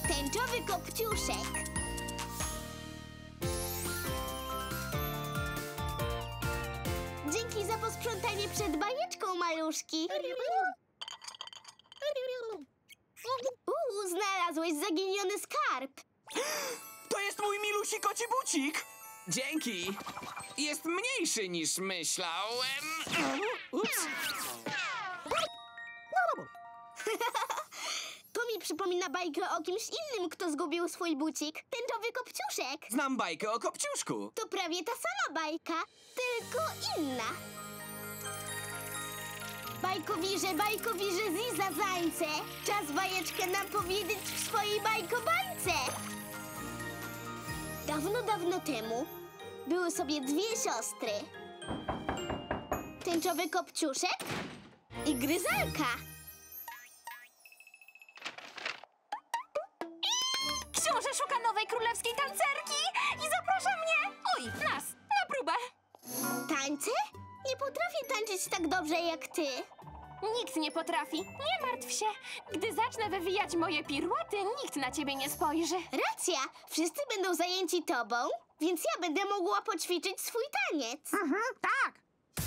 Tęczowy kopciuszek. Dzięki za posprzątanie przed bajeczką, maluszki. Znalazłeś zaginiony skarb. To jest mój milusi koci bucik! Dzięki! Jest mniejszy niż myślałem. Ups. To mi przypomina bajkę o kimś innym, kto zgubił swój bucik. Tęczowy kopciuszek. Znam bajkę o kopciuszku. To prawie ta sama bajka, tylko inna. Bajkowirze, ziza zańce. Czas bajeczkę nam powiedzieć w swojej bajkobańce. Dawno, dawno temu były sobie dwie siostry. Tęczowy kopciuszek i gryzalka. Książę szuka nowej królewskiej tancerki i zaprasza mnie, nas, na próbę. Tańce? Nie potrafię tańczyć tak dobrze jak ty. Nikt nie potrafi, nie martw się. Gdy zacznę wywijać moje piruety, nikt na ciebie nie spojrzy. Racja, wszyscy będą zajęci tobą, więc ja będę mogła poćwiczyć swój taniec. Tak.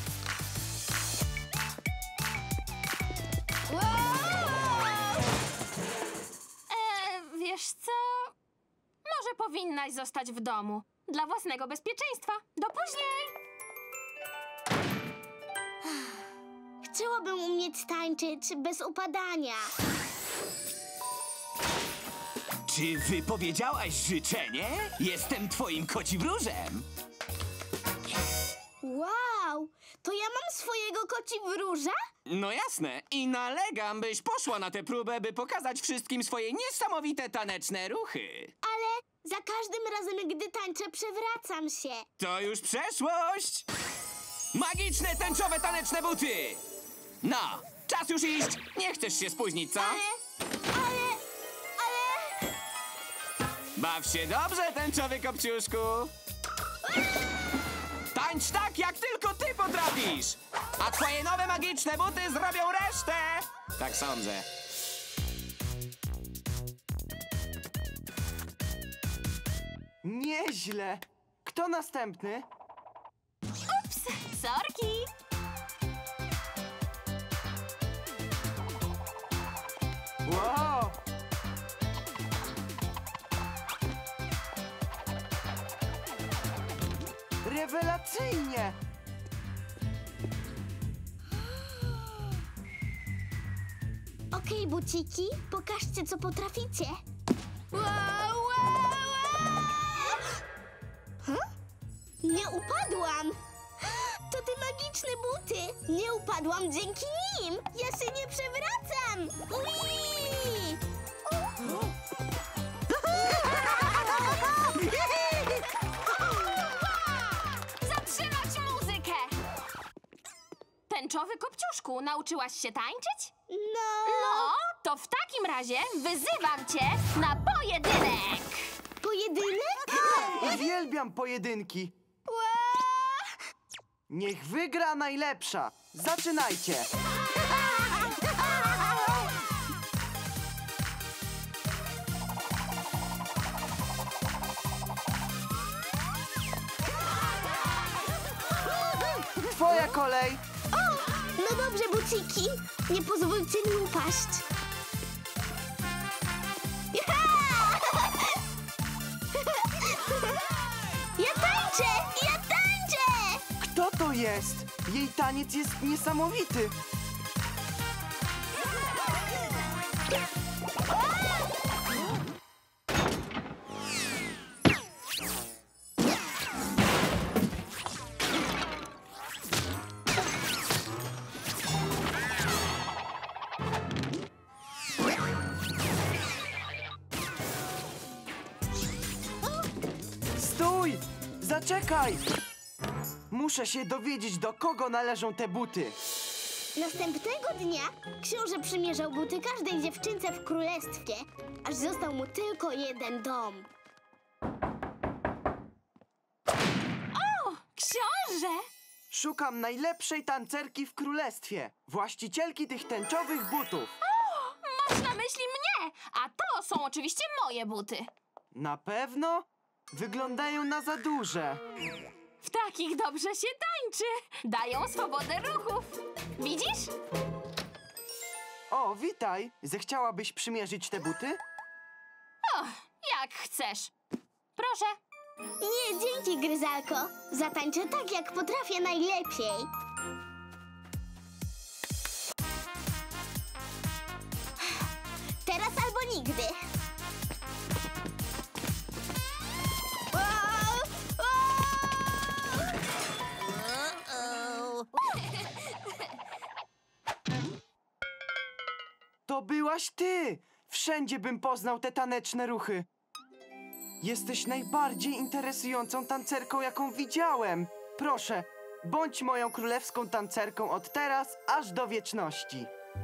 Wiesz co? Może powinnaś zostać w domu. Dla własnego bezpieczeństwa. Do później! Chciałabym umieć tańczyć bez upadania. Czy wypowiedziałaś życzenie? Jestem twoim kociwróżem. Wow, to ja mam swojego kociwróża? No jasne. I nalegam, byś poszła na tę próbę, by pokazać wszystkim swoje niesamowite taneczne ruchy. Ale za każdym razem, gdy tańczę, przewracam się. To już przeszłość! Magiczne, tęczowe, taneczne buty! No, czas już iść! Nie chcesz się spóźnić, co? Ale... Baw się dobrze, tęczowy kopciuszku! Tańcz tak, jak tylko ty potrafisz! A twoje nowe magiczne buty zrobią resztę! Tak sądzę. Nieźle. Kto następny? Ups, sorki. Wow! Rewelacyjnie! Okej, buciki, pokażcie, co potraficie. Nie upadłam! To te magiczne buty! Nie upadłam dzięki nim! Ja się nie przewracam! Ui! Zatrzymać muzykę! Tęczowy kopciuszku, nauczyłaś się tańczyć? No, to w takim razie wyzywam cię na pojedynek! Pojedynek? Uwielbiam pojedynki. Niech wygra najlepsza. Zaczynajcie. Twoja kolej. No dobrze, buciki, nie pozwólcie mi upaść. Ja tańczę! Ja tańczę! Kto to jest? Jej taniec jest niesamowity. Stój! Zaczekaj! Muszę się dowiedzieć, do kogo należą te buty. Następnego dnia książę przymierzał buty każdej dziewczynce w królestwie, aż został mu tylko jeden dom. O, książę! Szukam najlepszej tancerki w królestwie. Właścicielki tych tęczowych butów. Masz na myśli mnie, a to To są oczywiście moje buty. Na pewno? Wyglądają na za duże. W takich dobrze się tańczy. Dają swobodę ruchów. Widzisz? O, witaj. Zechciałabyś przymierzyć te buty? Jak chcesz. Proszę. Nie, dzięki, Gryzalko. Zatańczę tak, jak potrafię najlepiej. Teraz albo nigdy. To byłaś ty! Wszędzie bym poznał te taneczne ruchy. Jesteś najbardziej interesującą tancerką, jaką widziałem. Proszę, bądź moją królewską tancerką od teraz aż do wieczności.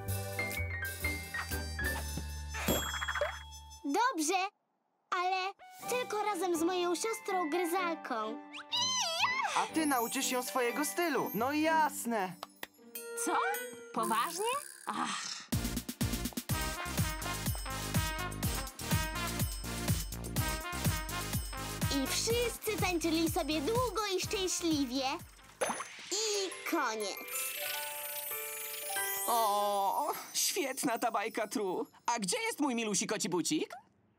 Dobrze, ale tylko razem z moją siostrą Gryzalką. A ty nauczysz ją swojego stylu. No jasne. Co? Poważnie? Ach. I wszyscy tańczyli sobie długo i szczęśliwie. I koniec. O, świetna ta bajka, Tru. A gdzie jest mój milusi koci bucik?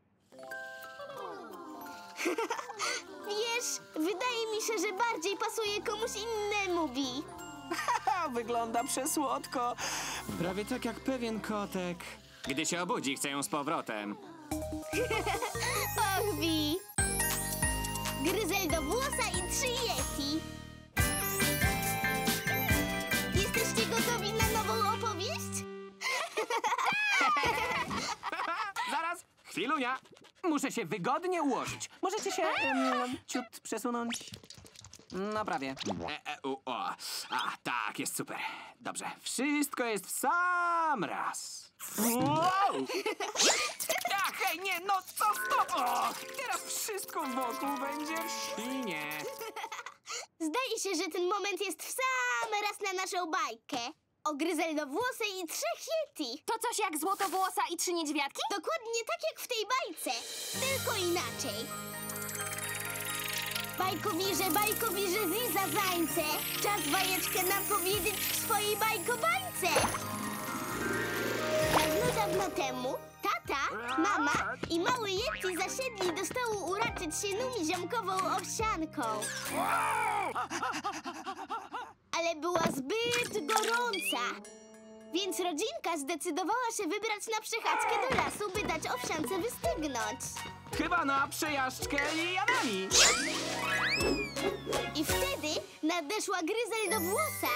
Wiesz, wydaje mi się, że bardziej pasuje komuś innemu, Bi. Haha, wygląda przesłodko. Prawie tak jak pewien kotek. Gdy się obudzi, chcę ją z powrotem. Och, Bi. Gryzel do włosa i 3 Yeti. Jesteście gotowi na nową opowieść? Zaraz, chwilunia. Muszę się wygodnie ułożyć. Możecie się ciut przesunąć? No prawie. Tak, jest super. Dobrze, wszystko jest w sam raz. Wow! Hej, nie, no co stop! Teraz wszystko wokół będzie w świnie. Zdaje się, że ten moment jest w sam raz na naszą bajkę. O gryzeldowłosej i 3 Yeti. To coś jak złotowłosa i 3 niedźwiadki? Dokładnie tak jak w tej bajce, tylko inaczej. Bajkowirze, ziza zańce. Czas bajeczkę nam powiedzieć w swojej bajkobajce. Dawno, dawno temu tata, mama i mały Yeti zasiedli do stołu uraczyć się numiziomkową owsianką. Ale była zbyt gorąca, więc rodzinka zdecydowała się wybrać na przechadzkę do lasu, by dać owsiance wystygnąć. Chyba na przejażdżkę jadami. I wtedy nadeszła Gryzel do włosa.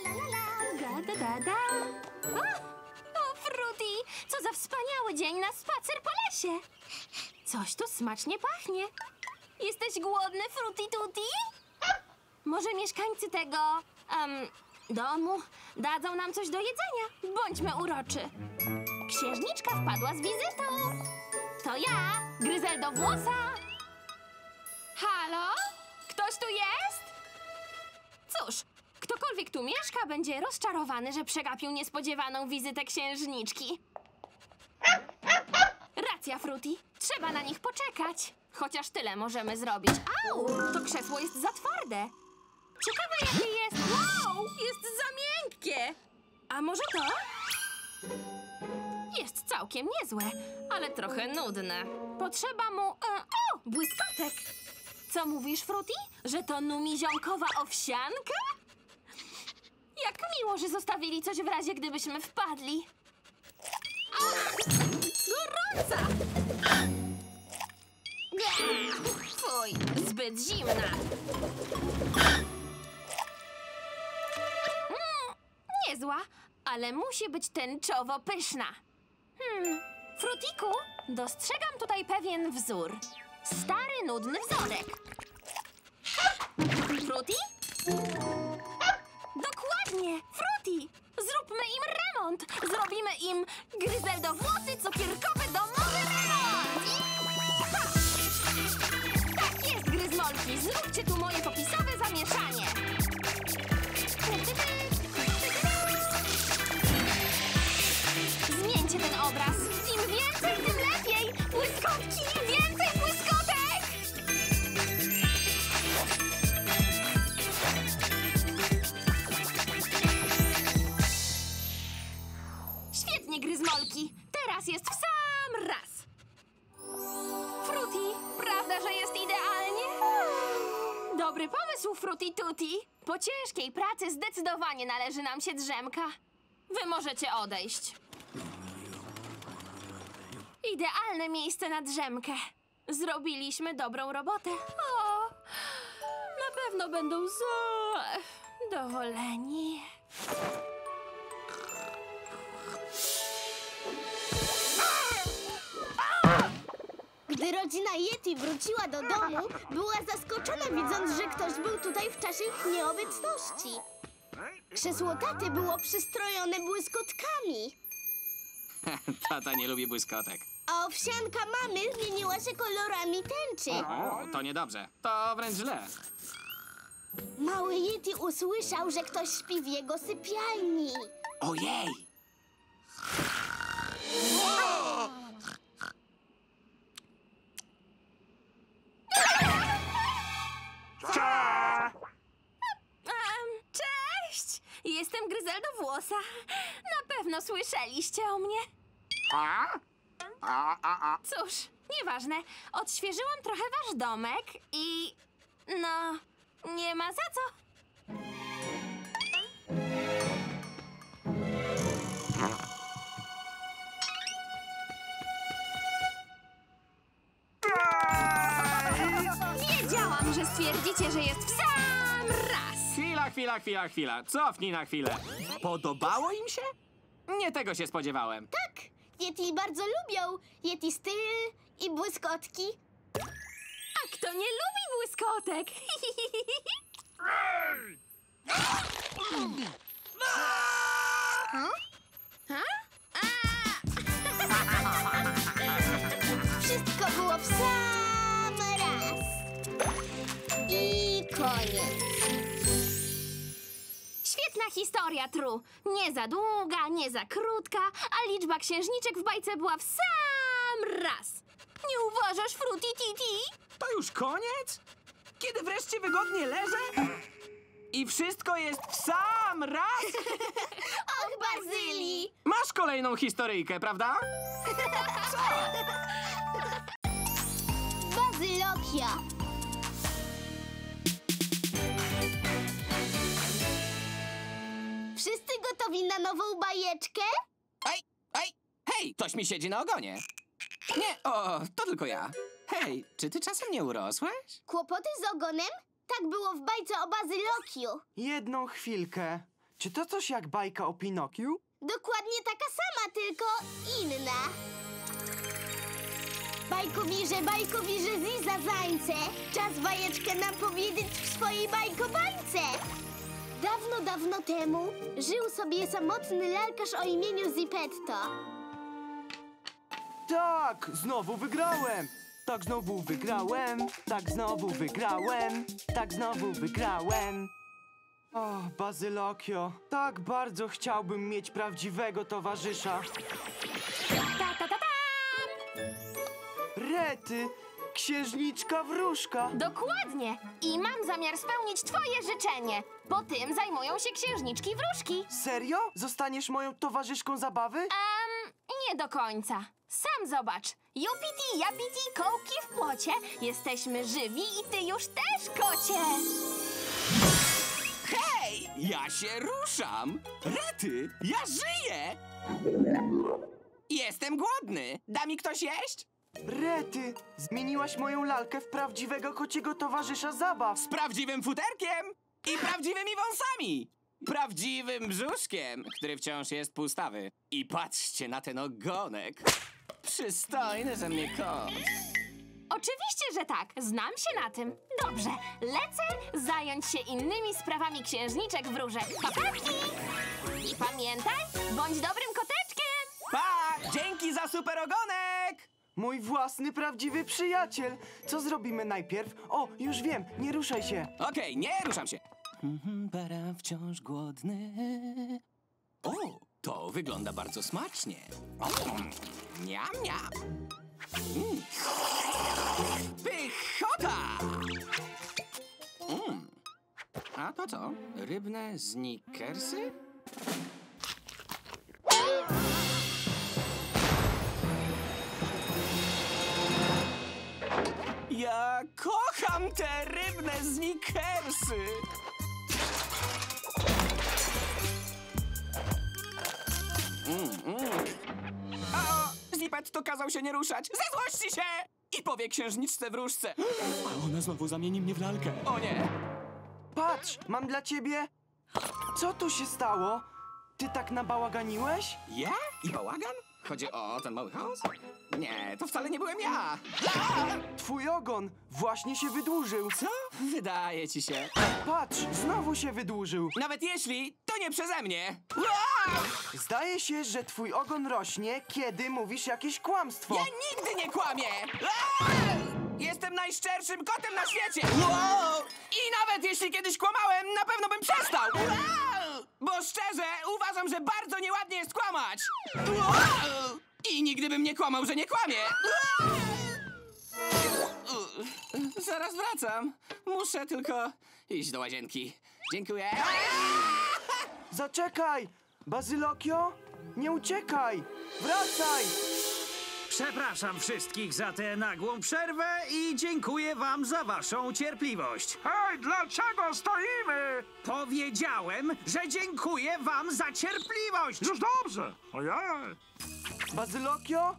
O, Fruity! Co za wspaniały dzień na spacer po lesie! Coś tu smacznie pachnie. Jesteś głodny, Fruity Tutti? Może mieszkańcy tego... domu dadzą nam coś do jedzenia? Bądźmy uroczy. Księżniczka wpadła z wizytą. To ja, Gryzel do włosa. Halo? Ktoś tu jest? Cóż, ktokolwiek tu mieszka, będzie rozczarowany, że przegapił niespodziewaną wizytę księżniczki. Racja, Fruity. Trzeba na nich poczekać. Chociaż tyle możemy zrobić. Au! To krzesło jest za twarde. Ciekawe, jakie jest. Wow! Jest za miękkie. A może to? Jest całkiem niezłe, ale trochę nudne. Potrzeba mu... błyskotek. Co mówisz, Fruity? Że to numiziomkowa owsianka? Jak miło, że zostawili coś w razie, gdybyśmy wpadli. Ach, gorąca! Fuj, zbyt zimna. Niezła, ale musi być tęczowo pyszna. Frutiku, dostrzegam tutaj pewien wzór. Stary, nudny wzorek. Fruity? Dokładnie, Fruity! Zróbmy im remont! Zrobimy im gryzeldowłosy, cukierkowy, domowy remont! Ha! Tak jest, gryzmolki! Zróbcie tu moje popisowe zamieszanie! Zmieńcie ten obraz! Im więcej, tym lepiej! Dobry pomysł, Fruity Tutti. Po ciężkiej pracy zdecydowanie należy nam się drzemka. Wy możecie odejść. Idealne miejsce na drzemkę. Zrobiliśmy dobrą robotę. O, na pewno będą zadowoleni. Gdy rodzina Yeti wróciła do domu, była zaskoczona, widząc, że ktoś był tutaj w czasie ich nieobecności. Krzesło taty było przystrojone błyskotkami, Tata nie lubi błyskotek. a owsianka mamy zmieniła się kolorami tęczy. O, to niedobrze. To wręcz źle. Mały Yeti usłyszał, że ktoś śpi w jego sypialni. Ojej! Cześć! Jestem Gryzelda Włosa. Na pewno słyszeliście o mnie. Cóż, nieważne. Odświeżyłam trochę wasz domek i... no, nie ma za co. Wiedziałam, że stwierdzicie, że jest w sam raz. Chwila. Cofnij na chwilę. Podobało im się? Nie tego się spodziewałem. Tak, Yeti bardzo lubią Yeti styl i błyskotki. A kto nie lubi błyskotek? Wszystko było w sam raz. I koniec. Świetna historia, Tru. Nie za długa, nie za krótka, a liczba księżniczek w bajce była w sam raz. Nie uważasz, Fruity Titi? To już koniec? Kiedy wreszcie wygodnie leżę? I wszystko jest w sam raz? Och, Bazylii! Masz kolejną historyjkę, prawda? Bazylokia. Wszyscy gotowi na nową bajeczkę? Hej, ktoś mi siedzi na ogonie. Nie, to tylko ja. Hej, czy ty czasem nie urosłeś? Kłopoty z ogonem? Tak było w bajce o Bazylokiu. Jedną chwilkę. Czy to coś jak bajka o Pinokiu? Dokładnie taka sama, tylko inna. Bajkowirze, ziza zańce. Czas bajeczkę nam powiedzieć w swojej bajkobańce. Dawno, dawno temu żył sobie samotny lalkarz o imieniu Zipetto. Tak, znowu wygrałem! Tak, znowu wygrałem! Tak, znowu wygrałem! Tak, znowu wygrałem! O, Bazylokio, tak bardzo chciałbym mieć prawdziwego towarzysza. Ta-ta-ta-tam! Rety, księżniczka wróżka. Dokładnie. I mam zamiar spełnić twoje życzenie. Po tym zajmują się księżniczki wróżki. Serio? Zostaniesz moją towarzyszką zabawy? Nie do końca. Sam zobacz. Jupiti, japiti, kołki w płocie. Jesteśmy żywi i ty już też, kocie. Hej, ja się ruszam! Rety, ja żyję! Jestem głodny. Da mi ktoś jeść? Rety, zmieniłaś moją lalkę w prawdziwego kociego towarzysza zabaw. Z prawdziwym futerkiem i prawdziwymi wąsami. Prawdziwym brzuszkiem, który wciąż jest pustawy. I patrzcie na ten ogonek. Przystojny ze mnie kot. Oczywiście, że tak. Znam się na tym. Dobrze, lecę zająć się innymi sprawami księżniczek wróżek. Papatki! I pamiętaj, bądź dobrym koteczkiem! Pa! Dzięki za super ogonek! Mój własny, prawdziwy przyjaciel. Co zrobimy najpierw? O, już wiem, nie ruszaj się. Okej, nie ruszam się. Bara wciąż głodny. O, to wygląda bardzo smacznie. Niam, niam. Pychota! A to co? Rybne Snickersy? Jak Ja kocham te rybne Snickersy! O, Snippet kazał się nie ruszać. Zezłości się! I powie księżniczce wróżce. A ona znowu zamieni mnie w lalkę. O nie! Patrz, mam dla ciebie... Co tu się stało? Ty tak nabałaganiłeś? Ja? I bałagan? Chodzi o ten mały chaos? Nie, to wcale nie byłem ja. Twój ogon właśnie się wydłużył. Co? Wydaje ci się. Patrz, znowu się wydłużył. Nawet jeśli, to nie przeze mnie. Zdaje się, że twój ogon rośnie, kiedy mówisz jakieś kłamstwo. Ja nigdy nie kłamię! Jestem najszczerszym kotem na świecie! I nawet jeśli kiedyś kłamałem, na pewno bym przestał! Bo szczerze, uważam, że bardzo nieładnie jest kłamać! I nigdy bym nie kłamał, że nie kłamie! Zaraz wracam. Muszę tylko iść do łazienki. Dziękuję. Zaczekaj! Bazylokio? Nie uciekaj! Wracaj! Przepraszam wszystkich za tę nagłą przerwę i dziękuję wam za waszą cierpliwość. Hej, dlaczego stoimy? Powiedziałem, że dziękuję wam za cierpliwość. Już dobrze. Ojej. Bazylokio?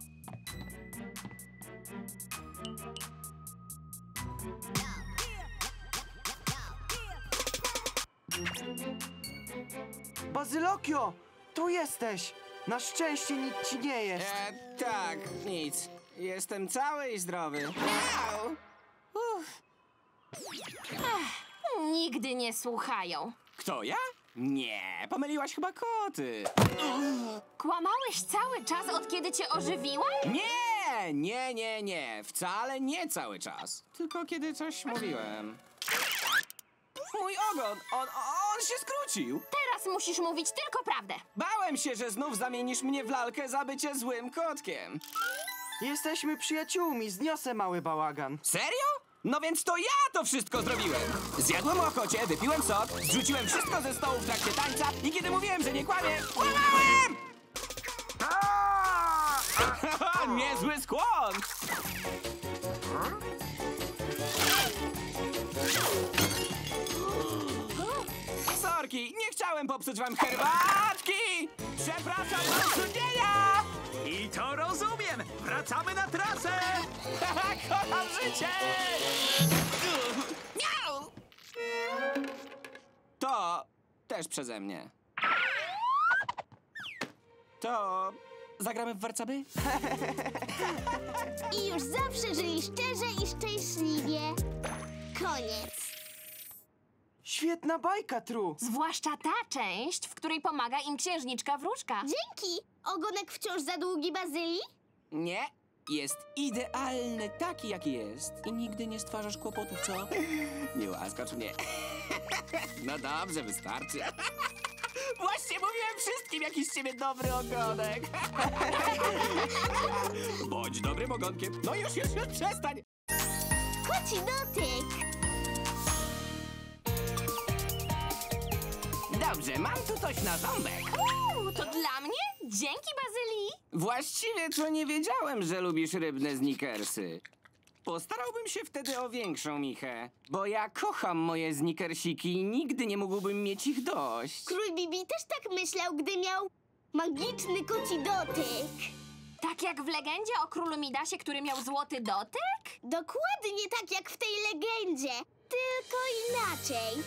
Bazylokio! Tu jesteś! Na szczęście nic ci nie jest. Tak, nic. Jestem cały i zdrowy. Miau! Nigdy nie słuchają. Kto, ja? Nie, pomyliłaś chyba koty. Kłamałeś cały czas, od kiedy cię ożywiłam? Nie. Wcale nie cały czas. Tylko kiedy coś mówiłem. Mój ogon, on się skrócił. Teraz musisz mówić tylko prawdę. Bałem się, że znów zamienisz mnie w lalkę za bycie złym kotkiem. Jesteśmy przyjaciółmi, zniosę mały bałagan. Serio? No więc to ja to wszystko zrobiłem. Zjadłem łokocie, wypiłem sok, zrzuciłem wszystko ze stołu w trakcie tańca i kiedy mówiłem, że nie kłamię, kłamałem! Niezły skłon! Sorki, nie chciałem popsuć wam herbatki! Przepraszam za utrudnienia! I to rozumiem. Wracamy na trasę. Kocham życie! Miau! To też przeze mnie. To zagramy w warcaby? I już zawsze żyli szczerze i szczęśliwie. Koniec. Świetna bajka, Tru. Zwłaszcza ta część, w której pomaga im księżniczka wróżka. Dzięki. Ogonek wciąż za długi, Bazylii? Nie. Jest idealny taki, jaki jest. I nigdy nie stwarzasz kłopotów, co? Nie łaskocz mnie. No dobrze, wystarczy. Właśnie mówiłem wszystkim, jaki z ciebie dobry ogonek. Bądź dobrym ogonkiem. No już, przestań. Koci dotyk. Dobrze, mam tu coś na ząbek. To dla mnie? Dzięki, Bazylii. Właściwie to nie wiedziałem, że lubisz rybne Snickersy. Postarałbym się wtedy o większą michę, bo ja kocham moje Snickersiki i nigdy nie mógłbym mieć ich dość. Król Bibi też tak myślał, gdy miał magiczny koci dotyk. Tak jak w legendzie o królu Midasie, który miał złoty dotyk? Dokładnie tak jak w tej legendzie, tylko inaczej.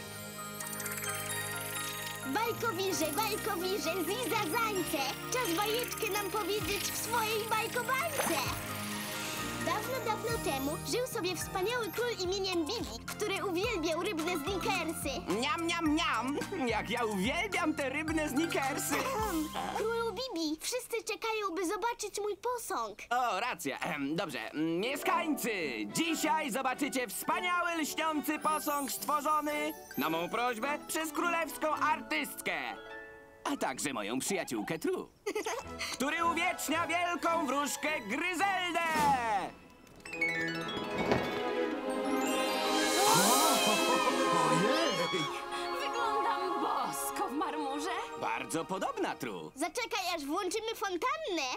Bajkowirze, zizazańce, czas bajeczkę nam powiedzieć w swojej bajkobańce. Dawno temu żył sobie wspaniały król imieniem Bibi, który uwielbiał rybne Snickersy. Niam. Jak ja uwielbiam te rybne Snickersy. Królu Bibi, wszyscy czekają, by zobaczyć mój posąg. O, racja. Dobrze. Mieszkańcy, dzisiaj zobaczycie wspaniały, lśniący posąg stworzony na mą prośbę przez królewską artystkę. A także moją przyjaciółkę Tru, który uwiecznia wielką wróżkę Gryzeldę. Wyglądam bosko w marmurze. Bardzo podobna, Tru. Zaczekaj, aż włączymy fontannę.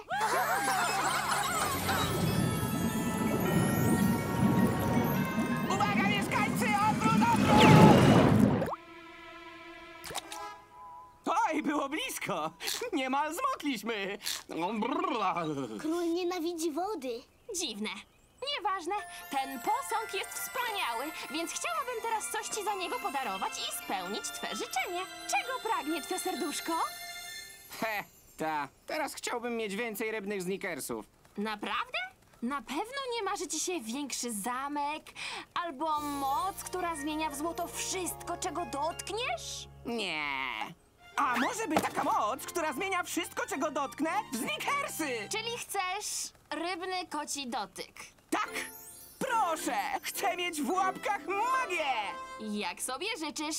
Ej, było blisko! Niemal zmokliśmy! Król nienawidzi wody. Dziwne. Nieważne. Ten posąg jest wspaniały, więc chciałabym teraz coś ci za niego podarować i spełnić twe życzenie. Czego pragnie twe serduszko? He, ta. Teraz chciałbym mieć więcej rybnych Snickersów. Naprawdę? Na pewno nie marzy ci się większy zamek albo moc, która zmienia w złoto wszystko, czego dotkniesz? Nie. A może by taka moc, która zmienia wszystko, czego dotknę, w Snickersy? Czyli chcesz rybny koci dotyk. Tak! Proszę! Chcę mieć w łapkach magię! Jak sobie życzysz?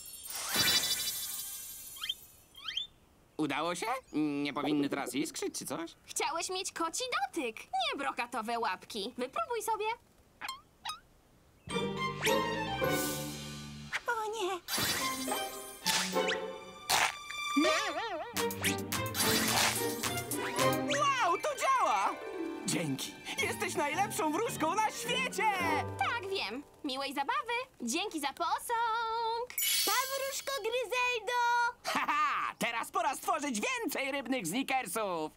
Udało się? Nie powinny teraz iskrzyć czy coś? Chciałeś mieć koci dotyk, nie brokatowe łapki. Wypróbuj sobie. O nie! Wow, to działa! Dzięki! Jesteś najlepszą wróżką na świecie! Tak, wiem. Miłej zabawy. Dzięki za posąg. Pa, wróżko Gryzeldo! Haha! Teraz pora stworzyć więcej rybnych Snickersów!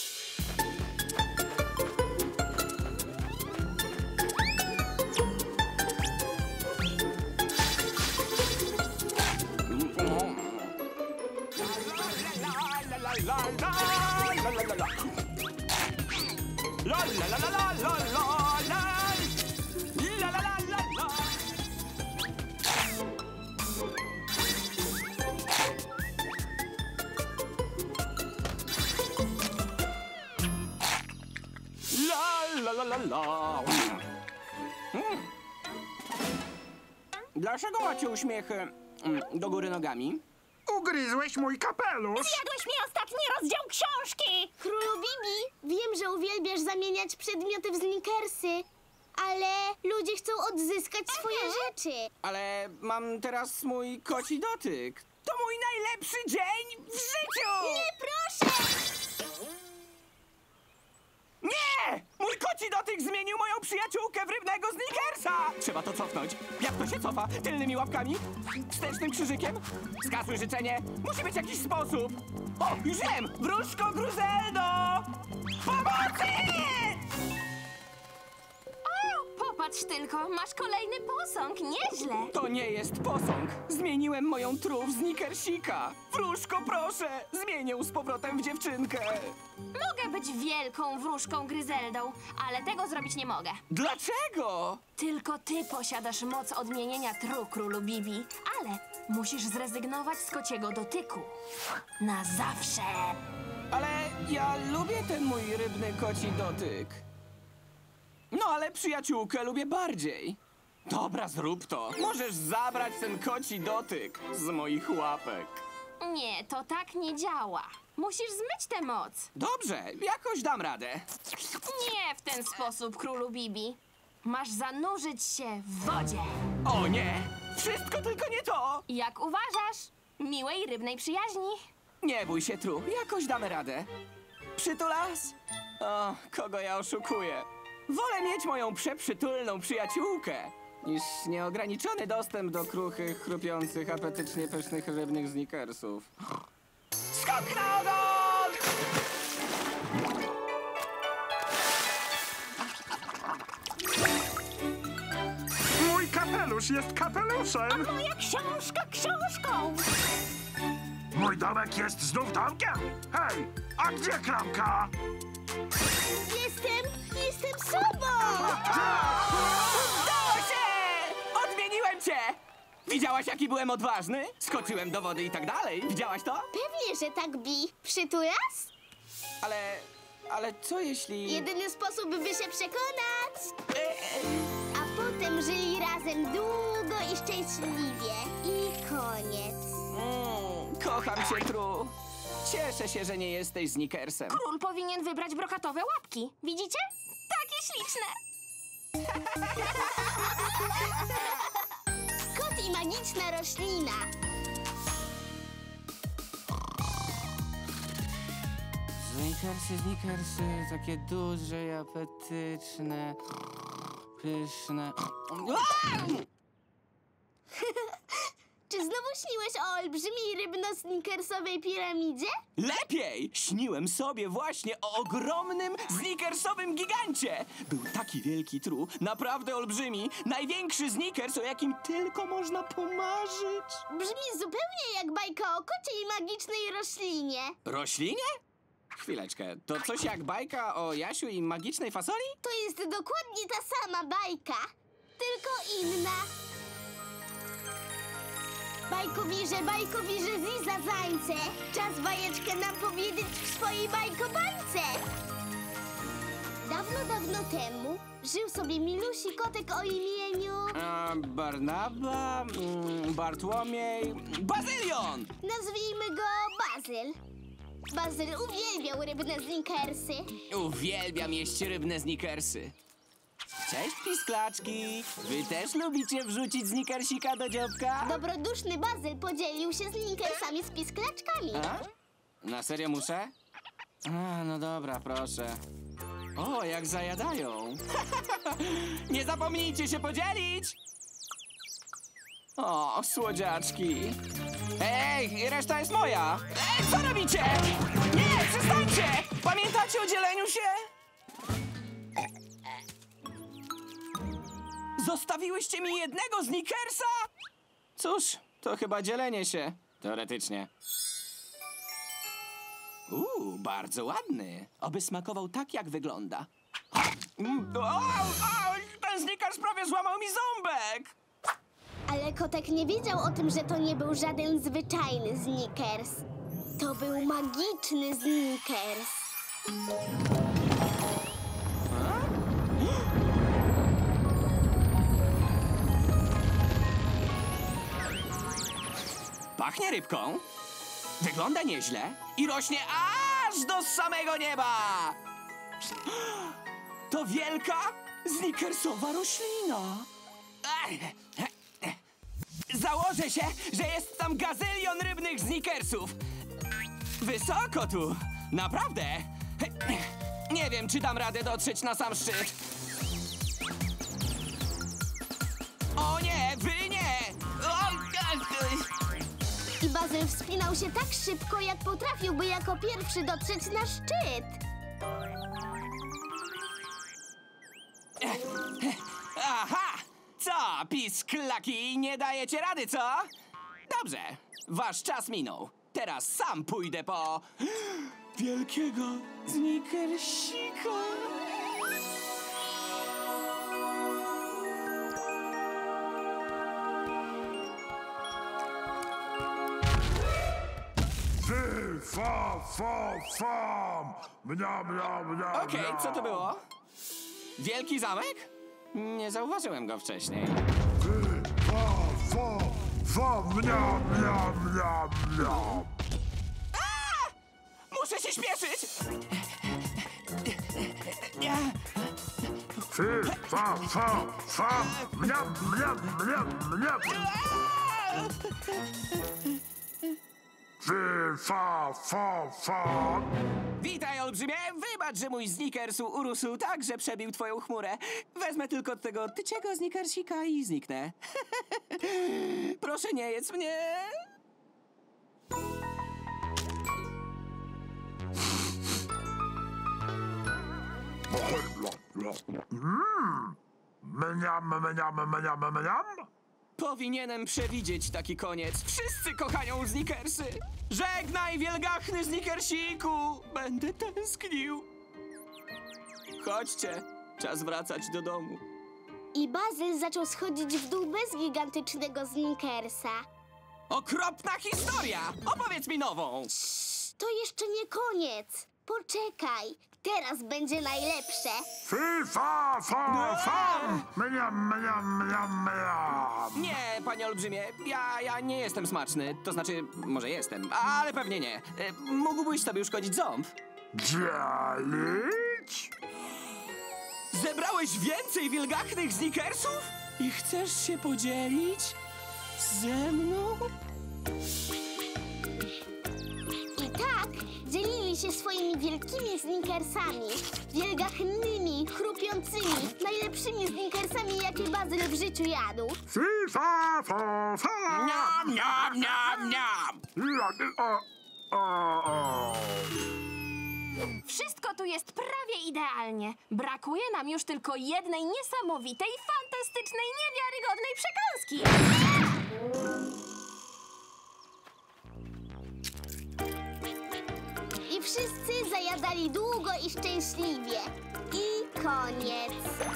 Dlaczego macie uśmiechy do góry nogami? Ugryzłeś mój kapelusz. Zjadłeś mi ostatni rozdział książki. Królu Bibi, wiem, że uwielbiasz zamieniać przedmioty w Snickersy, ale ludzie chcą odzyskać swoje rzeczy. Ale mam teraz mój koci dotyk. To mój najlepszy dzień w życiu! Nie, proszę! Nie! Mój koci dotyk zmienił moją przyjaciółkę w rybnego Snickersa! Trzeba to cofnąć. Jak to się cofa? Tylnymi łapkami? Wstecznym krzyżykiem? Skasuj życzenie. Musi być jakiś sposób. O, już wiem! Wróżko Gruzeldo! Pomocy! O, popatrz tylko, masz kolejny posąg, nieźle. To nie jest posąg. Zmieniłem moją tru w Snickersika. Wróżko, proszę! Zmienię ją z powrotem w dziewczynkę. Mogę być wielką wróżką Gryzeldą, ale tego zrobić nie mogę. Dlaczego? Tylko ty posiadasz moc odmienienia tru, królu Bibi, ale musisz zrezygnować z kociego dotyku. Na zawsze. Ale ja lubię ten mój rybny koci dotyk. No ale przyjaciółkę lubię bardziej. Dobra, zrób to. Możesz zabrać ten koci dotyk z moich łapek. Nie, to tak nie działa. Musisz zmyć tę moc. Dobrze, jakoś dam radę. Nie w ten sposób, królu Bibi. Masz zanurzyć się w wodzie. O nie! Wszystko tylko nie to! Jak uważasz? Miłej rybnej przyjaźni. Nie bój się, Tru, jakoś damy radę. Przytulas? O, kogo ja oszukuję? Wolę mieć moją przeprzytulną przyjaciółkę niż nieograniczony dostęp do kruchych, chrupiących, apetycznie pysznych rybnych Snickersów. Skok na ogon! Mój kapelusz jest kapeluszem. Moja książka książką. Mój domek jest znów domkiem. Hej, a gdzie klamka? Jestem sobą! Udało się! Odmieniłem cię! Widziałaś, jaki byłem odważny? Skoczyłem do wody i tak dalej. Widziałaś to? Pewnie, że tak, Bi. Przytulas? Ale co jeśli... Jedyny sposób, by się przekonać. A potem żyli razem długo i szczęśliwie. I koniec. Kocham cię, Tru. Cieszę się, że nie jesteś Snickersem. Król powinien wybrać brokatowe łapki. Widzicie? Takie śliczne. Kot i magiczna roślina. Snickersy, takie duże i apetyczne, pyszne. czy znowu śniłeś o olbrzymiej rybno-snickersowej piramidzie? Lepiej! Śniłem sobie właśnie o ogromnym, snickersowym gigancie! Był taki wielki tru, naprawdę olbrzymi, największy snickers, o jakim tylko można pomarzyć. Brzmi zupełnie jak bajka o kocie i magicznej roślinie. Roślinie? Chwileczkę, to coś jak bajka o Jasiu i magicznej fasoli? To jest dokładnie ta sama bajka, tylko inna. Bajkowirze, ziza zańce. Czas bajeczkę nam powiedzieć w swojej bajkobajce. Dawno, dawno temu żył sobie milusi kotek o imieniu... Barnaba, Bartłomiej, Bazylion! Nazwijmy go Bazyl. Bazyl uwielbiał rybne snickersy. Uwielbiam jeść rybne snickersy. Cześć, pisklaczki! Wy też lubicie wrzucić snickersika do dziobka? Dobroduszny Bazyl podzielił się snickersami z pisklaczkami. A? Na serio muszę? A, no dobra, proszę. O, jak zajadają. Nie zapomnijcie się podzielić! O, słodziaczki. Ej, reszta jest moja! Ej, co robicie? Nie, przestańcie! Pamiętacie o dzieleniu się? Zostawiłyście mi jednego snickersa? Cóż, to chyba dzielenie się. Teoretycznie. Bardzo ładny. Oby smakował tak, jak wygląda. Ten snickers prawie złamał mi ząbek! Ale kotek nie wiedział o tym, że to nie był żaden zwyczajny snickers. To był magiczny snickers. Pachnie rybką, wygląda nieźle i rośnie aż do samego nieba! To wielka, snickersowa roślina. Założę się, że jest tam gazylion rybnych snickersów. Wysoko tu, naprawdę. Nie wiem, czy dam radę dotrzeć na sam szczyt. O nie, wy nie! I Bazyl wspinał się tak szybko, jak potrafiłby jako pierwszy dotrzeć na szczyt. Aha! Co, pisklaki, nie dajecie rady, co? Dobrze, wasz czas minął. Teraz sam pójdę po... wielkiego snickersika. Fy, fa, fam! Mniam, mniam, mniam, Okej, mniam. co to było? Wielki zamek? Nie zauważyłem go wcześniej. Fy, fa, mniam, mniam, mniam, mniam. Muszę się śpieszyć! Fy, fa, mniam, mniam, mniam, mniam. Fy, fa. Witaj, olbrzymie! Wybacz, że mój snickers urósł tak, że przebił twoją chmurę. Wezmę tylko tego tyciego snickersika i zniknę. Proszę, nie jedz mnie! Mniam, mniam, mniam, mniam. Powinienem przewidzieć taki koniec. Wszyscy kochają snickersy! Żegnaj, wielgachny snickersiku! Będę tęsknił. Chodźcie, czas wracać do domu. I Bazyl zaczął schodzić w dół bez gigantycznego snickersa. Okropna historia! Opowiedz mi nową! To jeszcze nie koniec. Poczekaj, teraz będzie najlepsze. Fy, fa, fam. Mniam, mniam, mniam, mniam. Nie, panie olbrzymie, ja nie jestem smaczny. To znaczy, może jestem, ale pewnie nie. Mógłbyś sobie uszkodzić ząb. Dzielić? Zebrałeś więcej wielgachnych snickersów? I chcesz się podzielić ze mną? I tak dzielili chwali się swoimi wielkimi Snickersami. Wielgachnymi, chrupiącymi, najlepszymi Snickersami, jakie Bazyl w życiu jadł. Fi, fa, fa, fa. Niam, niam, niam, niam! Wszystko tu jest prawie idealnie. Brakuje nam już tylko jednej niesamowitej, fantastycznej, niewiarygodnej przekąski. I wszyscy zajadali długo i szczęśliwie. I koniec.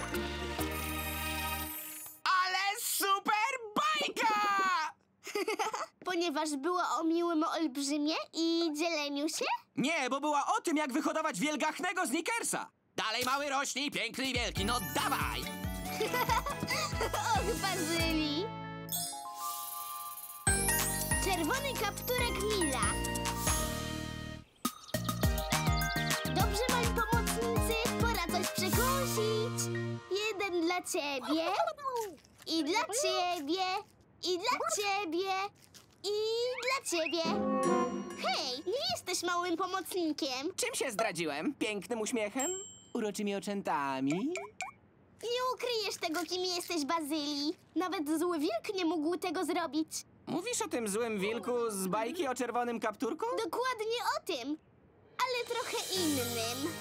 Ale super bajka! Ponieważ było o miłym olbrzymie i dzieleniu się? Nie, bo była o tym, jak wyhodować wielgachnego Snickersa. Dalej, mały, rośnij, piękny i wielki, no dawaj! Och, Bazyli! Czerwony kapturek Mila. Dobrze, moi pomocnicy, pora coś przekąsić. Jeden dla ciebie, i dla ciebie, i dla ciebie, i dla ciebie. Hej, nie jesteś małym pomocnikiem. Czym się zdradziłem? Pięknym uśmiechem? Uroczymi oczętami? Nie ukryjesz tego, kim jesteś, Bazyli. Nawet zły wilk nie mógł tego zrobić. Mówisz o tym złym wilku z bajki o czerwonym kapturku? Dokładnie o tym, ale trochę innym.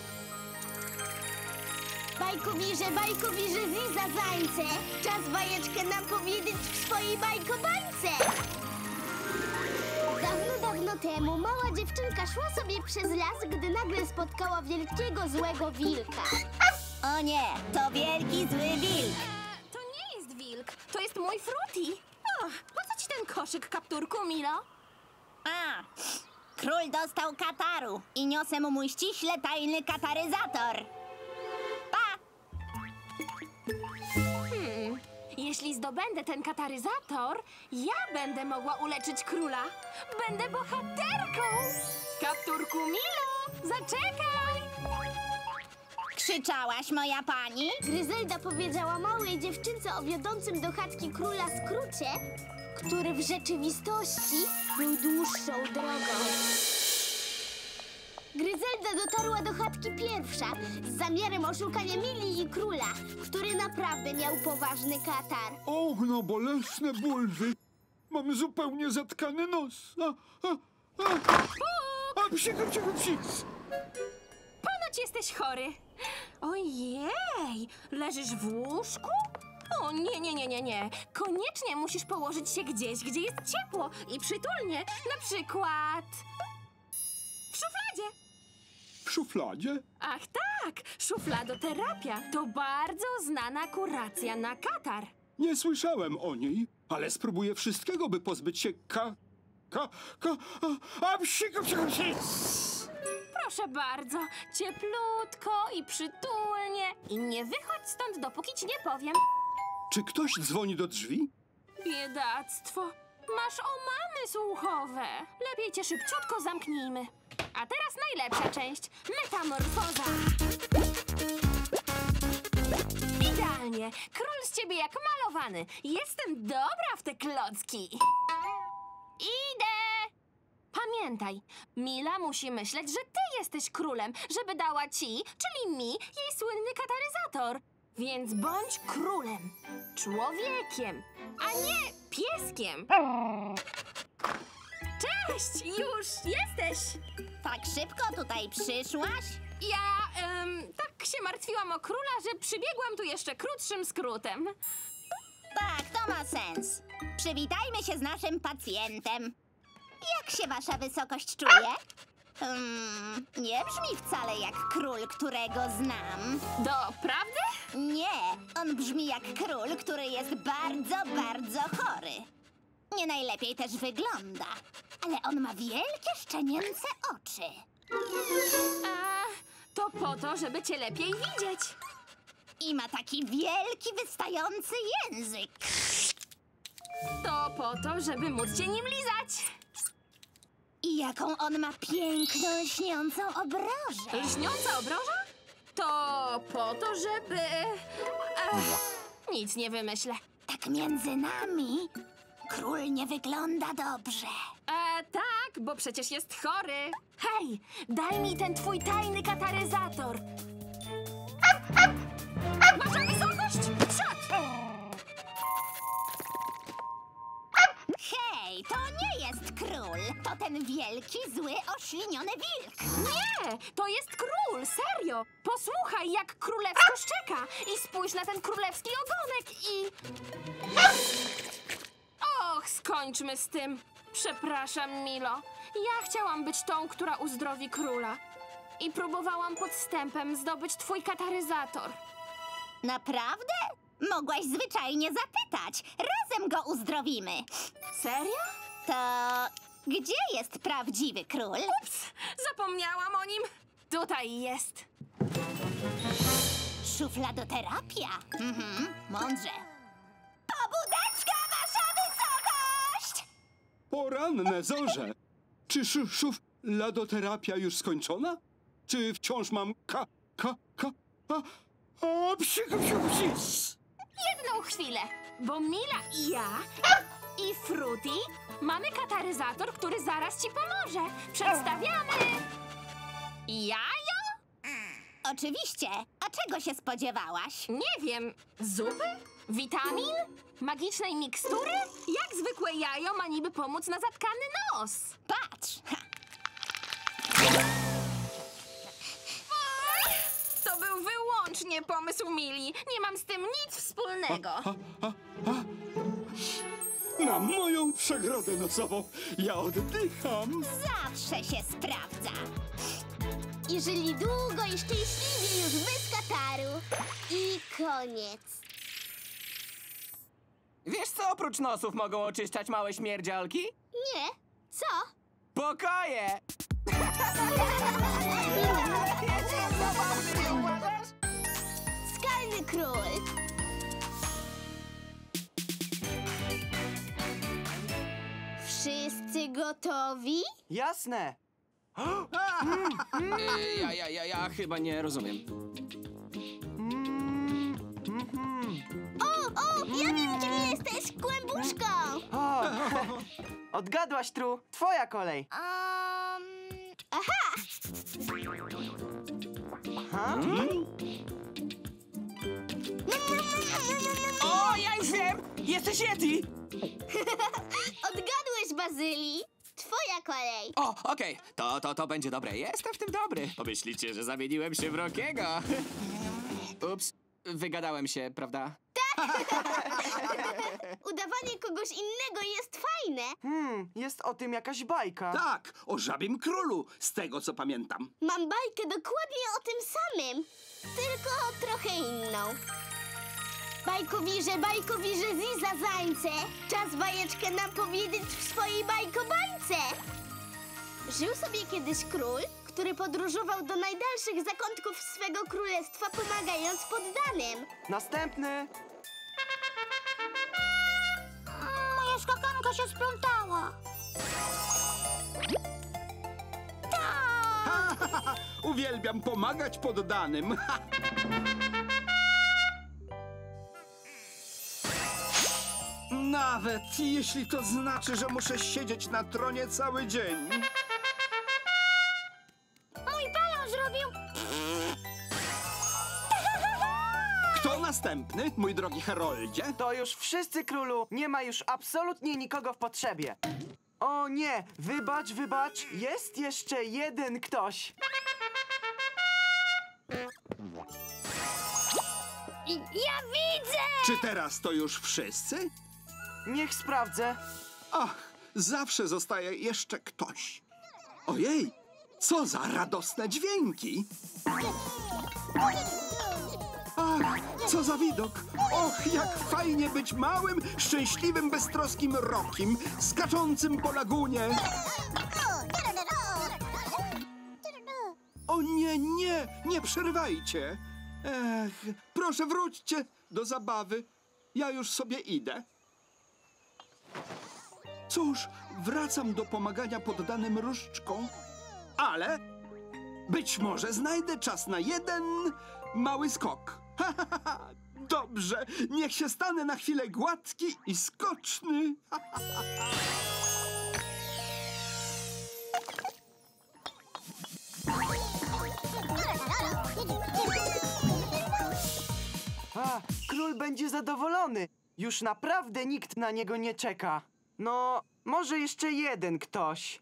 Bajkowirze, ziza zańce. Czas bajeczkę nam powiedzieć w swojej bajkobańce. Dawno temu mała dziewczynka szła sobie przez las, gdy nagle spotkała wielkiego, złego wilka. O nie, to wielki, zły wilk. To nie jest wilk, to jest mój Fruity. O, po co ci ten koszyk, kapturku, Milo? A, król dostał kataru i niosę mu mój ściśle tajny kataryzator. Pa! Jeśli zdobędę ten kataryzator, ja będę mogła uleczyć króla. Będę bohaterką! Kapturku Milo, zaczekaj! Krzyczałaś, moja pani? Gryzelda powiedziała małej dziewczynce o wiodącym do chatki króla skrócie, który w rzeczywistości był dłuższą drogą. Gryzelda dotarła do chatki pierwsza z zamiarem oszukania Mili i króla, który naprawdę miał poważny katar. Och, no bolesne bulwy. Mam zupełnie zatkany nos. Psik. Ponoć jesteś chory. Ojej, leżysz w łóżku? O nie. Koniecznie musisz położyć się gdzieś, gdzie jest ciepło i przytulnie. Na przykład w szufladzie. W szufladzie? Ach tak, szufladoterapia to bardzo znana kuracja na katar. Nie słyszałem o niej, ale spróbuję wszystkiego, by pozbyć się psik. Proszę bardzo, cieplutko i przytulnie. I nie wychodź stąd, dopóki ci nie powiem. Czy ktoś dzwoni do drzwi? Biedactwo, masz omamy słuchowe. Lepiej cię szybciutko zamknijmy. A teraz najlepsza część, metamorfoza. Idealnie, król z ciebie jak malowany. Jestem dobra w te klocki. Idę! Pamiętaj, Mila musi myśleć, że ty jesteś królem, żeby dała ci, czyli mi, jej słynny kataryzator. Więc bądź królem, człowiekiem, a nie pieskiem. Cześć, już jesteś. Tak szybko tutaj przyszłaś? Ja tak się martwiłam o króla, że przybiegłam tu jeszcze krótszym skrótem. Tak, to ma sens. Przywitajmy się z naszym pacjentem. Jak się wasza wysokość czuje? Nie brzmi wcale jak król, którego znam. Doprawdy? Nie, on brzmi jak król, który jest bardzo, bardzo chory. Nie najlepiej też wygląda, ale on ma wielkie, szczenięce oczy. A to po to, żeby cię lepiej widzieć. I ma taki wielki, wystający język. To po to, żeby móc cię nim lizać. I jaką on ma piękną, lśniącą obrożę. Lśniąca obroża? To po to, żeby... nic nie wymyślę. Tak między nami, król nie wygląda dobrze. Tak, bo przecież jest chory. Hej, daj mi ten twój tajny kataryzator. Wasza wysokość, przód! Hej, to nie jest król. To ten wielki, zły, ośliniony wilk. Nie, to jest król, serio. Posłuchaj, jak królewsko szczeka. I spójrz na ten królewski ogonek i... Och, skończmy z tym. Przepraszam, Milo. Ja chciałam być tą, która uzdrowi króla. I próbowałam podstępem zdobyć twój kataryzator. Naprawdę? Mogłaś zwyczajnie zapytać. Razem go uzdrowimy. Serio? To gdzie jest prawdziwy król? Ups, zapomniałam o nim. Tutaj jest. Szufladoterapia. Mądrze. Pobudeczka, wasza wysokość! Poranne zorze. Czy szufladoterapia już skończona? Czy wciąż mam psi? Jedną chwilę, bo Mila i ja i Fruity mamy kataryzator, który zaraz ci pomoże. Przedstawiamy... Jajo? Oczywiście. A czego się spodziewałaś? Nie wiem, zupy? Witamin? Magicznej mikstury? Jak zwykłe jajo ma niby pomóc na zatkany nos? Patrz! Ha. To był wyłącznie pomysł Mili. Nie mam z tym nic wspólnego. Na moją przegrodę nosową. Ja oddycham. Zawsze się sprawdza. I żyli długo i szczęśliwie już bez kataru. I koniec. Wiesz, co oprócz nosów mogą oczyszczać małe śmierdzialki? Nie? Co? Pokoje! Skalny król. Wszyscy gotowi? Jasne. Ja chyba nie rozumiem. O, ja wiem, kim jesteś, kłębuszką. O, odgadłaś, Tru. Twoja kolej. Aha! Ha? O, ja już wiem! Jesteś Yeti! Odgadłeś, Bazylii. Twoja kolej. O, okej. To będzie dobre. Jestem w tym dobry. Pomyślicie, że zamieniłem się w Rockiego. Ups, wygadałem się, prawda? Udawanie kogoś innego jest fajne. Jest o tym jakaś bajka. Tak, o żabim królu, z tego co pamiętam. Mam bajkę dokładnie o tym samym, tylko trochę inną. Bajkowirze, ziza zańce. Czas bajeczkę nam powiedzieć w swojej bajkobańce. Żył sobie kiedyś król, który podróżował do najdalszych zakątków swego królestwa, pomagając poddanym. Następny. Moja skakanka się splątała. Uwielbiam pomagać poddanym. Nawet jeśli to znaczy, że muszę siedzieć na tronie cały dzień. Mój balon zrobił... Kto następny, mój drogi Heroldzie? To już wszyscy, królu. Nie ma już absolutnie nikogo w potrzebie. O nie, wybacz. Jest jeszcze jeden ktoś. Ja widzę! Czy teraz to już wszyscy? Niech sprawdzę. Ach, zawsze zostaje jeszcze ktoś. Ojej, co za radosne dźwięki! Ach, co za widok! Och, jak fajnie być małym, szczęśliwym, beztroskim Rockim, skaczącym po lagunie! O nie, nie przerywajcie! Ech, proszę wróćcie do zabawy. Ja już sobie idę. Cóż, wracam do pomagania poddanym różdżkom, ale być może znajdę czas na jeden mały skok. Dobrze, niech się stanę na chwilę gładki i skoczny. Król będzie zadowolony. Już naprawdę nikt na niego nie czeka. No, może jeszcze jeden ktoś.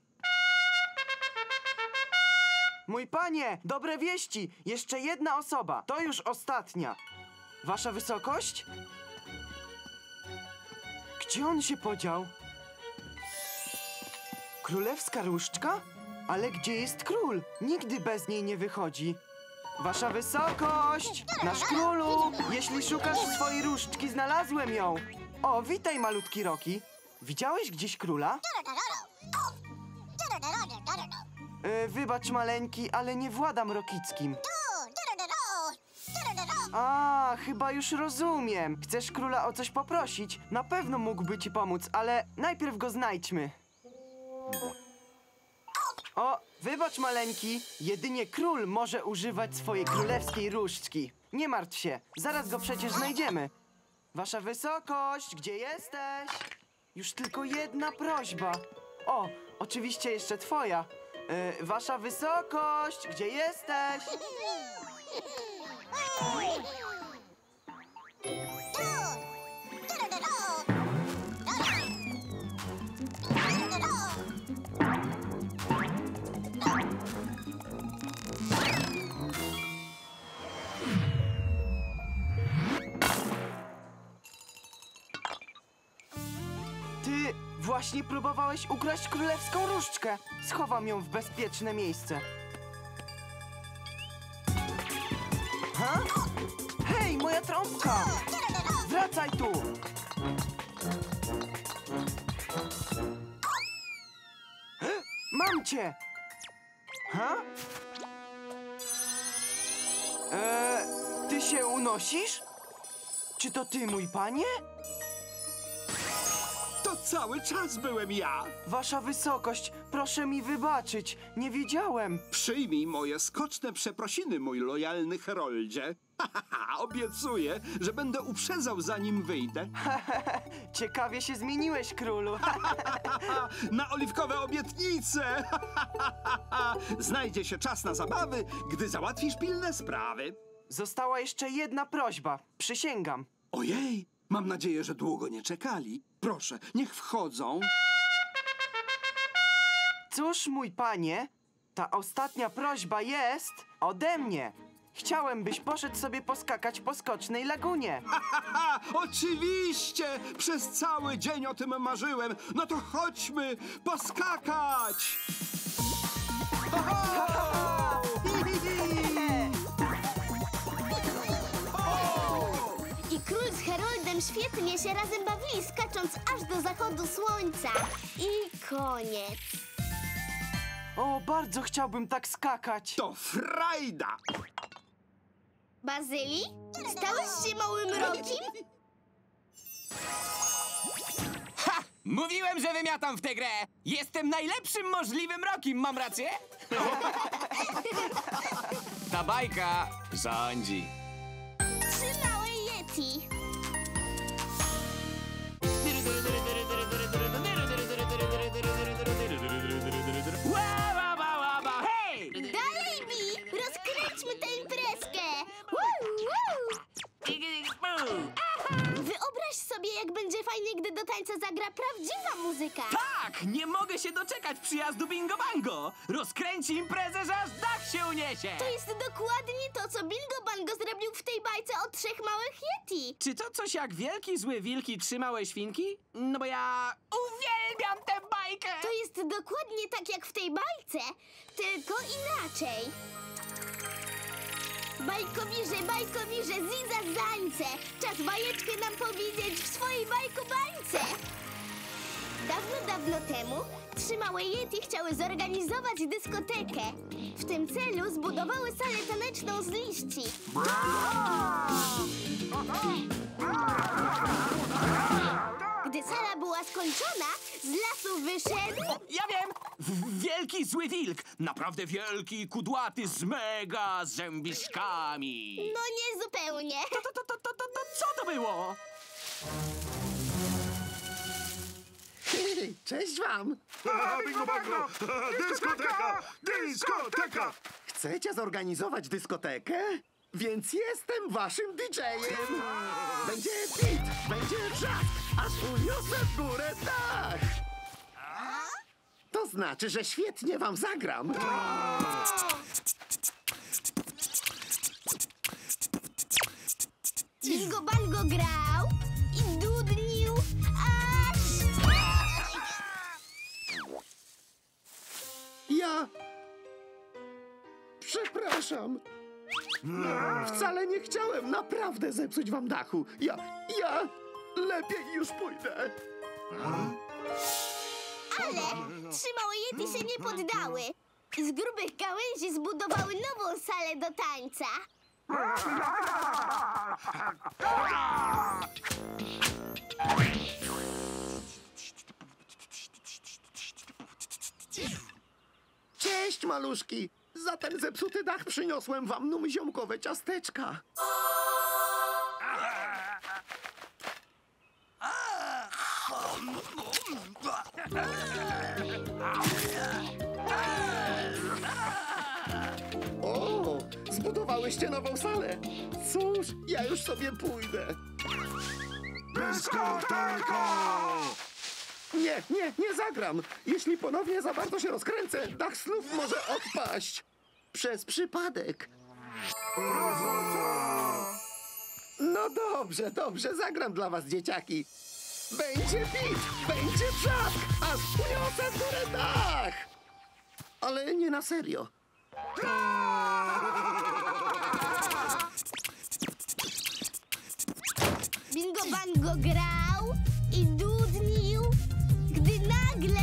Mój panie, dobre wieści. Jeszcze jedna osoba. To już ostatnia. Wasza wysokość? Gdzie on się podział? Królewska różdżka? Ale gdzie jest król? Nigdy bez niej nie wychodzi. Wasza wysokość! Nasz królu! Jeśli szukasz swojej różdżki, znalazłem ją! O, witaj, malutki Roki. Widziałeś gdzieś króla? Wybacz, maleńki, ale nie władam rokickim. Chyba już rozumiem. Chcesz króla o coś poprosić? Na pewno mógłby ci pomóc, ale najpierw go znajdźmy. O, wybacz, maleńki. Jedynie król może używać swojej królewskiej różdżki. Nie martw się, zaraz go przecież znajdziemy. Wasza wysokość, gdzie jesteś? Już tylko jedna prośba. O, oczywiście jeszcze twoja. Wasza wysokość, gdzie jesteś? Ty właśnie próbowałeś ukraść królewską różdżkę. Schowam ją w bezpieczne miejsce. Hej, moja trąbka! Wracaj tu! Mam cię! Ty się unosisz? Czy to ty, mój panie? To cały czas byłem ja. Wasza wysokość, proszę mi wybaczyć. Nie wiedziałem. Przyjmij moje skoczne przeprosiny, mój lojalny Heroldzie. Obiecuję, że będę uprzedzał, zanim wyjdę. Ciekawie się zmieniłeś, królu. Na oliwkowe obietnice! Znajdzie się czas na zabawy, gdy załatwisz pilne sprawy. Została jeszcze jedna prośba. Przysięgam. Ojej, mam nadzieję, że długo nie czekali. Proszę, niech wchodzą. Cóż, mój panie, ta ostatnia prośba jest ode mnie. Chciałem, byś poszedł sobie poskakać po skocznej lagunie. Oczywiście! Przez cały dzień o tym marzyłem. No to chodźmy poskakać! I król z Heroldem świetnie się razem bawili, skacząc aż do zachodu słońca. I koniec. O, bardzo chciałbym tak skakać. To frajda! Bazyli? Stałeś się małym Rokim? Mówiłem, że wymiatam w tę grę! Jestem najlepszym możliwym Rokim, mam rację? Ta bajka rządzi. 3 małe Yeti. Hej! Dalej, Bi! Rozkręćmy tę imprezkę! Woo, woo. Wyobraź sobie, jak będzie fajnie, gdy do tańca zagra prawdziwa muzyka. Tak! Nie mogę się doczekać przyjazdu Bingo Bango! Rozkręci imprezę, że aż dach się uniesie! To jest dokładnie to, co Bingo Bango zrobił w tej bajce o 3 małych Yeti. Czy to coś jak wielki zły wilk i 3 małe świnki? No bo ja uwielbiam tę bajkę! To jest dokładnie tak jak w tej bajce, tylko inaczej. Bajkowirze, ziza zańce. Czas bajeczkę nam powiedzieć w swojej bajkobańce. Dawno, dawno temu 3 małe Yeti chciały zorganizować dyskotekę. W tym celu zbudowały salę taneczną z liści. Gdy sala była skończona, z lasu wyszedł... Ja wiem! Wielki zły wilk! Naprawdę wielki, kudłaty, z mega zębiskami! No nie zupełnie. To co to było? Cześć wam! Bingo bango! Dyskoteka! Dyskoteka! Chcecie zorganizować dyskotekę? więc jestem waszym DJ-em. Będzie beat, będzie wrzask, aż uniosę w górę dach. To znaczy, że świetnie wam zagram. Bingo Bango grał i dudnił aż... Ja... Przepraszam. Wcale nie chciałem naprawdę zepsuć wam dachu. Ja lepiej już pójdę. Ale 3 małe Yeti się nie poddały. Z grubych gałęzi zbudowały nową salę do tańca. Cześć, maluszki. Za ten zepsuty dach przyniosłem wam numziomkowe ciasteczka. O, zbudowałyście nową salę. Cóż, ja już sobie pójdę. Dyskoteka! Nie zagram. Jeśli ponownie za bardzo się rozkręcę, dach znów może odpaść. Przez przypadek. No dobrze, zagram dla was, dzieciaki. Będzie beat, będzie wrzask, aż uniosę w górę dach. Ale nie na serio. Bingo Bango grał i dudnił, gdy nagle...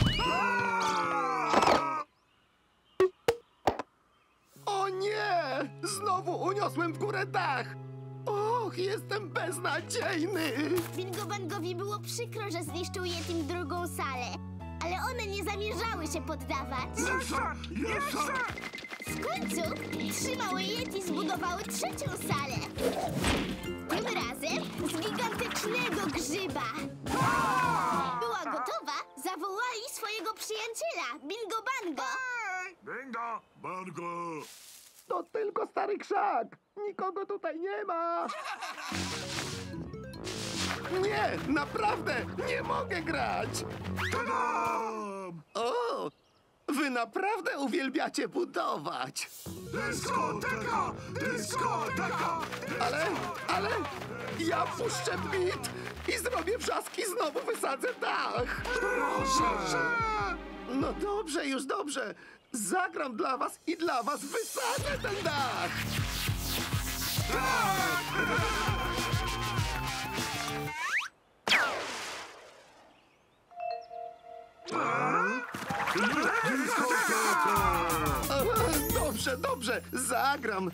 O nie! Znowu uniosłem w górę dach. Och, jestem beznadziejny. Bingo Bangowi było przykro, że zniszczył Yetim drugą salę. Ale one nie zamierzały się poddawać. Jeszcze! W końcu 3 małe Yeti zbudowały trzecią salę. Tym razem z gigantycznego grzyba. Była gotowa, zawołali swojego przyjaciela, Bingo Bango. Bingo! Bango! To tylko stary krzak. Nikogo tutaj nie ma. Nie, naprawdę, nie mogę grać. Tadam! O, wy naprawdę uwielbiacie budować. Dyskoteka! Dyskoteka! Ale ja puszczę beat i zrobię wrzask i znowu wysadzę dach. Proszę! No dobrze, już dobrze. Zagram dla was i dla was wysadzę ten dach. Dobrze, zagram.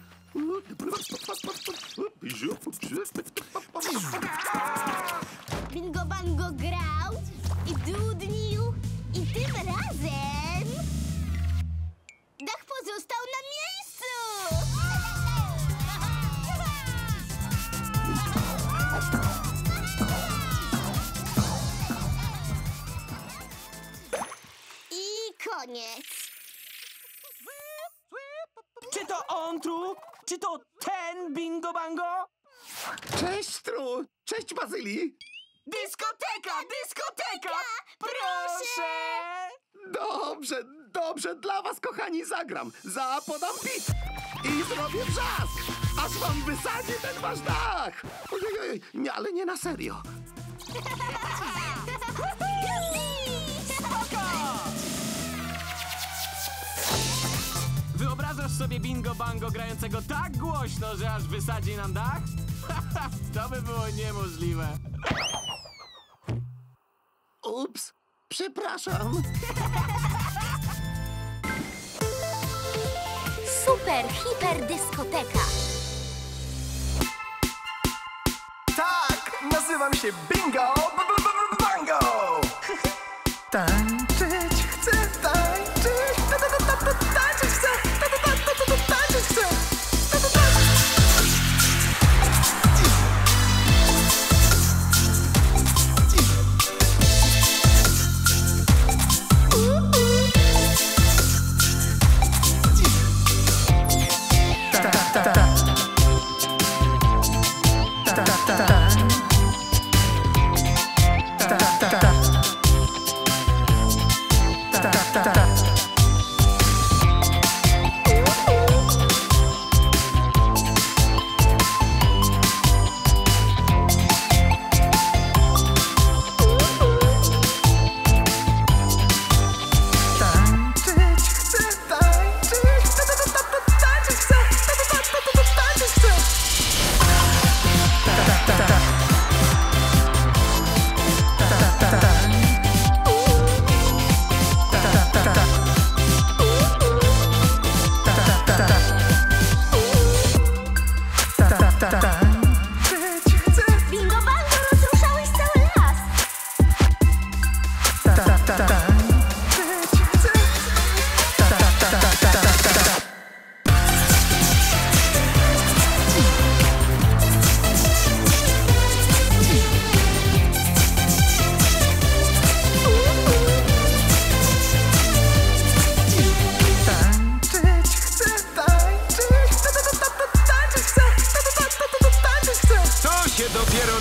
Bingo Bango grał i dudnił i tym razem dach pozostał na miejscu. I koniec. Czy to on tu? Czy to ten Bingo Bango? Cześć, Tru. Cześć, Bazylii. Dyskoteka! Proszę! Dobrze, dla was, kochani, zagram. Zapodam beat i zrobię wrzask, aż wam wysadzi ten wasz dach. Ojej, nie, ale nie na serio. Wyobrażasz sobie Bingo Bango grającego tak głośno, że aż wysadzi nam dach? To by było niemożliwe. Ups, przepraszam. Super, hiper dyskoteka. Tak, nazywam się Bingo Bango. Tańczyć chcę, tańczyć. Tańczyć chcę, tańczyć chcę. Ta, ta, ta.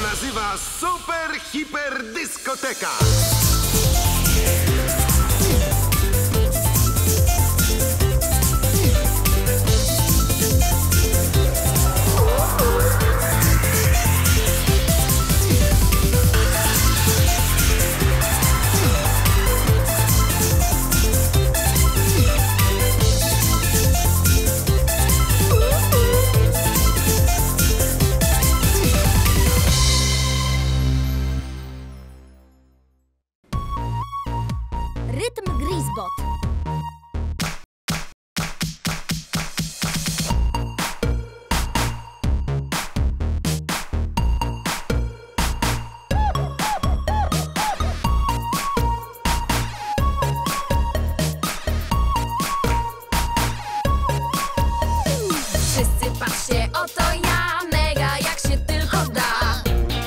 nazywa Super Hiper Dyskoteka. Rytm Grisbot. Wszyscy patrzcie, oto ja, mega jak się tylko da.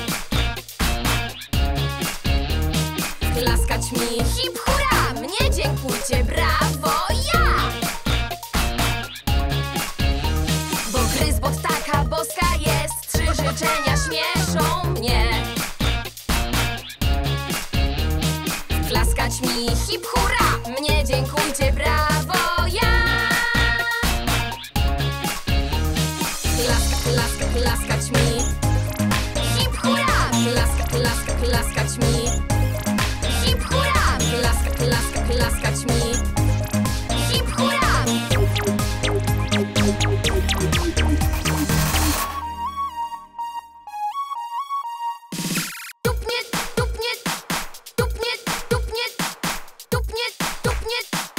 Klaskać mi, hip hurra, mnie dziękujcie, brawo, ja! Bo Grisbot taka boska jest, 3 życzenia śmieszą mnie. Klaskać mi, hip hurra, mnie dziękujcie, brawo, ja! Klaskać mi, hip hurra, klaskać mi. Hip hurra! Klaskać mi. Hip hurra! Tupnie, tupnie, tupnie, tupnie, tupnie, tupnie,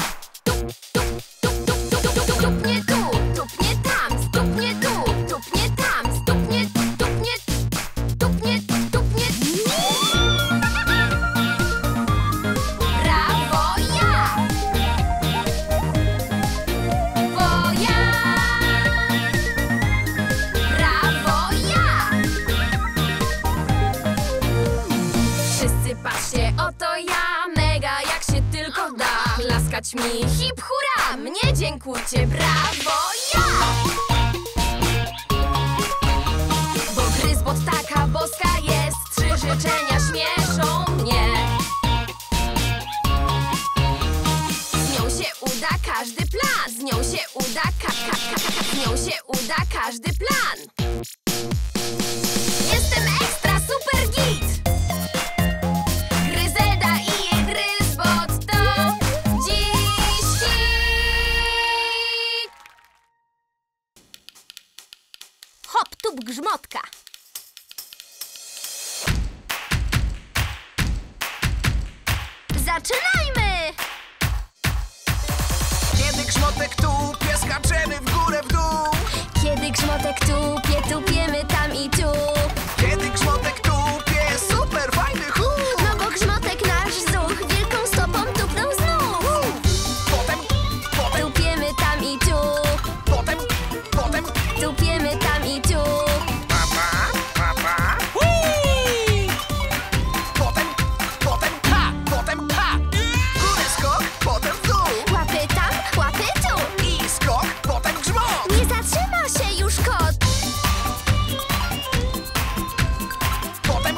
tupnie tu, tupnie tam, tupnie tu, tupnie tam, tupnie, tupnie, tupnie, tupnie. Brawo, ja! Bo ja! Brawo, ja! Wszyscy patrzcie, oto ja, mega jak się tylko da. Klaskać mi, hip hurra, mnie dziękujcie, brawo, ja! Bo Grisbot taka boska jest, 3 życzenia śmieszą mnie. Z nią się uda każdy plan, z nią się uda z nią się uda każdy plan. Jestem ekstra super git. Gryzelda i jej Grisbot to dziś hit. Hop, tup, grzmotka. Zaczynajmy! Kiedy grzmotek tupie, skaczemy w górę, w dół. Kiedy grzmotek tupie, tupiemy tam i tu. Kiedy grzmotek tupie, super fajny huk. No bo grzmotek nasz zuch wielką stopą tupnął znów. Potem, Tupiemy tam i tu. potem, Tupiemy tam i tu. papa. Potem pa. Górę skok, potem w dół. Łapy tam, łapy tu. I skok, potem grzmot. Nie zatrzyma się już kot. Potem.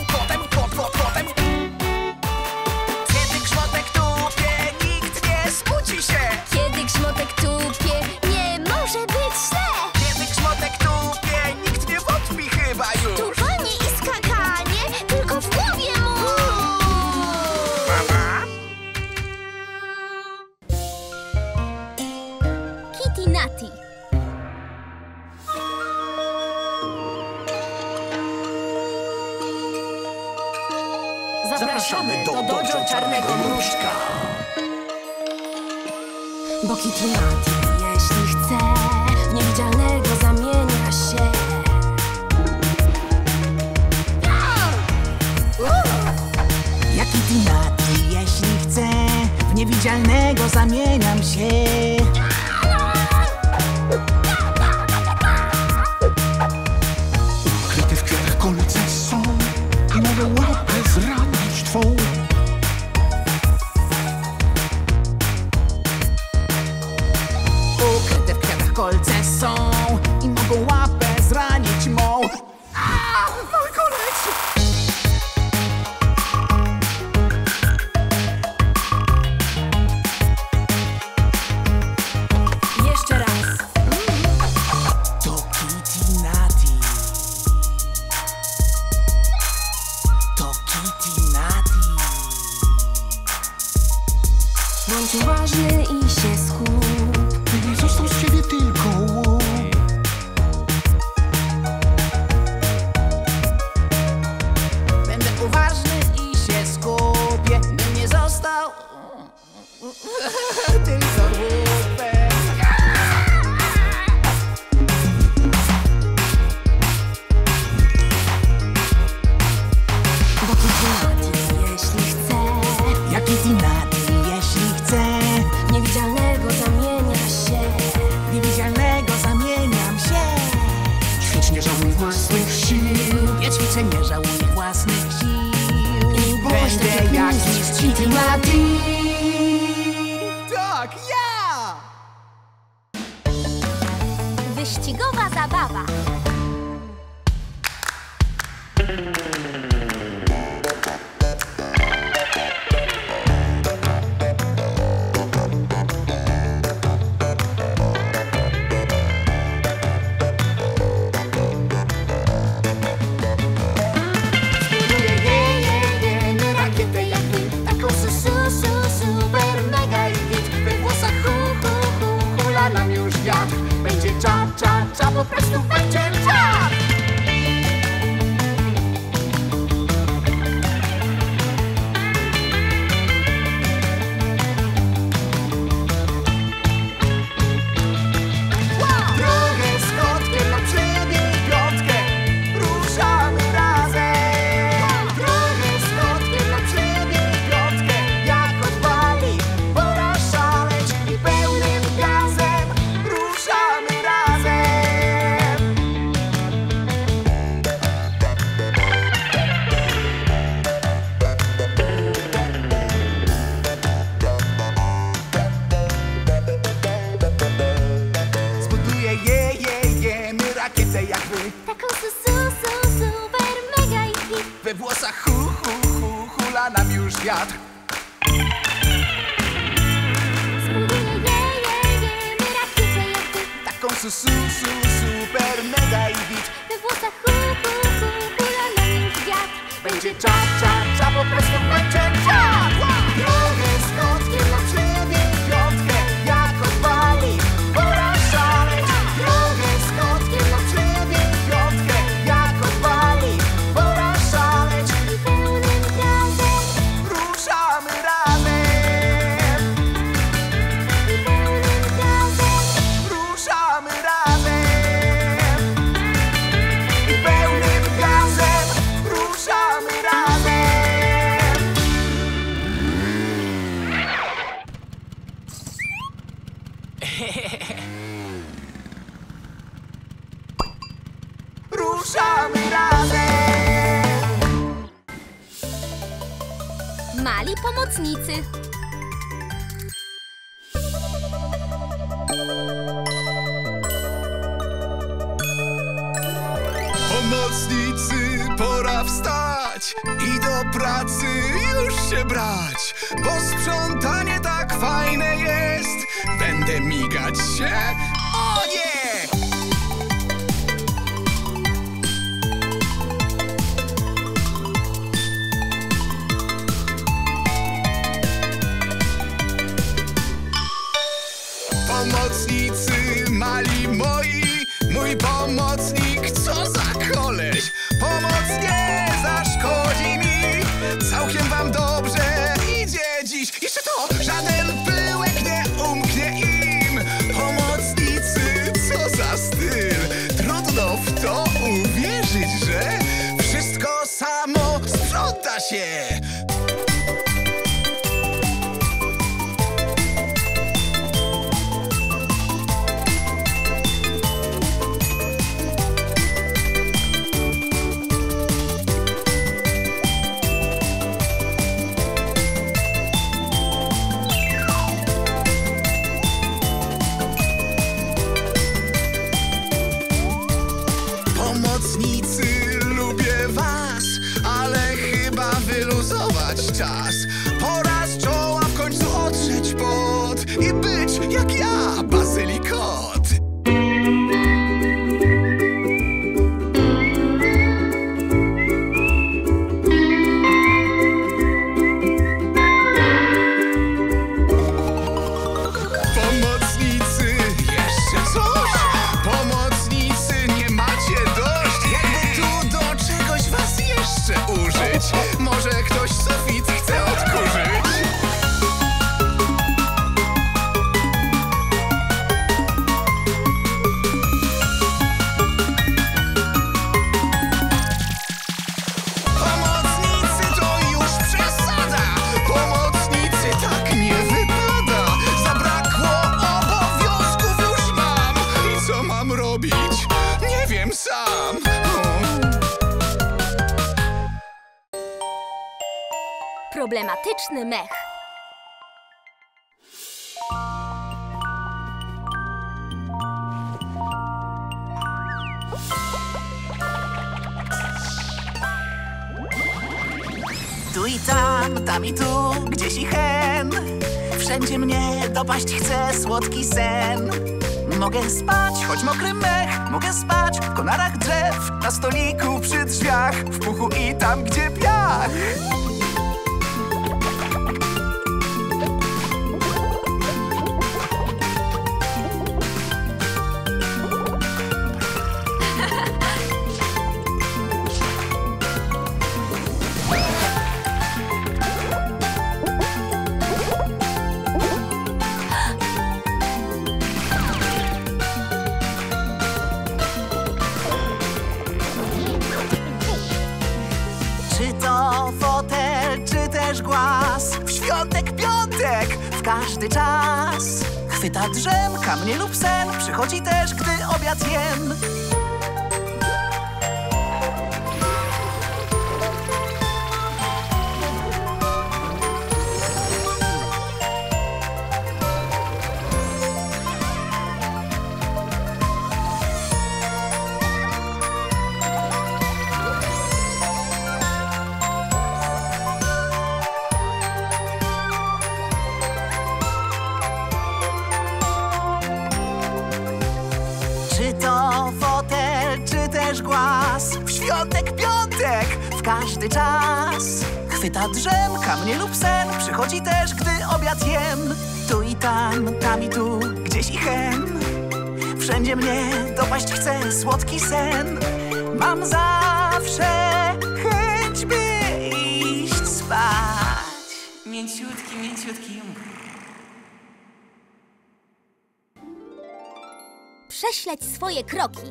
Kiedy grzmotek tupie, nikt nie smuci się. Kiedy grzmotek tupie, nie może być źle. Kiedy grzmotek tupie, nikt nie wątpi chyba już. Tupanie i skakanie tylko w głowie mu. Papa. Kitty Natty. Zapraszamy do dojo Czarnego Mruczka. Bo Kitty Natty, jeśli chce, w niewidzialnego zamienia się. Ja Kitty Natty, jeśli chcę, w niewidzialnego zamieniam się. Ukryte w kwiatach kolce są i mogę łapę zranić twą. Ukryte w kwiatach kolce są i mogą łapę zranić mą. Mój kolec! Bądź uważny i się skup. Nie został z ciebie tylko łup. Będę uważny i się skupię, bym nie został tylko łupem. Bo Kitty, jeśli chce, Jak i Tinati, jeśli chce, niewidzialnego zamienia się. niewidzialnego zamieniam się. Ćwicz, nie żałuj własnych sił. Ja ćwiczę, nie żałuję własnych sił. I bądź tak Będę jak mistrz Tinati. Tak, ja! Wyścigowa zabawa. Rakietę jak wy, taką super mega i hit. We włosach hula nam już wiatr. Będzie cza, po prostu będzie czas. Drogę z kotkiem na przebieg piątkę. Ruszamy razem. Drogę z kotkiem na przebieg piątkę. Jak odpali, pora szaleć i pełnym gazem ruszamy razem. Zbuduję my rakietę jak wy. Taką super mega i hit. We włosach hula nam już wiatr. Zbuduję my rakietę jak wy. Taką super mega i hit. We włosach hula nam już wiatr. Będzie cza, po prostu będzie czas. Drogę z kotkiem na przebieg piątkę. Jak odpali, pora szaleć. Drogę z kotkiem na przebieg piątkę. Jak odpali, pora szaleć. I pełnym gazem, Ruszamy razem. i pełnym gazem. Ruszamy razem. I pełnym gazem ruszamy razem. Ruszamy razem. Mali pomocnicy. Pomocnicy, pora wstać i do pracy już się brać, bo sprzątanie tak fajne jest. Będę migać się? O nie! Pomocnicy mali moi, mój pomocnik, co za koleś. Pomoc nie zaszkodzi mi, całkiem wam dobrze idzie dziś. Jeszcze to, żaden pyłek nie umknie im. Pomocnicy, co za styl. Trudno w to uwierzyć, że wszystko samo sprząta się. Pomocnicy, lubię was, ale chyba wyluzować czas. Pora z czoła w końcu otrzeć pot i być jak ja, bazylikot. Może ktoś sufit chce odkurzyć? Pomocnicy to już przesada. Pomocnicy tak nie wypada. Zabrakło obowiązków już mam. I co mam robić? Nie wiem sam. Problematyczny mech. Tu i tam i tu, gdzieś i hen. Wszędzie mnie dopaść chce słodki sen. Mogę spać, choć mokry mech. Mogę spać w konarach drzew, na stoliku przy drzwiach, w puchu i tam, gdzie piach. W świątek, piątek, w każdy czas. Chwyta drzemka mnie lub sen. Przychodzi też, gdy obiad jem. W świątek, piątek, w każdy czas. Chwyta drzemka mnie lub sen. Przychodzi też, gdy obiad jem. Tu i tam i tu, gdzieś i hen. Wszędzie mnie dopaść chce słodki sen. Mam zawsze chęć, by iść spać. Mięciutki, mięciutki. Prześledź swoje kroki.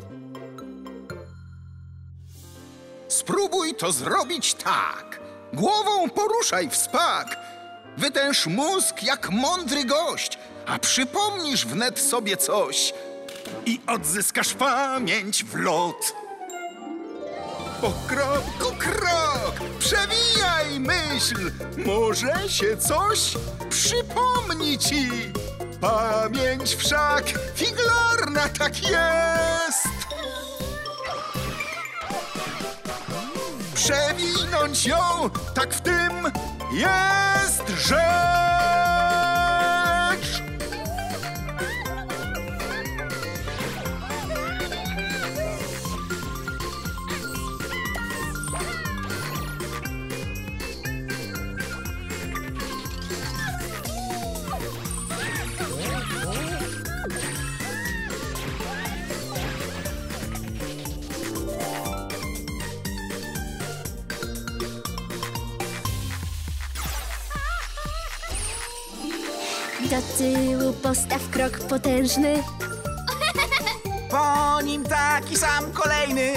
Spróbuj to zrobić tak. Głową poruszaj w spak. Wytęż mózg jak mądry gość, a przypomnisz wnet sobie coś i odzyskasz pamięć w lot. Po kroku krok, przewijaj myśl, może się coś przypomni ci. Pamięć wszak figlarna tak jest. Przewinąć ją, tak w tym jest rzecz. Do tyłu postaw krok potężny. Po nim taki sam kolejny.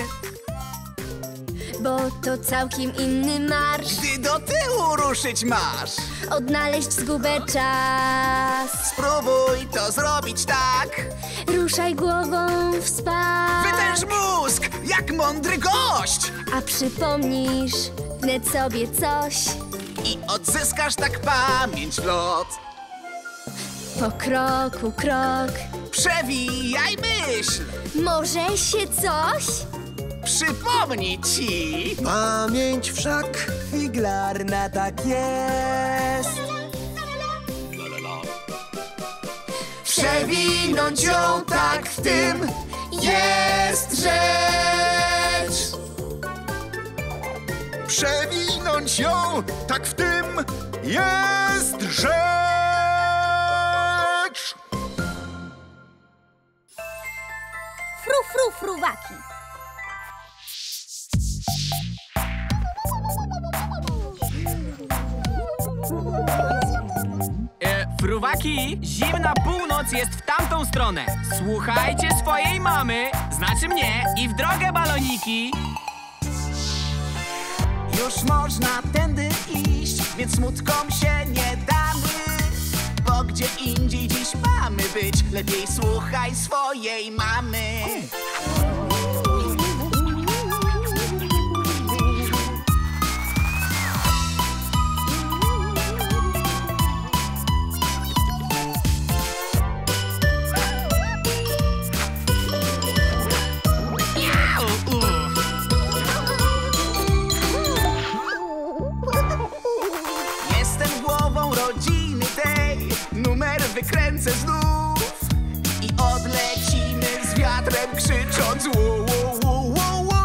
Bo to całkiem inny marsz. Gdy do tyłu ruszyć masz. Odnaleźć zgubę czas. Spróbuj to zrobić tak. Ruszaj głową w spak. Wytęż mózg jak mądry gość. A przypomnisz wnet sobie coś. I odzyskasz tak pamięć w lot. Po kroku krok. Przewijaj myśl. Może się coś przypomni ci. Pamięć wszak figlarna tak jest. Przewinąć ją tak w tym jest rzecz. Przewinąć ją tak w tym jest rzecz. Fru, fruwaki. Fruwaki, zimna północ jest w tamtą stronę. Słuchajcie swojej mamy, znaczy mnie, i w drogę, baloniki. Już można tędy iść, więc smutkom się nie damy. Bo gdzie indziej dziś mamy być, lepiej słuchaj swojej mamy. Jestem głową rodziny tej, numer wykręcę znów i odlecimy z wiatrem, krzycząc wu, wu, wu, wu, wu.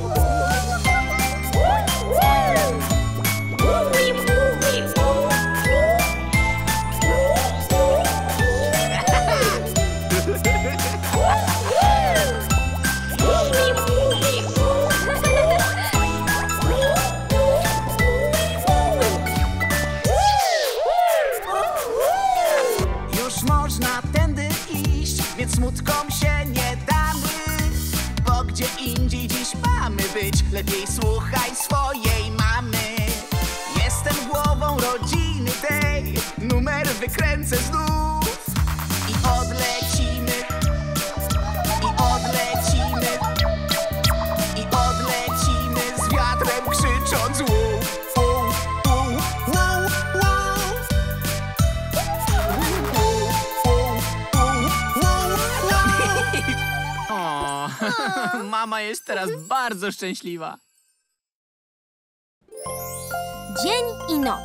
Już można tędy iść, więc smutkom się nie damy. Bo gdzie indziej dziś mamy być, lepiej słuchaj swojej mamy. Jestem głową rodziny tej, numer wykręcę znów i odlecimy, i odlecimy, i odlecimy z wiatrem, krzycząc wu, wu, wu, wu, wu. O, mama jest teraz bardzo szczęśliwa. Dzień i noc.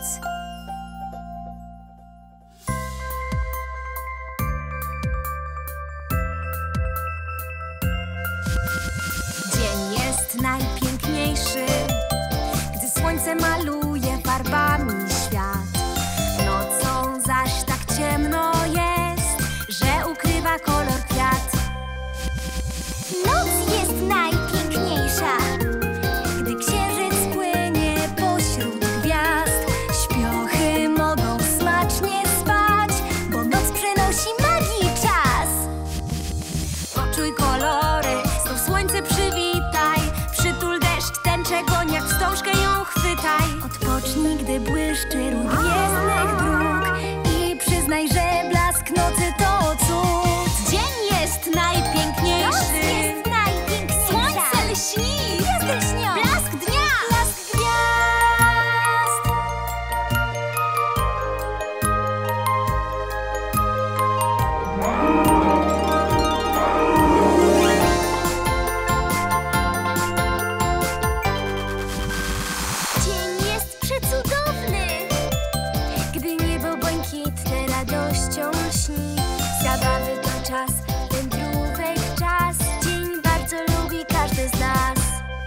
Dzień jest najpiękniejszy, gdy słońce maluje farbami świat. Nocą zaś tak ciemno jest, że ukrywa kolor kwiat. Noc jest najpiękniejsza, Gdy księżyc płynie pośród gwiazd, śpiochy mogą smacznie spać, bo noc przynosi magii czas. Poczuj kolory, znów słońce przywitaj, przytul deszcz, tęczę goń, jak wstążkę ją chwytaj. Odpocznij, gdy błyszczy rój gwiezdnych dróg i przyznaj, że blask nocy to cud. Dzień jest najpiękniejszy. Noc jest najpiękniejsza. Słońce lśni. Gwiazdy lśnią. Blask dnia. Blask gwiazd. Dzień jest przecudowny, Gdy niebo błękitne radością śni, zabawy to czas, wędrówek czas. Dzień bardzo lubi każdy z nas.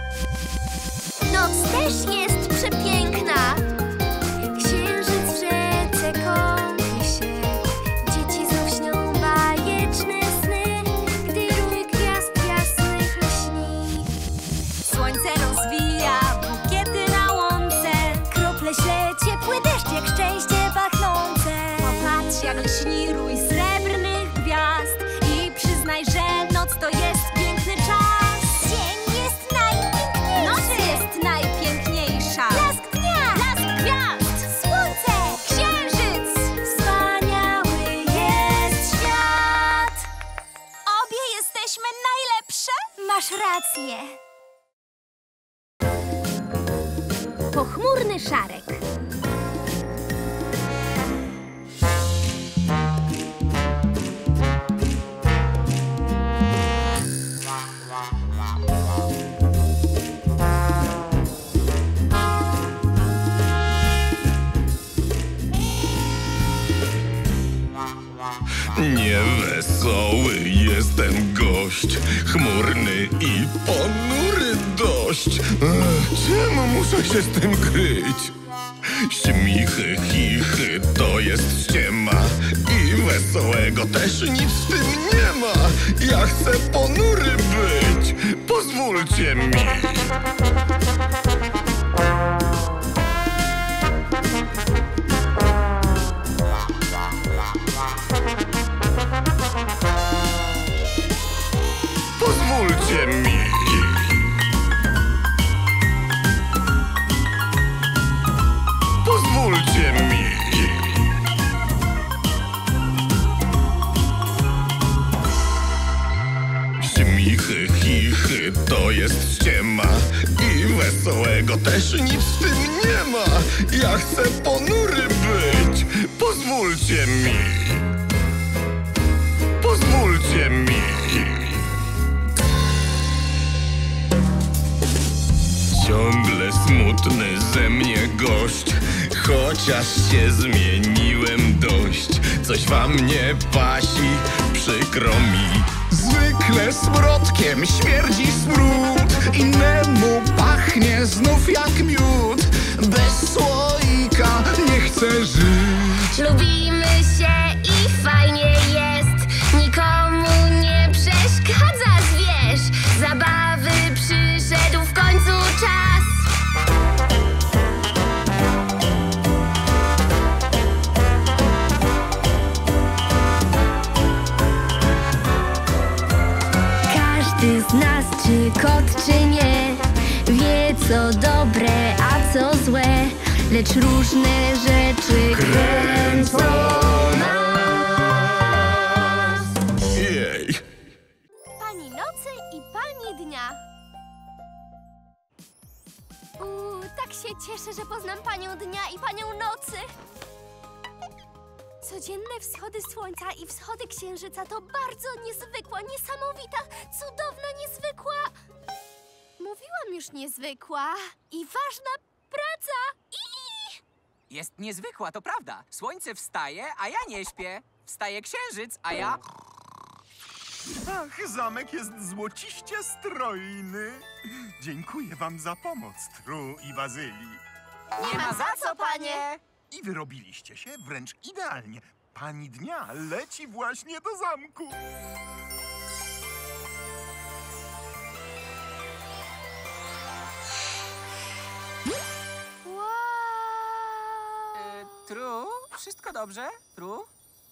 noc też jest przepiękna. Księżyc w rzece kąpie się, dzieci znów śnią bajeczne sny, gdy rój gwiazd jasnych lśni. Słońce rozwija bukiety na łące, krople śle ciepły deszcz, jak szczęście pachnące. Popatrz, jak lśni rój srebrnych gwiazd i przyznaj, że noc to jest piękny czas. Dzień jest najpiękniejszy. Noc jest najpiękniejsza. Blask dnia. Blask gwiazd. Słońce. Księżyc. Wspaniały jest świat. Obie jesteśmy najlepsze. Masz rację. Pochmurny szarek. Niewesoły jestem gość, chmurny i ponury dość. Czemu muszę się z tym kryć? Śmichy, chichy, to jest ściema i wesołego też nic w tym nie ma. Ja chcę ponury być, pozwólcie mi. też nic w tym nie ma. Ja chcę ponury być. Pozwólcie mi. Pozwólcie mi. Ciągle smutny ze mnie gość, chociaż się zmieniłem dość. Coś wam nie pasi, przykro mi. Zwykle smrodkiem śmierdzi smród, innemu pachnie znów jak miód. Bez słoika nie chcę żyć. Lubimy się i fajnie jest, nikomu nie przeszkadzasz, wiesz. Zabawy przyszedł w końcu czas. Każdy z nas, czy kot, czy nie, wie co dobre, a co złe, lecz różne rzeczy kręcą nas. Jej. Pani nocy i pani dnia. Tak się cieszę, że poznam panią dnia i panią nocy. Codzienne wschody słońca i wschody księżyca to bardzo niezwykła, niesamowita, cudowna, niezwykła... Mówiłam już niezwykła i ważna praca. Jest niezwykła, to prawda. Słońce wstaje, a ja nie śpię. Wstaje księżyc, a ja... Ach, zamek jest złociście strojny. Dziękuję wam za pomoc, Tru i Bazylii. Nie ma za co, panie! I wyrobiliście się wręcz idealnie. Pani dnia leci właśnie do zamku. Tru? Wszystko dobrze? Tru?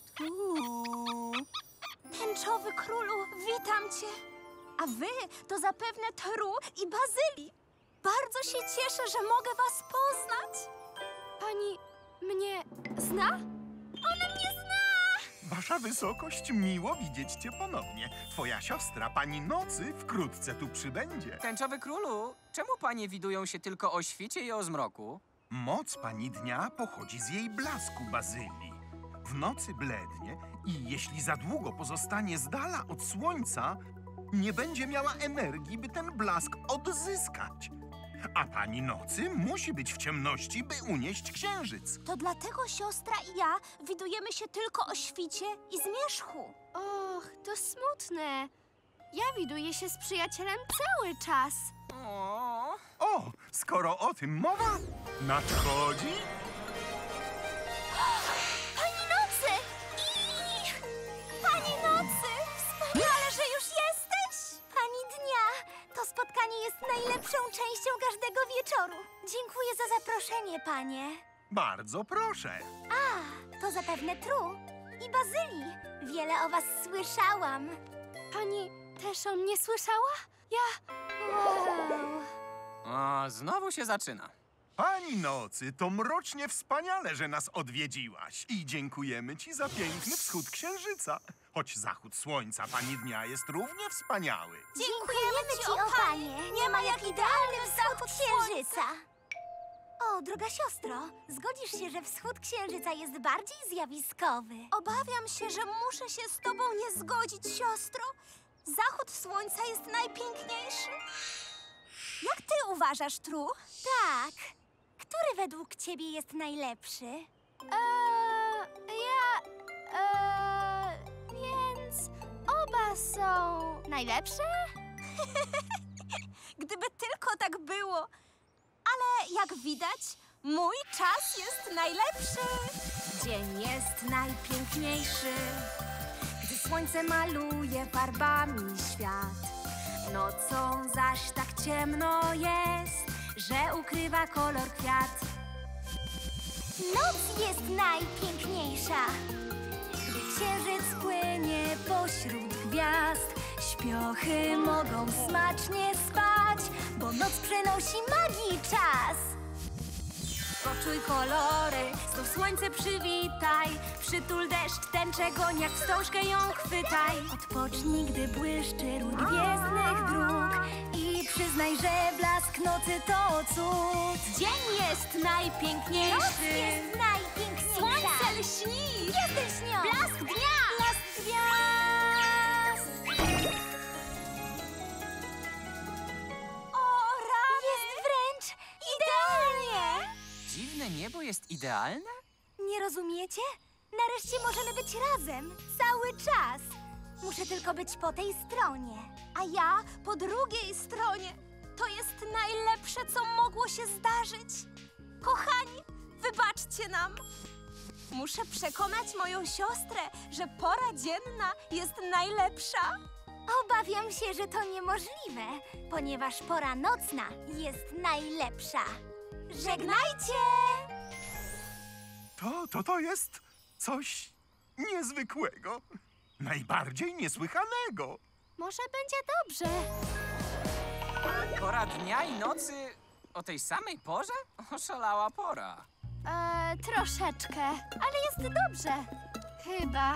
Tęczowy królu, witam cię. A wy to zapewne Tru i Bazylii. Bardzo się cieszę, że mogę was poznać. Pani mnie zna? Ona mnie zna! Wasza wysokość, miło widzieć cię ponownie. Twoja siostra, pani nocy, wkrótce tu przybędzie. Tęczowy królu, czemu panie widują się tylko o świcie i o zmroku? Moc pani dnia pochodzi z jej blasku, Bazylii. W nocy blednie i jeśli za długo pozostanie z dala od słońca, nie będzie miała energii, by ten blask odzyskać. A pani nocy musi być w ciemności, by unieść księżyc. To dlatego siostra i ja widujemy się tylko o świcie i zmierzchu. Och, to smutne. Ja widuję się z przyjacielem cały czas. O, skoro o tym mowa, nadchodzi... Pani nocy! Pani nocy! Wspaniale, że już jesteś! Pani dnia! To spotkanie jest najlepszą częścią każdego wieczoru. Dziękuję za zaproszenie, panie. Bardzo proszę. A, to zapewne Tru i Bazylii. Wiele o was słyszałam. Pani też o mnie słyszała? Ja... Wow. O, znowu się zaczyna. Pani nocy, to mrocznie wspaniale, że nas odwiedziłaś. I dziękujemy ci za piękny wschód księżyca. Choć zachód słońca pani dnia jest równie wspaniały. Dziękujemy ci, o panie. Nie ma jak idealny wschód księżyca. O, droga siostro, zgodzisz się, że wschód księżyca jest bardziej zjawiskowy? Obawiam się, że muszę się z tobą nie zgodzić, siostro. Zachód słońca jest najpiękniejszy. Jak ty uważasz, Tru? Tak. Który według ciebie jest najlepszy? Więc oba są najlepsze? Gdyby tylko tak było. Ale jak widać, mój czas jest najlepszy. Dzień jest najpiękniejszy, gdy słońce maluje farbami świat. Nocą zaś tak ciemno jest, że ukrywa kolor kwiat. Noc jest najpiękniejsza, gdy księżyc płynie pośród gwiazd. Śpiochy mogą smacznie spać, bo noc przynosi magii czas. Poczuj kolory, znów słońce przywitaj. Przytul deszcz, tęczę goń, jak wstążkę ją chwytaj. Odpocznij, gdy błyszczy ród gwiezdnych dróg i Przyznaj, że blask nocy to cud. Dzień jest najpiękniejszy. Noc jest najpiękniejsza. Słońce lśni. Jesteś nią. Blask dnia. Blask gwiazd. O, rany. Jest wręcz idealnie. Dziwne niebo jest idealne? Nie rozumiecie? Nareszcie możemy być razem. Cały czas. Muszę tylko być po tej stronie. A ja po drugiej stronie. To jest najlepsze, co mogło się zdarzyć. Kochani, wybaczcie nam. Muszę przekonać moją siostrę, że pora dzienna jest najlepsza. Obawiam się, że to niemożliwe, ponieważ pora nocna jest najlepsza. Żegnajcie! To jest coś niezwykłego. Najbardziej niesłychanego. Może będzie dobrze. Pora dnia i nocy o tej samej porze? Oszalała pora. Troszeczkę, ale jest dobrze. Chyba.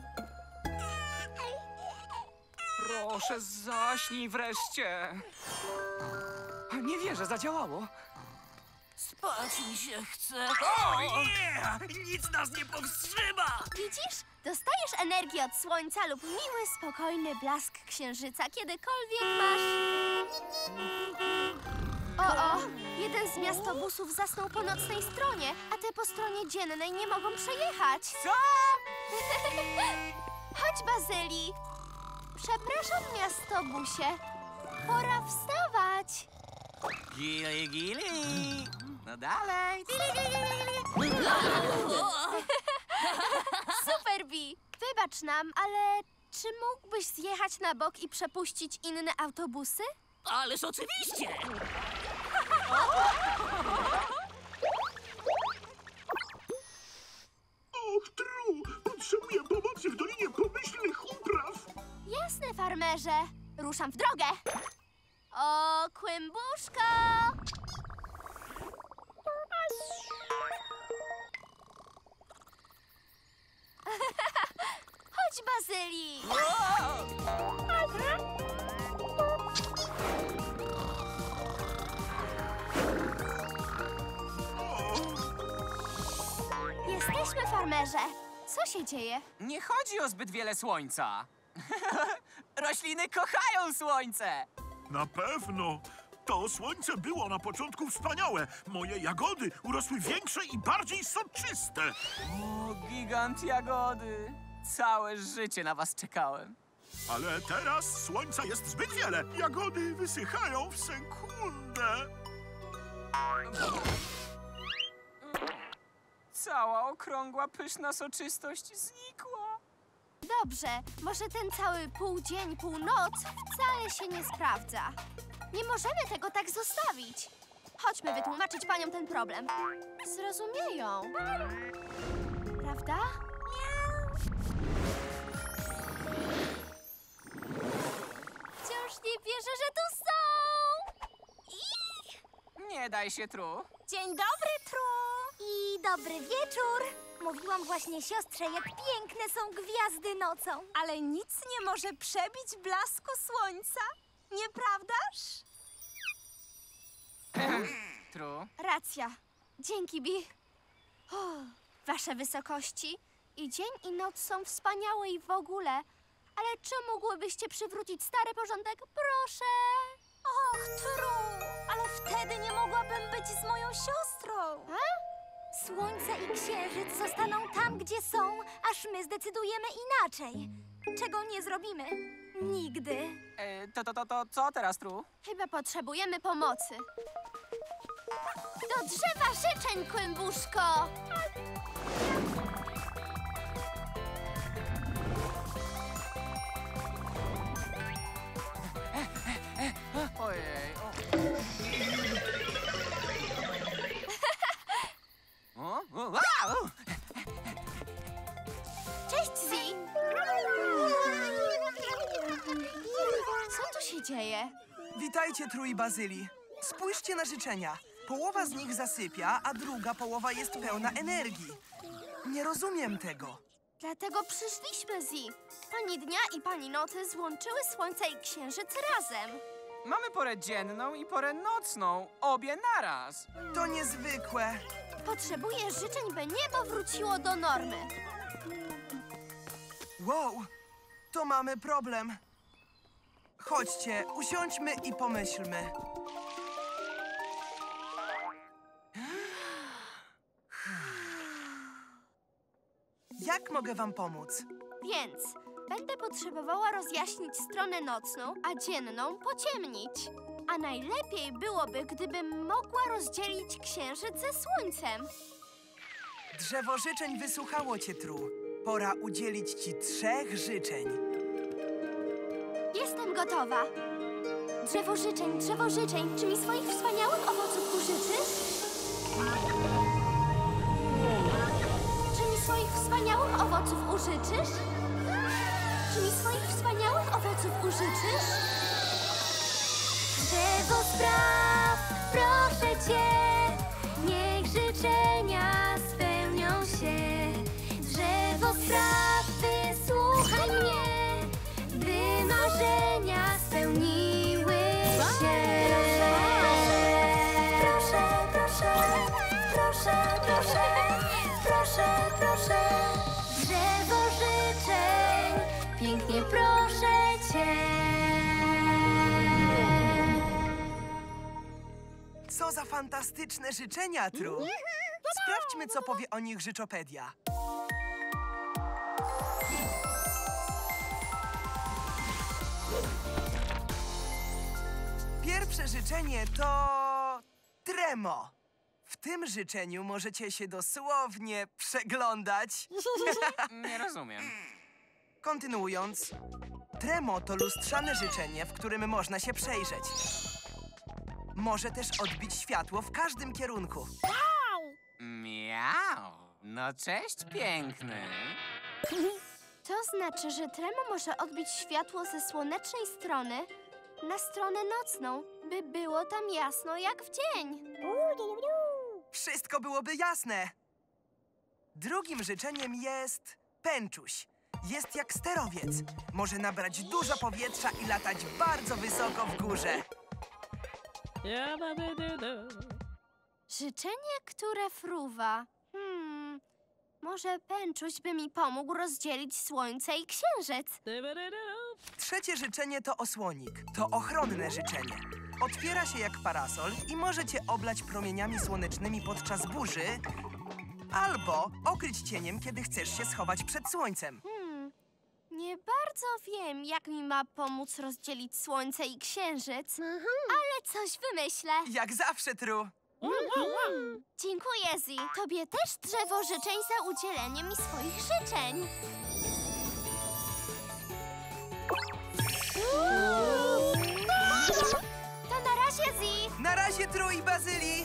Proszę, zaśnij wreszcie. Nie wierzę, zadziałało. Spać mi się chce. O nie! Nic nas nie powstrzyma! Widzisz? Dostajesz energię od słońca lub miły, spokojny blask księżyca, kiedykolwiek masz... O, jeden z miastobusów zasnął po nocnej stronie, a te po stronie dziennej nie mogą przejechać. Co? Chodź, Bazyli. Przepraszam, miastobusie. Pora wstawać. Gili, gili! No dalej! Super, Bi. Wybacz nam, ale czy mógłbyś zjechać na bok i przepuścić inne autobusy? Ależ oczywiście! Och, Tru, potrzebuję pomocy w Dolinie Pomyślnych Upraw. Jasne, farmerze. Ruszam w drogę. O, kłębuszko! Chodź, Bazyli. Jesteśmy, farmerze. Co się dzieje? Nie chodzi o zbyt wiele słońca. Rośliny kochają słońce. Na pewno. To słońce było na początku wspaniałe. Moje jagody urosły większe i bardziej soczyste. O, gigant jagody. Całe życie na was czekałem. Ale teraz słońca jest zbyt wiele. Jagody wysychają w sekundę. Cała okrągła, pyszna soczystość znikła. Dobrze, może ten cały półdzień, północ wcale się nie sprawdza. Nie możemy tego tak zostawić. Chodźmy wytłumaczyć paniom ten problem. Zrozumieją. Prawda? Wciąż nie wierzę, że tu są! Nie daj się, Tru. Dzień dobry, Tru! I dobry wieczór! Mówiłam właśnie siostrze, jak piękne są gwiazdy nocą. Ale nic nie może przebić blasku słońca. Nieprawdaż? Tru. Racja. Dzięki, Bi. Wasze wysokości. I dzień, i noc są wspaniałe i w ogóle. Ale czy mógłybyście przywrócić stary porządek? Proszę. Och, Tru, ale wtedy nie mogłabym być z moją siostrą. Słońce i księżyc zostaną tam, gdzie są, aż my zdecydujemy inaczej. Czego nie zrobimy? Nigdy. To co teraz, Tru? Chyba potrzebujemy pomocy. Do drzewa życzeń, kłębuszko! Ojej. Cześć, Zi! Co tu się dzieje? Witajcie, Tru i Bazyli. Spójrzcie na życzenia. Połowa z nich zasypia, a druga połowa jest pełna energii. Nie rozumiem tego. Dlatego przyszliśmy, Zi. Pani dnia i pani nocy złączyły słońce i księżyc razem. Mamy porę dzienną i porę nocną. Obie naraz. To niezwykłe. Potrzebuję życzeń, by niebo wróciło do normy. Wow, to mamy problem. Chodźcie, usiądźmy i pomyślmy. Jak mogę wam pomóc? Więc będę potrzebowała rozjaśnić stronę nocną, a dzienną pociemnić. A najlepiej byłoby, gdybym mogła rozdzielić księżyc ze słońcem. Drzewo życzeń wysłuchało cię, Tru. Pora udzielić ci 3 życzeń. Jestem gotowa. Drzewo życzeń, czy mi swoich wspaniałych owoców użyczysz? Czy mi swoich wspaniałych owoców użyczysz? Czy mi swoich wspaniałych owoców użyczysz? Drzewo spraw, proszę cię, niech życzenia spełnią się. Drzewo spraw, wysłuchaj mnie, by marzenia spełniły się. Proszę, proszę, proszę, proszę, proszę, proszę. Drzewo życzeń, pięknie proszę cię. Co za fantastyczne życzenia, Tru. Sprawdźmy, co powie o nich Życzopedia. Pierwsze życzenie to... Tremo. W tym życzeniu możecie się dosłownie przeglądać. Nie rozumiem. Kontynuując, Tremo to lustrzane życzenie, w którym można się przejrzeć. Może też odbić światło w każdym kierunku. Miau. No cześć, piękny. To znaczy, że Tremo może odbić światło ze słonecznej strony na stronę nocną, by było tam jasno jak w dzień. Wszystko byłoby jasne. Drugim życzeniem jest pęczuś. Jest jak sterowiec. Może nabrać dużo powietrza i latać bardzo wysoko w górze. Życzenie, które fruwa. Może pęczuś by mi pomógł rozdzielić słońce i księżyc. Trzecie życzenie to osłonik. To ochronne życzenie. Otwiera się jak parasol i może cię oblać promieniami słonecznymi podczas burzy albo okryć cieniem, kiedy chcesz się schować przed słońcem. Nie bardzo wiem, jak mi ma pomóc rozdzielić słońce i księżyc, ale coś wymyślę. Jak zawsze, Tru. Dziękuję, Zi. Tobie też drzewo życzeń za udzielenie mi swoich życzeń. To na razie, Zi. Na razie, Tru i Bazylii.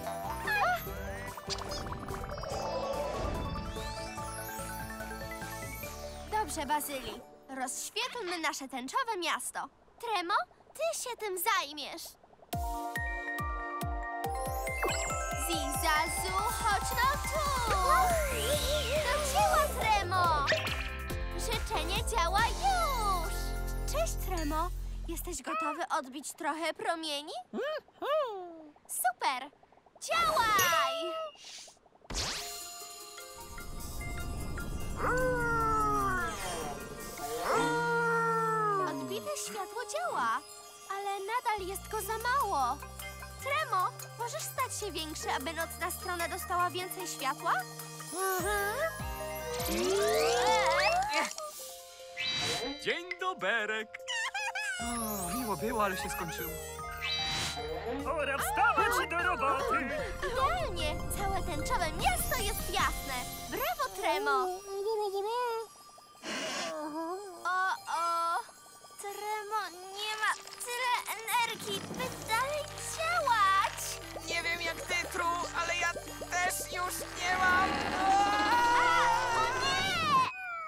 Dobrze, Bazylii. Rozświetlmy nasze tęczowe miasto. Tremo, ty się tym zajmiesz. Zizazu, chodź no tu! Do dzieła, Tremo! Życzenie działa już! Cześć, Tremo. Jesteś gotowy odbić trochę promieni? Super! Działaj! Odbite światło działa, ale nadal jest go za mało. Tremo, możesz stać się większy, aby nocna strona dostała więcej światła? Dzień doberek. Miło było, ale się skończyło. Pora wstawać do roboty! Idealnie! Całe tęczowe miasto jest jasne! Brawo, Tremo! O! Tremo nie ma tyle energii, by dalej działać! Nie wiem jak ty, Tru, ale ja też już nie mam. O nie!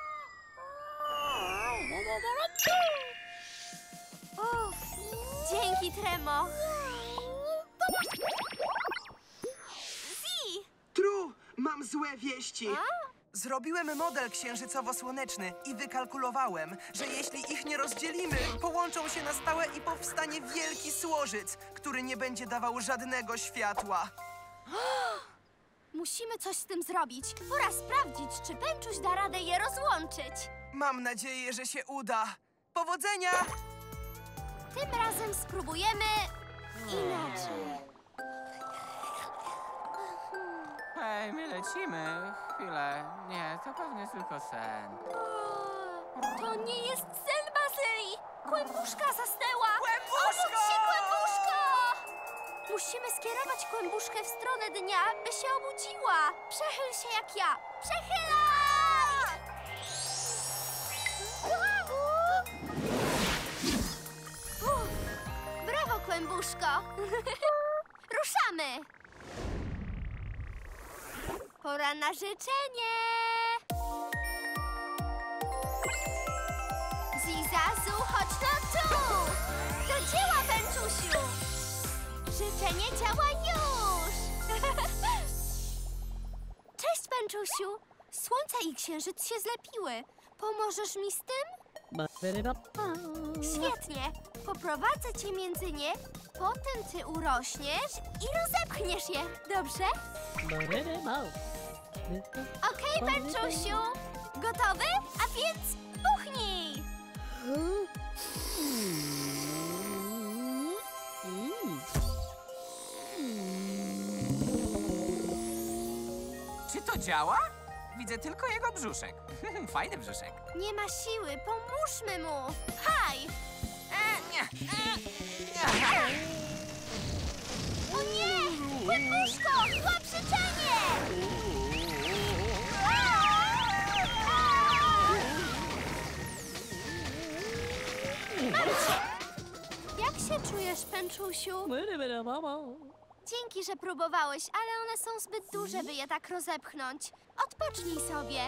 Uff, dzięki, Tremo! Tru, mam złe wieści. Zrobiłem model księżycowo-słoneczny i wykalkulowałem, że jeśli ich nie rozdzielimy, połączą się na stałe i powstanie wielki słożyc, który nie będzie dawał żadnego światła. Musimy coś z tym zrobić. Pora sprawdzić, czy Pęczuś da radę je rozłączyć. Mam nadzieję, że się uda. Powodzenia! Tym razem spróbujemy inaczej. Hej, my lecimy. Chwilę. Nie, to pewnie tylko sen. To nie jest sen, Bazylii! Kłębuszka zasnęła! Kłębuszko! Obudź się, Kłębuszko! Musimy skierować Kłębuszkę w stronę dnia, by się obudziła. Przechyl się jak ja. Przechylaj! Brawo, Kłębuszko! Ruszamy! Pora na życzenie! Zizazu, chodź no tu! Do dzieła, Pęczusiu! Życzenie działa już! Cześć, Pęczusiu! Słońce i księżyc się zlepiły. Pomożesz mi z tym? Świetnie! Poprowadzę cię między nie, potem ty urośniesz i rozepchniesz je, dobrze? Okej, Pęczusiu! Gotowy? A więc puchnij! Czy to działa? Widzę tylko jego brzuszek. Fajny brzuszek. Nie ma siły, pomóżmy mu! Haj! O nie! Kłębuszko, łap życzenie! Jak się czujesz, Pęczusiu? Dzięki, że próbowałeś, ale one są zbyt duże, by je tak rozepchnąć. Odpocznij sobie.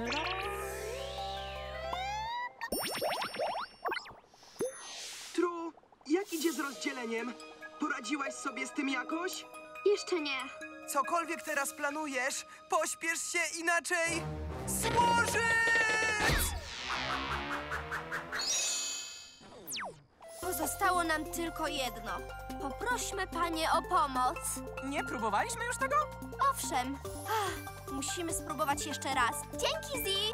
Tru, jak idzie z rozdzieleniem? Poradziłaś sobie z tym jakoś? Jeszcze nie. Cokolwiek teraz planujesz, pośpiesz się, inaczej słożyc! Pozostało nam tylko jedno. Poprośmy panie o pomoc. Nie próbowaliśmy już tego? Owszem. Musimy spróbować jeszcze raz. Dzięki, Zi!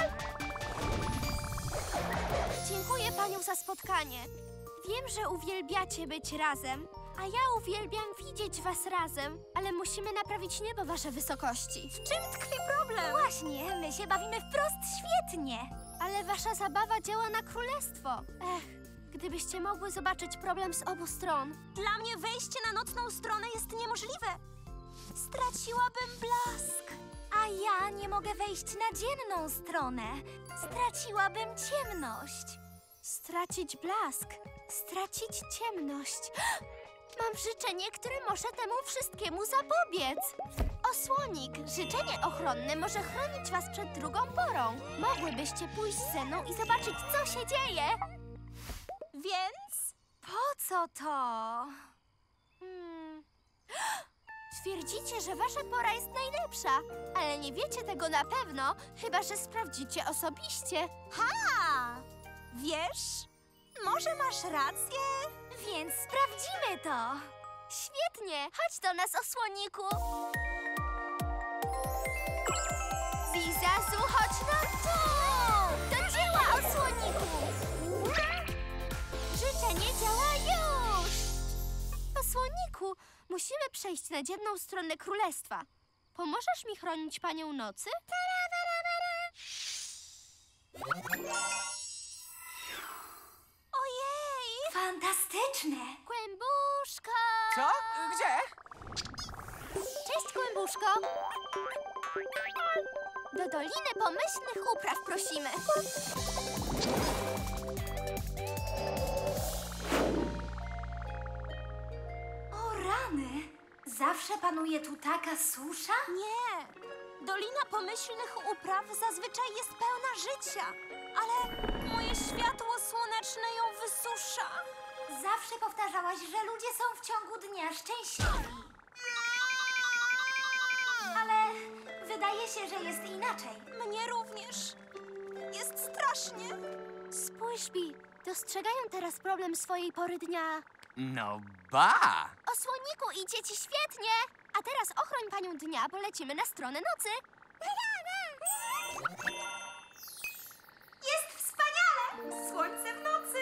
Dziękuję paniom za spotkanie. Wiem, że uwielbiacie być razem, a ja uwielbiam widzieć was razem, ale musimy naprawić niebo, wasze wysokości. W czym tkwi problem? Właśnie, my się bawimy wprost świetnie. Ale wasza zabawa działa na królestwo. Gdybyście mogły zobaczyć problem z obu stron. Dla mnie wejście na nocną stronę jest niemożliwe. Straciłabym blask. A ja nie mogę wejść na dzienną stronę. Straciłabym ciemność. Stracić blask. Stracić ciemność. Mam życzenie, które może temu wszystkiemu zapobiec. Osłonik, życzenie ochronne może chronić was przed drugą porą. Mogłybyście pójść ze mną i zobaczyć, co się dzieje. Więc? Po co to? Twierdzicie, że wasza pora jest najlepsza, ale nie wiecie tego na pewno, chyba że sprawdzicie osobiście. Wiesz? Może masz rację? Więc sprawdzimy to. Świetnie! Chodź do nas, osłoniku. Zizazu, chodź no tu! Do dzieła, osłoniku! Życzenie działa już! Osłoniku, musimy przejść na dzienną stronę królestwa. Pomożesz mi chronić panią nocy? Ojej! Fantastyczne! Kłębuszko! Co? Gdzie? Cześć, Kłębuszko! Do Doliny Pomyślnych Upraw prosimy. O rany! Zawsze panuje tu taka susza? Nie! Dolina Pomyślnych Upraw zazwyczaj jest pełna życia, ale moje światło słoneczne ją wysusza. Zawsze powtarzałaś, że ludzie są w ciągu dnia szczęśliwi. Ale Wydaje się, że jest inaczej. Mnie również. Jest strasznie. Spójrz, Bi. Dostrzegają teraz problem swojej pory dnia. No ba! O słoniku, idzie ci świetnie. A teraz ochroń panią dnia, bo lecimy na stronę nocy. Jest wspaniale! Słońce w nocy.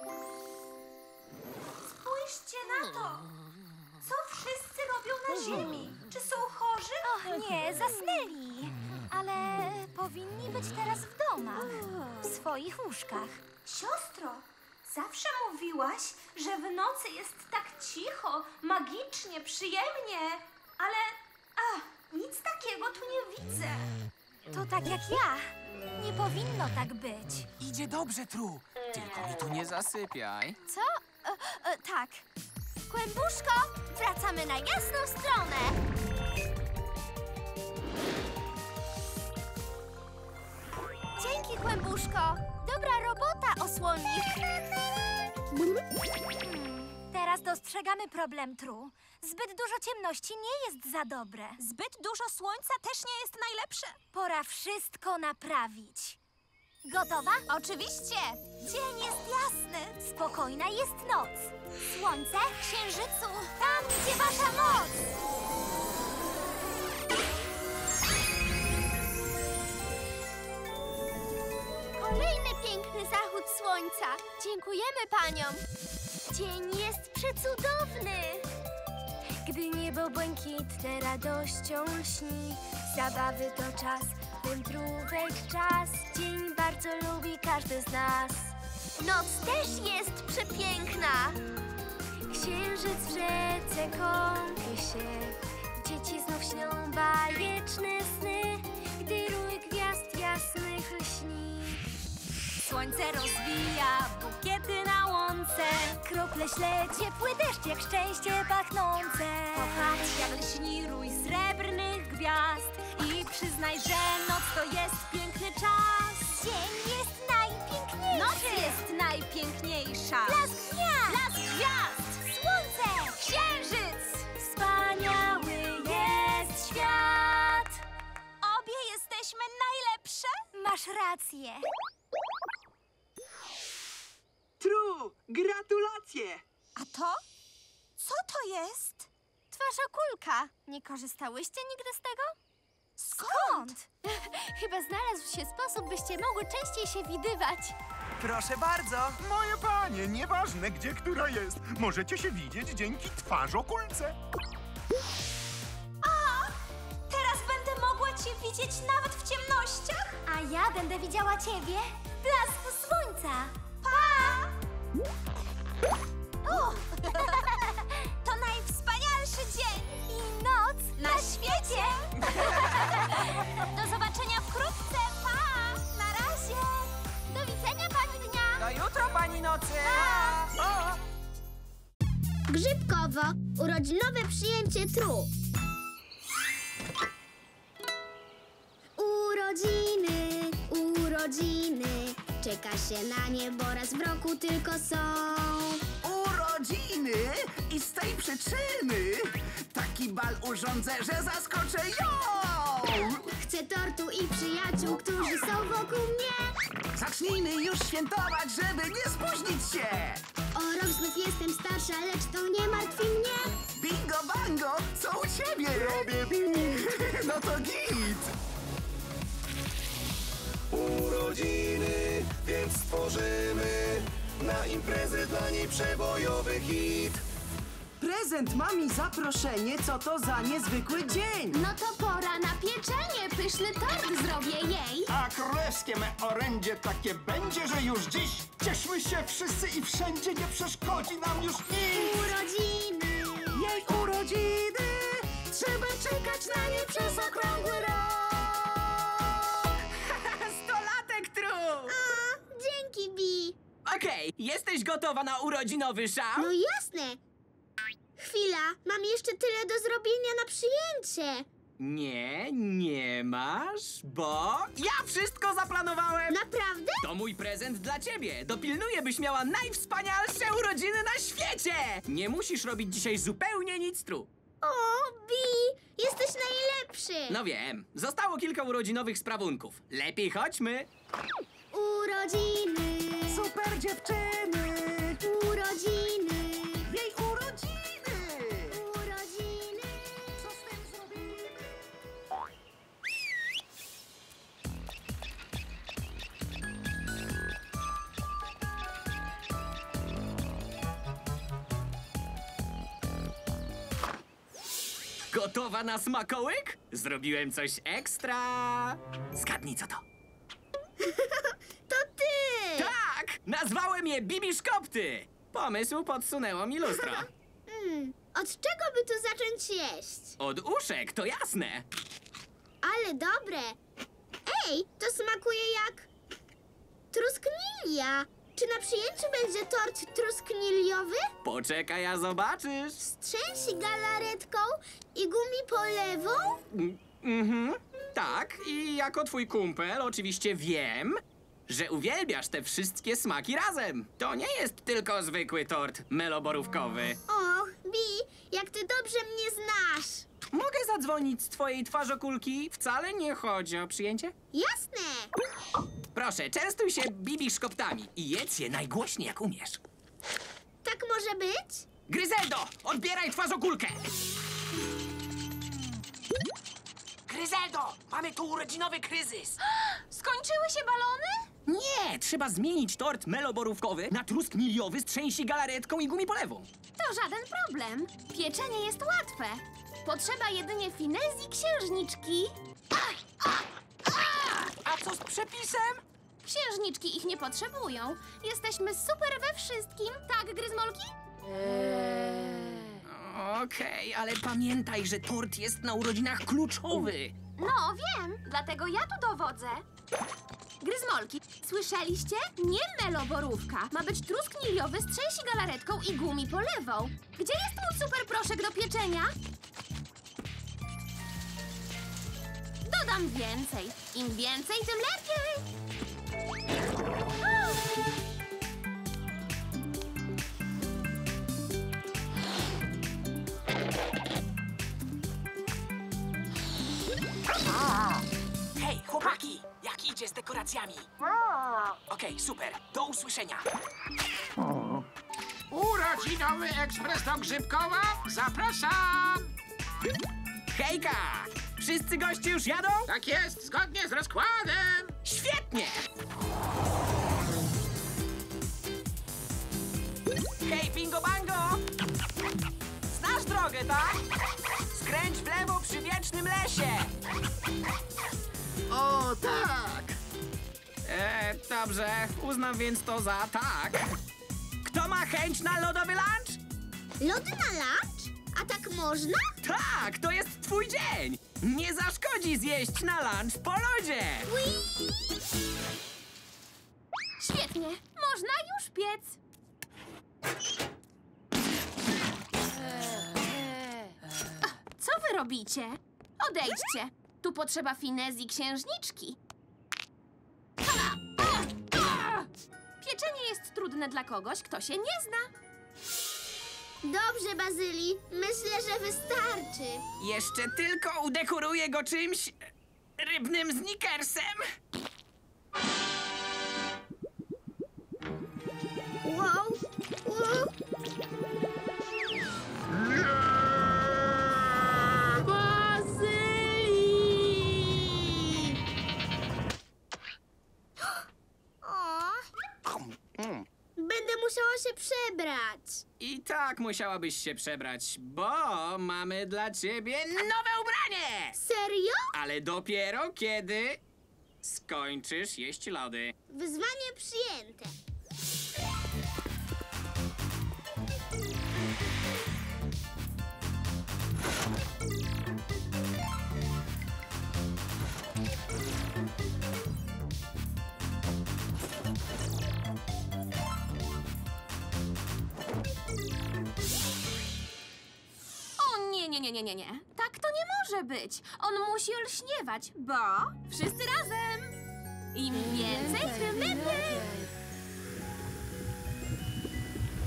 Spójrzcie na to. Co wszyscy robią na ziemi? Czy są chorzy? Och nie, zasnęli. Ale powinni być teraz w domach, w swoich łóżkach. Siostro, zawsze mówiłaś, że w nocy jest tak cicho, magicznie, przyjemnie. Ale nic takiego tu nie widzę. To tak jak ja. Nie powinno tak być. Idzie dobrze, Tru. Tylko mi tu nie zasypiaj. Co? Tak. Kłębuszko, wracamy na jasną stronę. Dzięki, Kłębuszko. Dobra robota, osłonik. Teraz dostrzegamy problem, Tru. Zbyt dużo ciemności nie jest za dobre. Zbyt dużo słońca też nie jest najlepsze. Pora wszystko naprawić. Gotowa? Oczywiście. Dzień jest jasny. Spokojna jest noc. Słońce, księżycu, tam gdzie wasza moc. Kolejny piękny zachód słońca. Dziękujemy paniom. Dzień jest przecudowny. Gdy niebo błękitne radością lśni, zabawy to czas, wędrówek czas. Dzień bardzo lubi każdy z nas. Noc też jest przepiękna. Księżyc w rzece kąpie się. Dzieci znów śnią bajeczne sny, gdy rój gwiazd jasnych lśni. Słońce rozwija bukiety na łące. Krople śle, ciepły deszcz jak szczęście pachnące. Popatrz jak lśni rój srebrnych gwiazd i przyznaj, że noc to jest piękny czas. Dzień jest najpiękniejszy. Noc jest najpiękniejsza. Blask dnia, blask gwiazd, słońce, księżyc. Wspaniały jest świat. Obie jesteśmy najlepsze. Masz rację. Tru, gratulacje! A to? Co to jest? Twarza kulka. Nie korzystałyście nigdy z tego? Skąd? Chyba znalazł się sposób, byście mogły częściej się widywać. Proszę bardzo. Moje panie, nieważne gdzie która jest. Możecie się widzieć dzięki twarzokulce. Teraz będę mogła cię widzieć nawet w ciemnościach. A ja będę widziała ciebie w blasku słońca. Pa! To najwspanialszy dzień i noc na świecie. Do zobaczenia wkrótce. Pa! Na razie. Do widzenia, pani dnia. Do jutra, pani nocy! Pa! Grzybkowo, urodzinowe przyjęcie Tru. Urodziny, urodziny, czeka się na nie, bo raz w roku tylko są. Urodziny i z tej przyczyny taki bal urządzę, że zaskoczę ją! Chcę tortu i przyjaciół, którzy są wokół mnie. Zacznijmy już świętować, żeby nie spóźnić się! O rok znów jestem starsza, lecz to nie martwi mnie. Bingo bango, co u ciebie? Robię no to git! Urodziny, więc stworzymy na imprezę dla niej przebojowy hit. Prezent ma mi zaproszenie, co to za niezwykły dzień. No to pora na pieczenie, pyszny tort zrobię jej. A królewskie me orędzie takie będzie, że już dziś cieszmy się wszyscy i wszędzie, nie przeszkodzi nam już nic. Urodziny, Jej urodziny, trzeba czekać na nie przez okrągły rok. Stolatek, Tru! dzięki, Bi. Okej, jesteś gotowa na urodzinowy szał? No jasne. Chwila, mam jeszcze tyle do zrobienia na przyjęcie. Nie, nie masz, bo ja wszystko zaplanowałem! Naprawdę? To mój prezent dla ciebie. Dopilnuję, byś miała najwspanialsze urodziny na świecie! Nie musisz robić dzisiaj zupełnie nic, Tru. O, Bi, Jesteś najlepszy! No wiem, zostało kilka urodzinowych sprawunków. Lepiej chodźmy. Urodziny! Super dziewczyny! Urodziny! Jej urodziny! Urodziny! Co z tym zrobimy? Gotowa na smakołyk? Zrobiłem coś ekstra. Zgadnij, co to? To ty! Tak! Nazwałem je bibiszkopty. Pomysł podsunęło mi lustro. Od czego by tu zacząć jeść? Od uszek, to jasne. Ale dobre! Ej, to smakuje jak... trusknilia! Czy na przyjęciu będzie tort truskniliowy? Poczekaj, a zobaczysz. Z trzęsi galaretką i gumipolewą? Tak, i jako twój kumpel oczywiście wiem, że uwielbiasz te wszystkie smaki razem. To nie jest tylko zwykły tort meloborówkowy. Och, Bi, jak ty dobrze mnie znasz! Mogę zadzwonić z twojej twarzokulki? Wcale nie chodzi o przyjęcie. Jasne! Proszę, częstuj się bibiszkoptami i jedz je najgłośniej jak umiesz. Tak może być? Gryzeldo, odbieraj twarzokulkę! Gryzeldo, mamy tu urodzinowy kryzys. Skończyły się balony? Nie, trzeba zmienić tort meloborówkowy na truskniliowy z trzęsi galaretką i gumipolewą. To żaden problem. Pieczenie jest łatwe. Potrzeba jedynie finezji księżniczki. A co z przepisem? Księżniczki ich nie potrzebują. Jesteśmy super we wszystkim, tak, Gryzmolki? Okej, ale pamiętaj, że tort jest na urodzinach kluczowy. No, wiem, dlatego ja tu dowodzę. Gryzmolki, słyszeliście? Nie meloborówka. Ma być truskniliowy z trzęsi galaretką i gumipolewą. Gdzie jest mój super proszek do pieczenia? Dodam więcej. Im więcej, tym lepiej. Hej, chłopaki, jak idzie z dekoracjami? Okej, super, do usłyszenia. Urodzinowy ekspres do Grzybkowa? Zapraszam! Hejka! Wszyscy goście już jadą? Tak jest, zgodnie z rozkładem! Świetnie! Hej, bingo bango! Znasz drogę, tak? Skręć w lewo przy wiecznym lesie! O, tak! Dobrze, uznam więc to za tak. Kto ma chęć na lodowy lunch? Lody na lunch? A tak można? Tak, to jest twój dzień! Nie zaszkodzi zjeść na lunch po lodzie! Świetnie, można już piec. Co wy robicie? Odejdźcie. Tu potrzeba finezji księżniczki. Pieczenie jest trudne dla kogoś, kto się nie zna. Dobrze, Bazyli. Myślę, że wystarczy. Jeszcze tylko udekoruję go czymś rybnym Snickersem. Wow, wow. Bazyli! Będę musiała się przebrać. I tak musiałabyś się przebrać, bo mamy dla ciebie nowe ubranie! Serio? Ale dopiero kiedy skończysz jeść lody. Wyzwanie przyjęte. Nie. Tak to nie może być. On musi olśniewać, bo wszyscy razem. Im więcej, tym lepiej.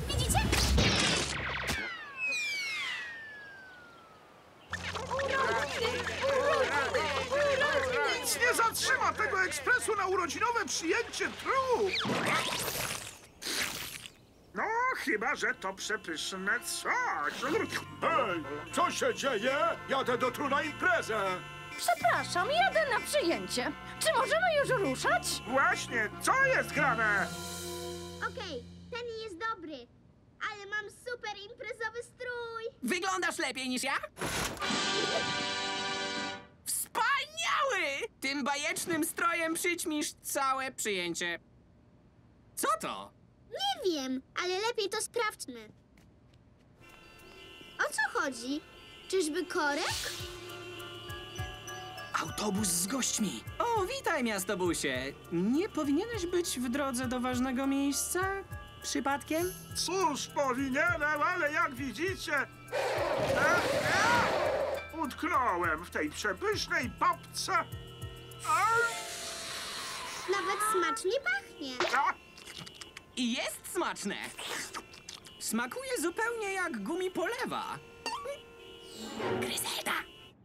Widzicie? zatrzyma tego ekspresu na urodzinowe przyjęcie Tru? No, chyba że to przepyszne coś. Hej, co się dzieje? Jadę do Tru na imprezę. Przepraszam, jadę na przyjęcie. Czy możemy już ruszać? Właśnie, co jest grane? Okej, ten jest dobry, ale mam super imprezowy strój. Wyglądasz lepiej niż ja? Wspaniały! Tym bajecznym strojem przyćmisz całe przyjęcie. Co to? Nie wiem, ale lepiej to sprawdźmy. O co chodzi? Czyżby korek? Autobus z gośćmi. O, witaj, miastobusie. Nie powinieneś być w drodze do ważnego miejsca? Przypadkiem? Cóż, powinienem, ale jak widzicie... Utknąłem w tej przepysznej papce. Nawet smacznie pachnie. I jest smaczne. Smakuje zupełnie jak gumipolewa. Gryzelda!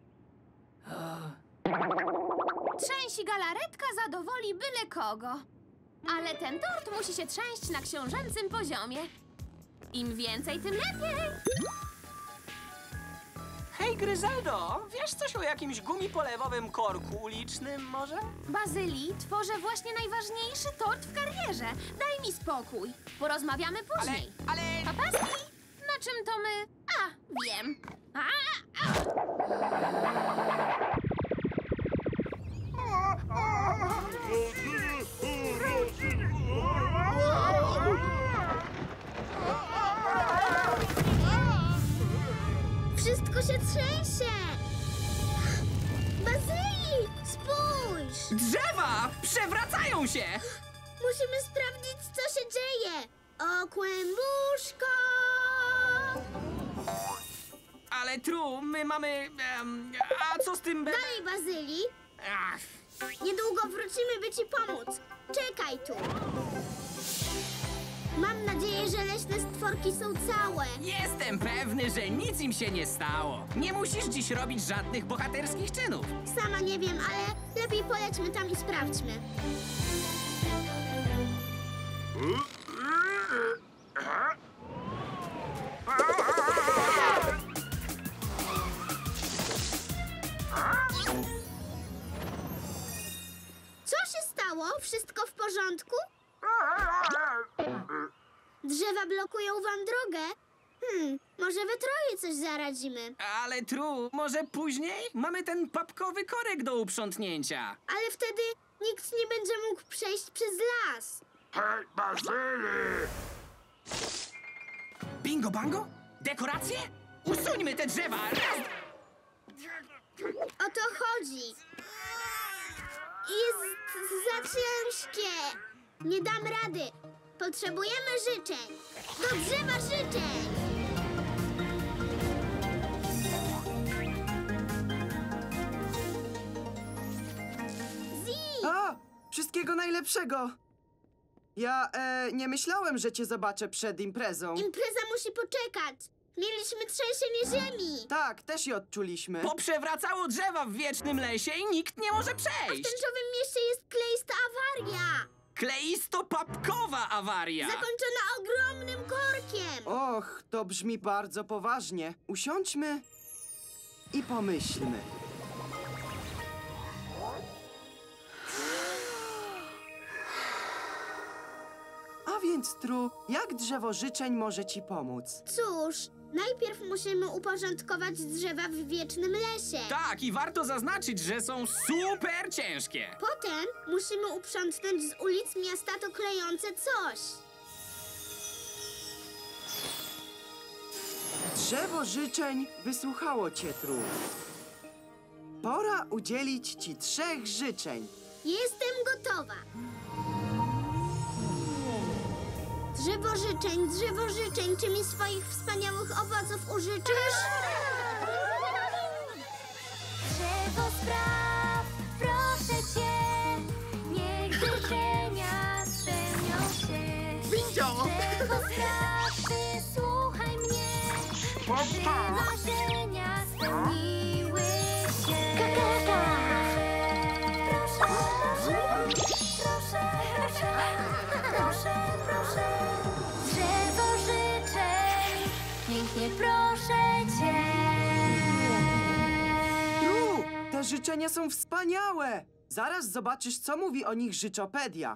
Trzęsi galaretka zadowoli byle kogo. Ale ten tort musi się trzęść na książęcym poziomie. Im więcej, tym lepiej. Hej, Gryzeldo, wiesz coś o jakimś gumipolewowym korku ulicznym może? Bazylii, tworzę właśnie najważniejszy tort w karierze. Daj mi spokój. Porozmawiamy później. Ale... Papaski? Na czym to my? A, wiem. Wszystko się trzęsie! Bazylii, spójrz! Drzewa przewracają się! Musimy sprawdzić, co się dzieje. O, kłębuszko! Ale Tru, my mamy... a co z tym... Dalej, Bazylii. Ach. Niedługo wrócimy, by ci pomóc. Czekaj tu. Mam nadzieję, że leśne stworki są całe. Jestem pewny, że nic im się nie stało. Nie musisz dziś robić żadnych bohaterskich czynów. Sama nie wiem, ale lepiej polećmy tam i sprawdźmy. Co się stało? Wszystko w porządku? Drzewa blokują wam drogę? Może we troje coś zaradzimy. Ale Tru, może później? Mamy ten papkowy korek do uprzątnięcia. Ale wtedy nikt nie będzie mógł przejść przez las. Hej, Bazylii! Bingo bango? Dekoracje? Usuńmy te drzewa! Raz! O to chodzi. Jest za ciężkie. Nie dam rady. Potrzebujemy życzeń. Do drzewa życzeń! Zi! A! Wszystkiego najlepszego! Ja nie myślałem, że cię zobaczę przed imprezą. Impreza musi poczekać. Mieliśmy trzęsienie ziemi. Tak, też je odczuliśmy. Poprzewracało drzewa w wiecznym lesie i nikt nie może A w przejść. tęczowym mieście jest kleista awaria. Kleisto-papkowa awaria. Zakończona ogromnym korkiem. Och, to brzmi bardzo poważnie. Usiądźmy i pomyślmy. A więc, Tru, jak drzewo życzeń może ci pomóc? Cóż, najpierw musimy uporządkować drzewa w wiecznym lesie. Tak, i warto zaznaczyć, że są super ciężkie. Potem musimy uprzątnąć z ulic miasta to klejące coś. Drzewo życzeń wysłuchało cię, Tru. Pora udzielić ci 3 życzeń. Jestem gotowa. Drzewo życzeń, czy mi swoich wspaniałych owoców użyczysz? Drzewo spraw, proszę cię, niech życzenia spełnią się. Windzio! Drzewo spraw, wysłuchaj mnie, by marzenia spełniły się. Proszę proszę cię. Te życzenia są wspaniałe! Zaraz zobaczysz, co mówi o nich Życzopedia.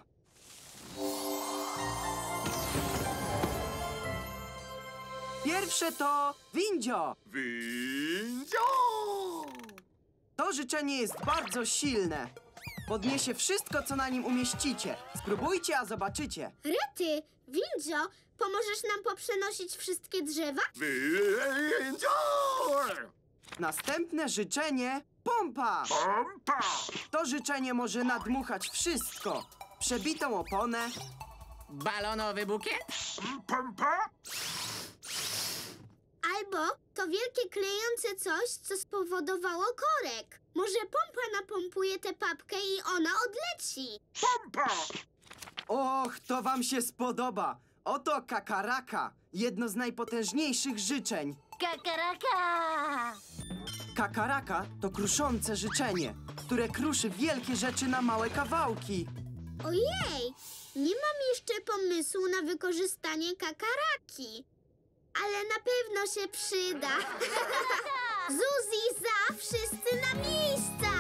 Pierwsze to Windzio. Windzio! To życzenie jest bardzo silne. Podniesie wszystko, co na nim umieścicie. Spróbujcie, a zobaczycie. Rety, Windzio, pomożesz nam poprzenosić wszystkie drzewa? Windzio! Następne życzenie Pompa. Pompa! To życzenie może nadmuchać wszystko. Przebitą oponę. Balonowy bukiet? Pompa? Albo to wielkie klejące coś, co spowodowało korek. Może pompa napompuje tę papkę i ona odleci. Pompa! Och, to wam się spodoba. Oto kakaraka, jedno z najpotężniejszych życzeń. Kakaraka! Kakaraka to kruszące życzenie, które kruszy wielkie rzeczy na małe kawałki. Ojej, nie mam jeszcze pomysłu na wykorzystanie kakaraki. Ale na pewno się przyda. Zuzi, za, wszyscy na miejsca!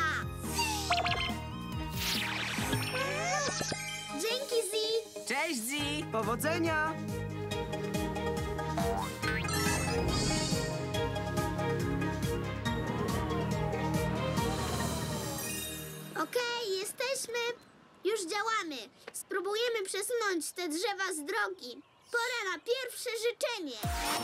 Dzięki, Zi! Cześć, Zi! Powodzenia! Okej, jesteśmy. Już działamy. Spróbujemy przesunąć te drzewa z drogi. Pora na pierwsze życzenie.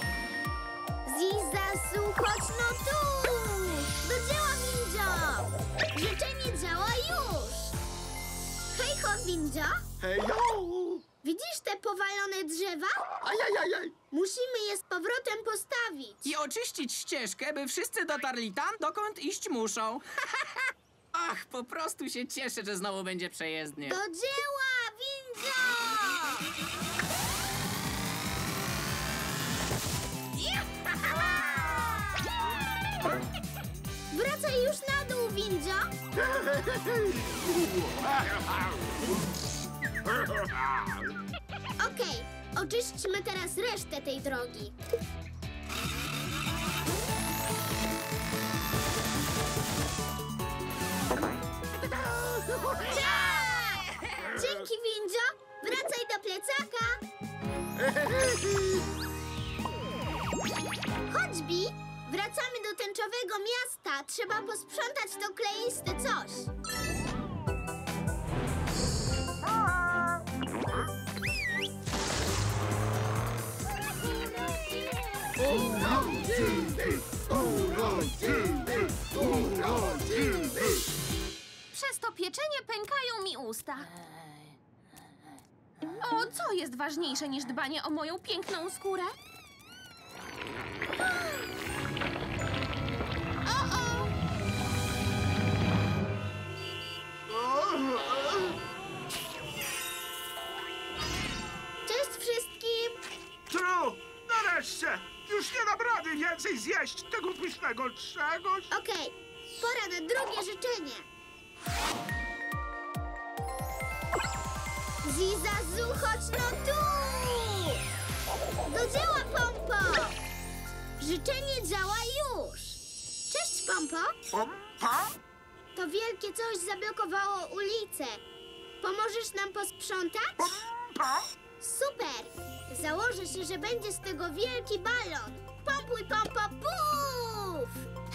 Zizazu, chodź no tu! Do dzieła, Windzio! Życzenie działa już! Hej ho, Windzio! Hejo! Widzisz te powalone drzewa? Ajajajaj! Musimy je z powrotem postawić. I oczyścić ścieżkę, by wszyscy dotarli tam, dokąd iść muszą. Ach, po prostu się cieszę, że znowu będzie przejezdnie. Do dzieła, Windzio! Wracaj już na dół, Windzio! Okej, oczyśćmy teraz resztę tej drogi. Tak! Dzięki, Windzio! Wracaj do plecaka! Chodź, Bi! Wracamy do tęczowego miasta. Trzeba posprzątać to kleiste coś. Przez to pieczenie pękają mi usta. O, co jest ważniejsze niż dbanie o moją piękną skórę? Cześć wszystkim! Tru, nareszcie! Już nie dam rady więcej zjeść tego pysznego czegoś. Okej, pora na drugie życzenie. Zizazu, chodź no tu! Do dzieła, Pompo! Życzenie działa już. Cześć, Pompo. Pompa? To wielkie coś zablokowało ulicę. Pomożesz nam posprzątać? Pompa? Super! Założę się, że będzie z tego wielki balon. Pompuj, Pompo, puf!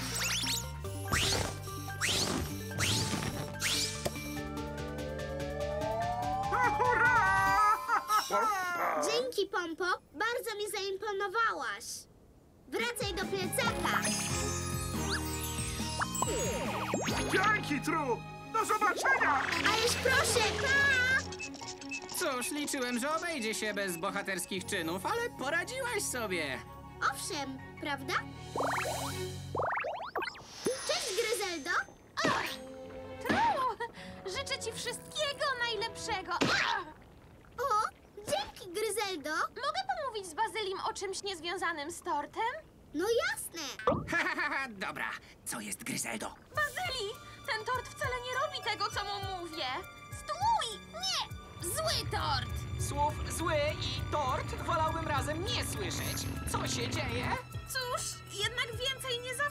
Hurra! Pompa! Dzięki, Pompo. Bardzo mi zaimponowałaś. Wracaj do plecaka. Dzięki, Tru! Do zobaczenia! Ależ proszę, pa! Cóż, liczyłem, że obejdzie się bez bohaterskich czynów, ale poradziłaś sobie. Owszem, prawda? Cześć, Gryzeldo. Tru! Życzę ci wszystkiego najlepszego. O, dzięki, Gryzeldo. Mogę pomówić z Bazylim o czymś niezwiązanym z tortem? No jasne. Dobra, co jest, Gryzeldo? Bazyli, ten tort wcale nie robi tego, co mu mówię. Stój! Nie! Zły tort! Słów zły i tort wolałbym razem nie słyszeć. Co się dzieje?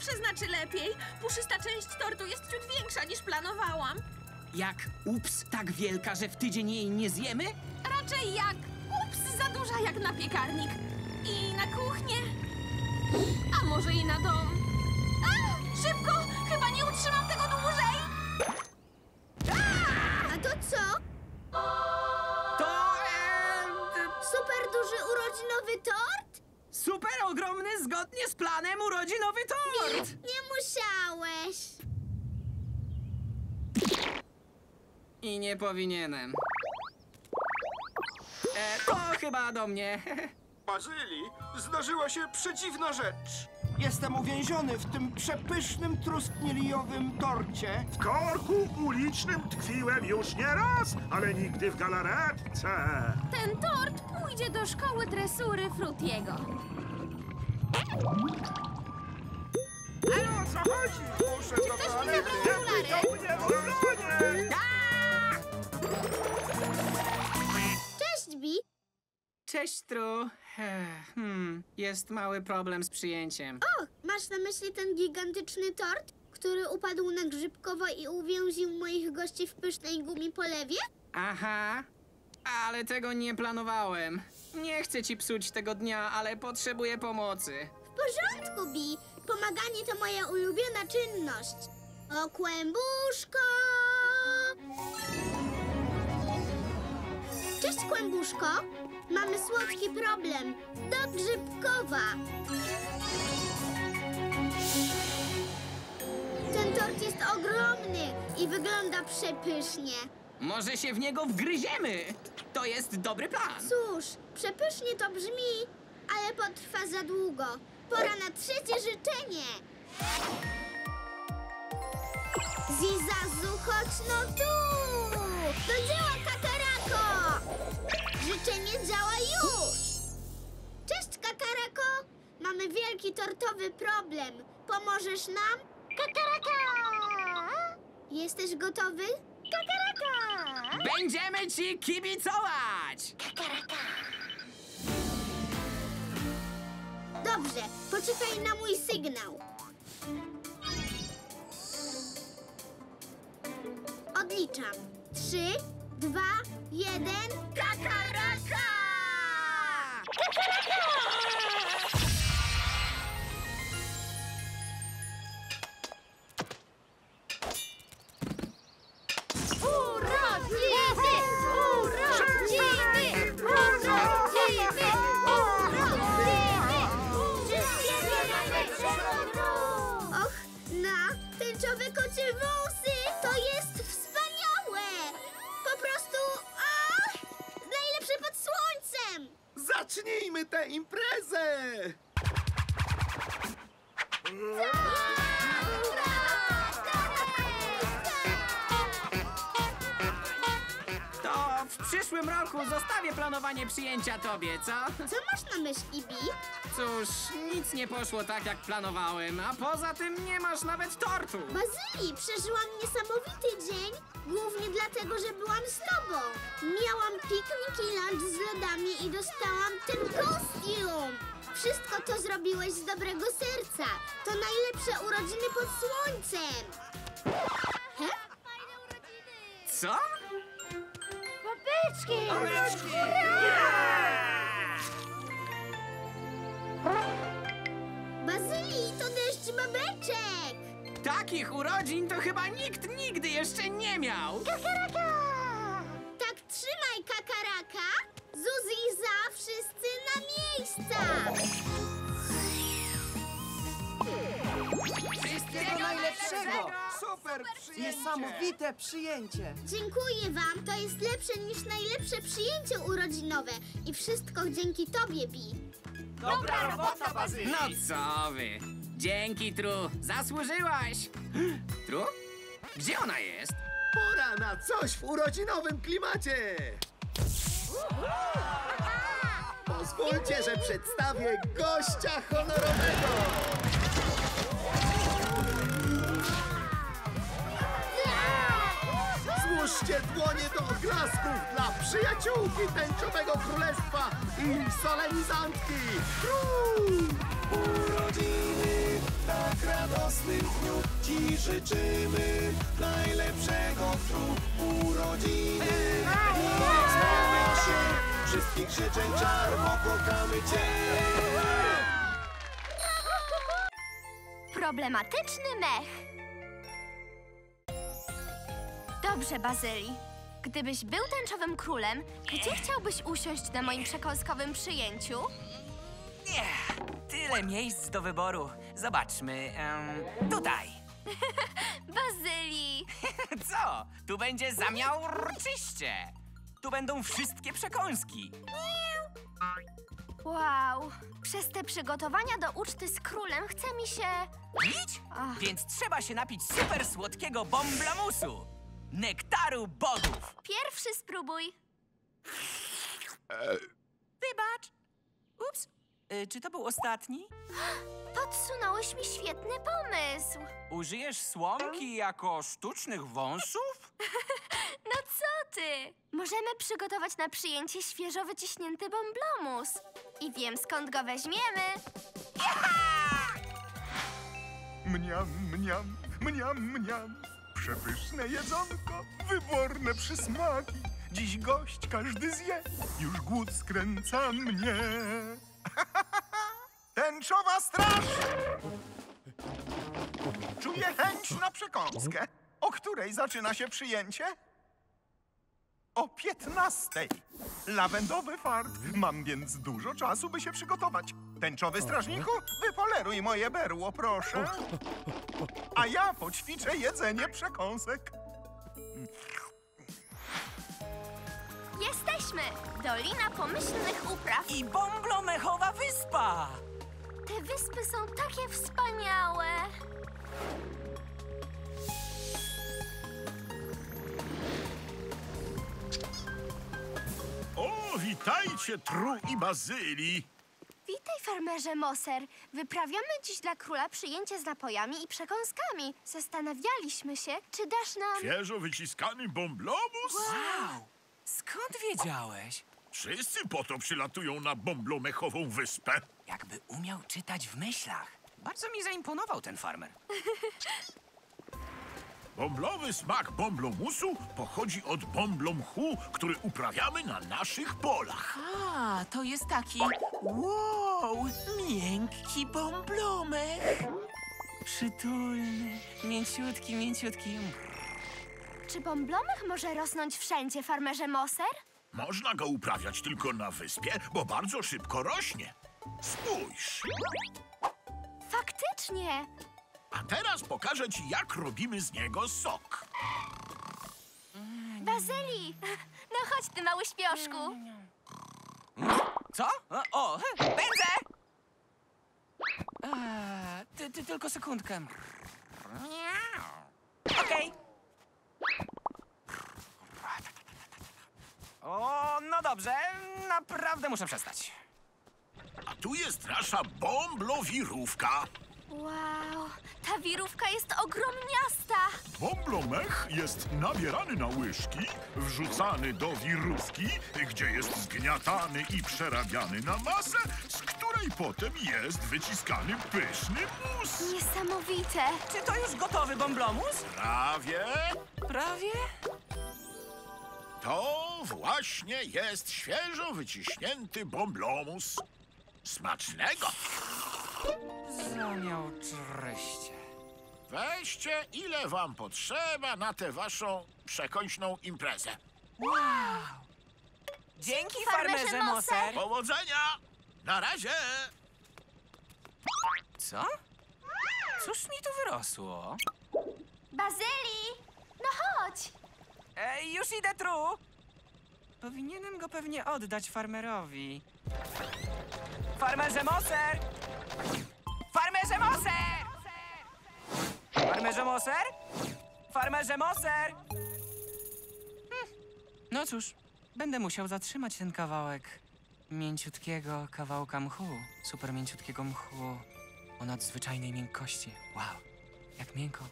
zawsze znaczy lepiej. Puszysta część tortu jest ciut większa niż planowałam. Jak ups tak wielka, że w tydzień jej nie zjemy? Raczej jak ups za duża jak na piekarnik. I na kuchnię. A może i na dom. A, szybko! Chyba nie utrzymam tego dłużej. A to co? To Super duży urodzinowy tort? super ogromny, zgodnie z planem urodzinowy tort! Nie musiałeś. I nie powinienem. To chyba do mnie. Bazyli, zdarzyła się przedziwna rzecz. Jestem uwięziony w tym przepysznym, trusknieliowym torcie. W korku ulicznym tkwiłem już nie raz, ale nigdy w galaretce. Ten tort pójdzie do szkoły dresury Frutiego. Ale o co chodzi? Muszę do toalety. Cześć, Bi. Cześć, Tru. Jest mały problem z przyjęciem. O, masz na myśli ten gigantyczny tort, który upadł na Grzybkowo i uwięził moich gości w pysznej gumipolewie? Aha, ale tego nie planowałem. Nie chcę ci psuć tego dnia, ale potrzebuję pomocy. W porządku, Bi. Pomaganie to moja ulubiona czynność. O, Kłębuszko! Cześć, Kłębuszko. Mamy słodki problem. Do Grzybkowa. Ten tort jest ogromny i wygląda przepysznie. Może się w niego wgryziemy? To jest dobry plan. Cóż, przepysznie to brzmi, ale potrwa za długo. Pora na trzecie życzenie. Zizazu, chodź no tu! Do dzieła, Kakarako! Życzenie działa już! Cześć, Kakarako! Mamy wielki tortowy problem. Pomożesz nam? Kakaraka! Jesteś gotowy? Kakaraka! Będziemy ci kibicować! Kakaraka! Dobrze, poczekaj na mój sygnał. Odliczam. 3, 2, 1... Kakaraka! Kakaraka! Urodziny! Urodziny! Urodziny! Och, tęczowe kocie wąsy! To jest wspaniałe! Po prostu, najlepsze pod słońcem! Zacznijmy tę imprezę! To w przyszłym roku zostawię planowanie przyjęcia tobie, co? Co masz na myśli, Bi? Cóż, nic nie poszło tak, jak planowałem, a poza tym nie masz nawet tortu. Bazyli, przeżyłam niesamowity dzień, głównie dlatego, że byłam z tobą. Miałam piknik i lunch z lodami i dostałam ten kostium. Wszystko to zrobiłeś z dobrego serca. To najlepsze urodziny pod słońcem. He? Co? Babeczki! Babeczki! Bazyli, to deszcz babeczek! Takich urodzin to chyba nikt nigdy jeszcze nie miał. Kakaraka! Tak trzymaj, Kakaraka! Zuzi za, wszyscy na miejsca! Wszystkiego najlepszego! Super przyjęcie! Niesamowite przyjęcie! Dziękuję wam, to jest lepsze niż najlepsze przyjęcie urodzinowe. I wszystko dzięki tobie, Bi. Dobra robota, Bazyli! No co wy? Dzięki, Tru. Zasłużyłaś. Tru? Gdzie ona jest? Pora na coś w urodzinowym klimacie! Pozwólcie, że przedstawię gościa honorowego! Złóżcie dłonie do oglasków dla przyjaciółki Tęczowego Królestwa i solenizantki! Urodziny tak radosnym dniu Ci życzymy najlepszego dniu urodziny. Niech spełnia się wszystkich życzeń czar, bo kochamy Cię. Problematyczny mech. Dobrze, Bazyli. Gdybyś był tęczowym królem, gdzie chciałbyś usiąść na moim przekąskowym przyjęciu? Nie, tyle miejsc do wyboru. Zobaczmy, tutaj. Bazyli! Co? Tu będzie zamiałczyście. Tu będą wszystkie przekąski. Wow, przez te przygotowania do uczty z królem chce mi się... Pić? Więc trzeba się napić super słodkiego bomblamusu. Nektaru bogów. Pierwszy spróbuj. Wybacz. Ups. Czy to był ostatni? Podsunąłeś mi świetny pomysł. Użyjesz słomki jako sztucznych wąsów? No co ty? Możemy przygotować na przyjęcie świeżo wyciśnięty bomblomus. I wiem, skąd go weźmiemy. Mniam, mniam, mniam, mniam. Przepyszne jedzonko, wyborne przysmaki. Dziś gość każdy zje, już głód skręca mnie. Tęczowa straż! Czuję chęć na przekąskę. O której zaczyna się przyjęcie? O 15:00. Lawendowy fart. Mam więc dużo czasu, by się przygotować. Tęczowy strażniku, wypoleruj moje berło, proszę. A ja poćwiczę jedzenie przekąsek. Jesteśmy! Dolina Pomyślnych Upraw. I Bomblomechowa Wyspa! Te wyspy są takie wspaniałe. O, witajcie, Tru i Bazyli. Witaj, farmerze Moser. Wyprawiamy dziś dla króla przyjęcie z napojami i przekąskami. Zastanawialiśmy się, czy dasz nam... Świeżo wyciskany bomblomus? Wow! Skąd wiedziałeś? Wszyscy po to przylatują na Bomblomechową wyspę. Jakby umiał czytać w myślach. Bardzo mi zaimponował ten farmer. Bomblowy smak bomblomusu pochodzi od bomblomchu, który uprawiamy na naszych polach. A, to jest taki... Wow! Miękki bomblomech. Przytulny, mięciutki, mięciutki. Czy bomblomych może rosnąć wszędzie, farmerze Moser? Można go uprawiać tylko na wyspie, bo bardzo szybko rośnie. Spójrz. Faktycznie! A teraz pokażę ci, jak robimy z niego sok. Bazyli! No chodź, ty mały śpioszku. Co? O, pędzę! Ty tylko sekundkę. Okej. O, no dobrze, naprawdę muszę przestać. A tu jest nasza bomblowirówka. Wow, ta wirówka jest ogromniasta. Bomblomech jest nabierany na łyżki, wrzucany do wirówki, gdzie jest zgniatany i przerabiany na masę, z której potem jest wyciskany pyszny mus. Niesamowite. Czy to już gotowy bomblomus? Prawie. Prawie? To właśnie jest świeżo wyciśnięty bomblomus. Smacznego! Zamiałczyście. Weźcie, ile wam potrzeba na tę waszą przekąśną imprezę. Wow! Dzięki, farmerze Moser! Powodzenia! Na razie! Co? Cóż mi tu wyrosło? Bazyli! No chodź! Już idę, Tru! Powinienem go pewnie oddać farmerowi. Farmerze Moser! Farmerze Moser! Farmerze Moser? Farmerze Moser! No cóż, będę musiał zatrzymać ten kawałek mięciutkiego kawałka mchu. Super mięciutkiego mchu o nadzwyczajnej miękkości. Wow, jak miękko.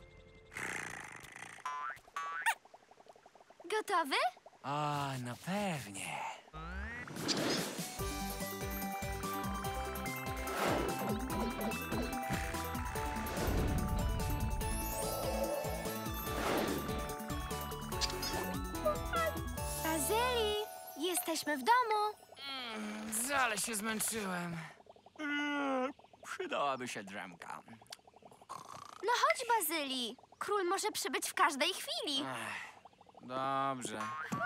Gotowy? O, no pewnie. Jesteśmy w domu. Ale się zmęczyłem. Przydałaby się drzemka. No chodź, Bazylii. Król może przybyć w każdej chwili. Dobrze.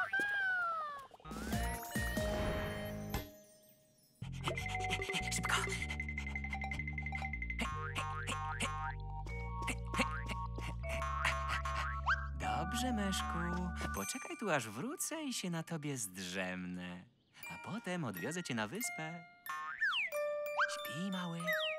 Szybko. Dobrze, myszku. Poczekaj tu, aż wrócę i się na tobie zdrzemnę. A potem odwiozę cię na wyspę. Śpij, mały.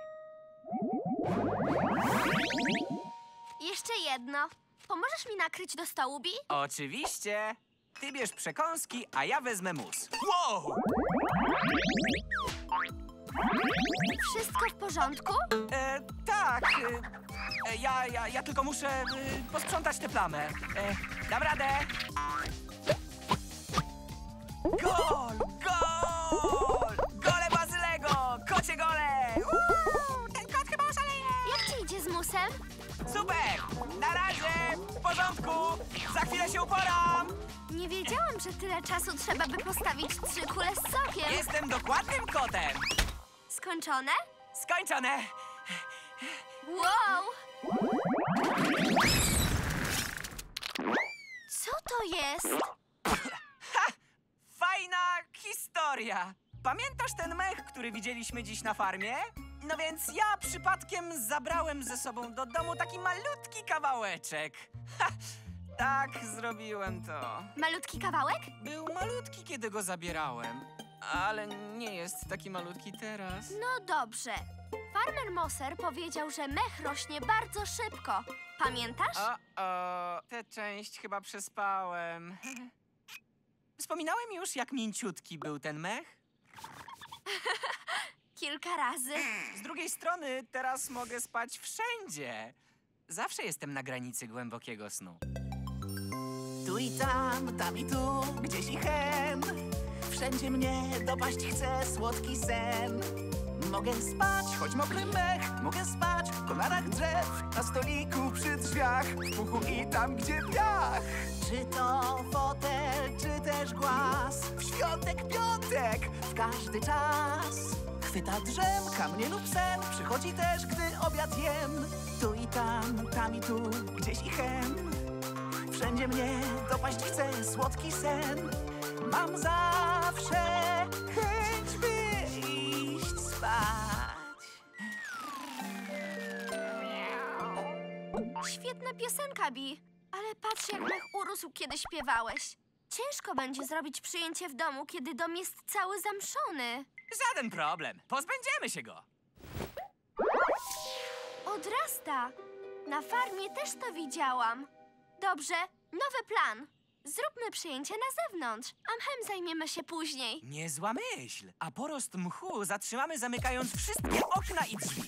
Jeszcze jedno. Pomożesz mi nakryć do stołu, Bi? Oczywiście. Ty bierz przekąski, a ja wezmę mus. Wow! Wszystko w porządku? Tak. Ja tylko muszę posprzątać tę plamę. Dam radę. Gol! Gol! Gole Bazylego! Kocie gole! Ten kot chyba oszaleje! Jak ci idzie z musem? Super! Na razie! W porządku! Za chwilę się uporam! Nie wiedziałam, że tyle czasu trzeba, by postawić 3 kule z sokiem. Jestem dokładnym kotem! Skończone? Skończone! Wow! Co to jest? Fajna historia! Pamiętasz ten mech, który widzieliśmy dziś na farmie? No więc ja przypadkiem zabrałem ze sobą do domu taki malutki kawałeczek. Ha! Tak, zrobiłem to. Malutki kawałek? Był malutki, kiedy go zabierałem, ale nie jest taki malutki teraz. No dobrze. Farmer Moser powiedział, że mech rośnie bardzo szybko. Pamiętasz? Tę część chyba przespałem. Wspominałem już, jak mięciutki był ten mech? Kilka razy. Z drugiej strony, teraz mogę spać wszędzie. Zawsze jestem na granicy głębokiego snu. Tu i tam i tu, gdzieś i hen. Wszędzie mnie dopaść chce słodki sen. Mogę spać, choć mokry mech. Mogę spać w konarach drzew, na stoliku przy drzwiach, w puchu i tam, gdzie piach. Czy to fotel, czy też głaz, w świątek, piątek, w każdy czas. Chwyta drzemka mnie lub sen, przychodzi też, gdy obiad jem. Tu i tam i tu, gdzieś i hen. Wszędzie mnie dopaść chce słodki sen. Mam zawsze chęć, by iść spać. Świetna piosenka, Bi. Ale patrz, jak mech urósł, kiedy śpiewałeś. Ciężko będzie zrobić przyjęcie w domu, kiedy dom jest cały zamszony. Żaden problem. Pozbędziemy się go. Odrasta. Na farmie też to widziałam. Dobrze, nowy plan. Zróbmy przyjęcie na zewnątrz, a mchem zajmiemy się później. Niezła myśl. A porost mchu zatrzymamy, zamykając wszystkie okna i drzwi.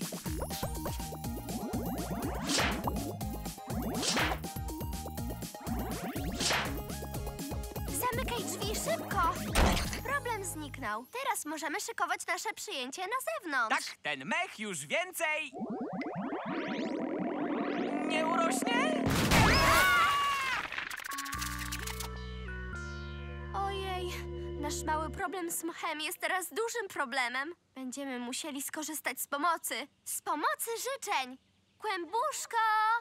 Zamykaj drzwi szybko. Problem zniknął. Teraz możemy szykować nasze przyjęcie na zewnątrz. Tak, ten mech już więcej nie urośnie? Ojej, nasz mały problem z mchem jest teraz dużym problemem. Będziemy musieli skorzystać z pomocy. Z pomocy życzeń. Kłębuszko!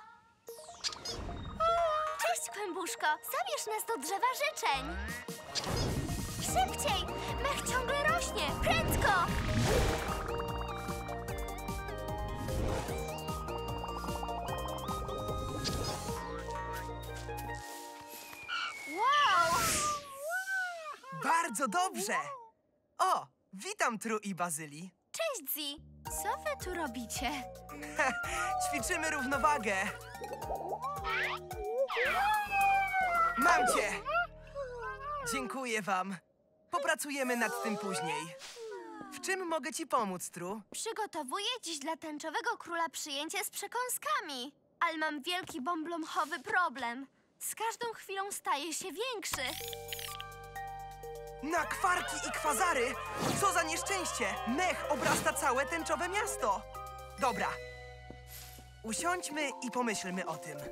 Cześć, Kłębuszko. Zabierz nas do drzewa życzeń. Szybciej! Mech ciągle rośnie. Prędko! Wow! Bardzo dobrze! O, witam, Tru i Bazylii. Cześć, Zi. Co wy tu robicie? Ćwiczymy równowagę. Mam cię! Dziękuję wam. Popracujemy nad tym później. W czym mogę ci pomóc, Tru? Przygotowuję dziś dla tęczowego króla przyjęcie z przekąskami. Ale mam wielki bąblomchowy problem. Z każdą chwilą staje się większy. Na kwarki i kwazary! Co za nieszczęście! Mech obrasta całe tęczowe miasto! Dobra. Usiądźmy i pomyślmy o tym.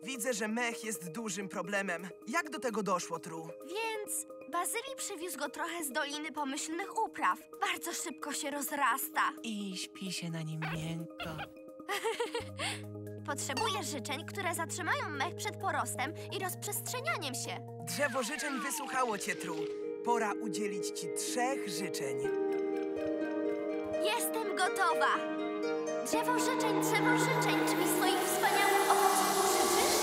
Widzę, że mech jest dużym problemem. Jak do tego doszło, Tru? Więc Bazylii przywiózł go trochę z Doliny Pomyślnych Upraw. Bardzo szybko się rozrasta. I śpi się na nim miękko. Potrzebuje życzeń, które zatrzymają mech przed porostem i rozprzestrzenianiem się. Drzewo życzeń wysłuchało cię, Tru. Pora udzielić ci 3 życzeń. Jestem gotowa! Drzewo życzeń, czy mi swoich wspaniałych owoców użyczysz?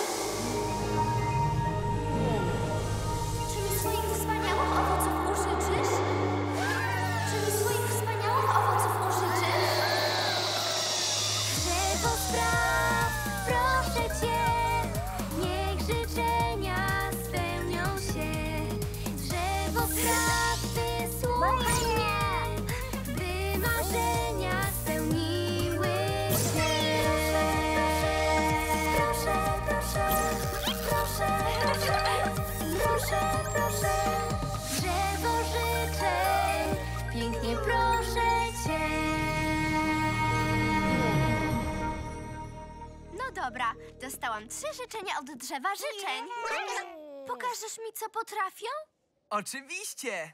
Czy mi swoich wspaniałych owoców użyczysz? Czy mi swoich wspaniałych owoców użyczysz? Drzewo spraw, proszę cię, niech życzenia spełnią się. Drzewo spraw, wysłuchaj mnie, by marzenia spełniły się. Proszę, proszę, proszę, proszę, proszę, drzewo życzeń, pięknie proszę cię. No dobra, dostałam 3 życzenia od drzewa życzeń. Pokażesz mi, co potrafią? Oczywiście!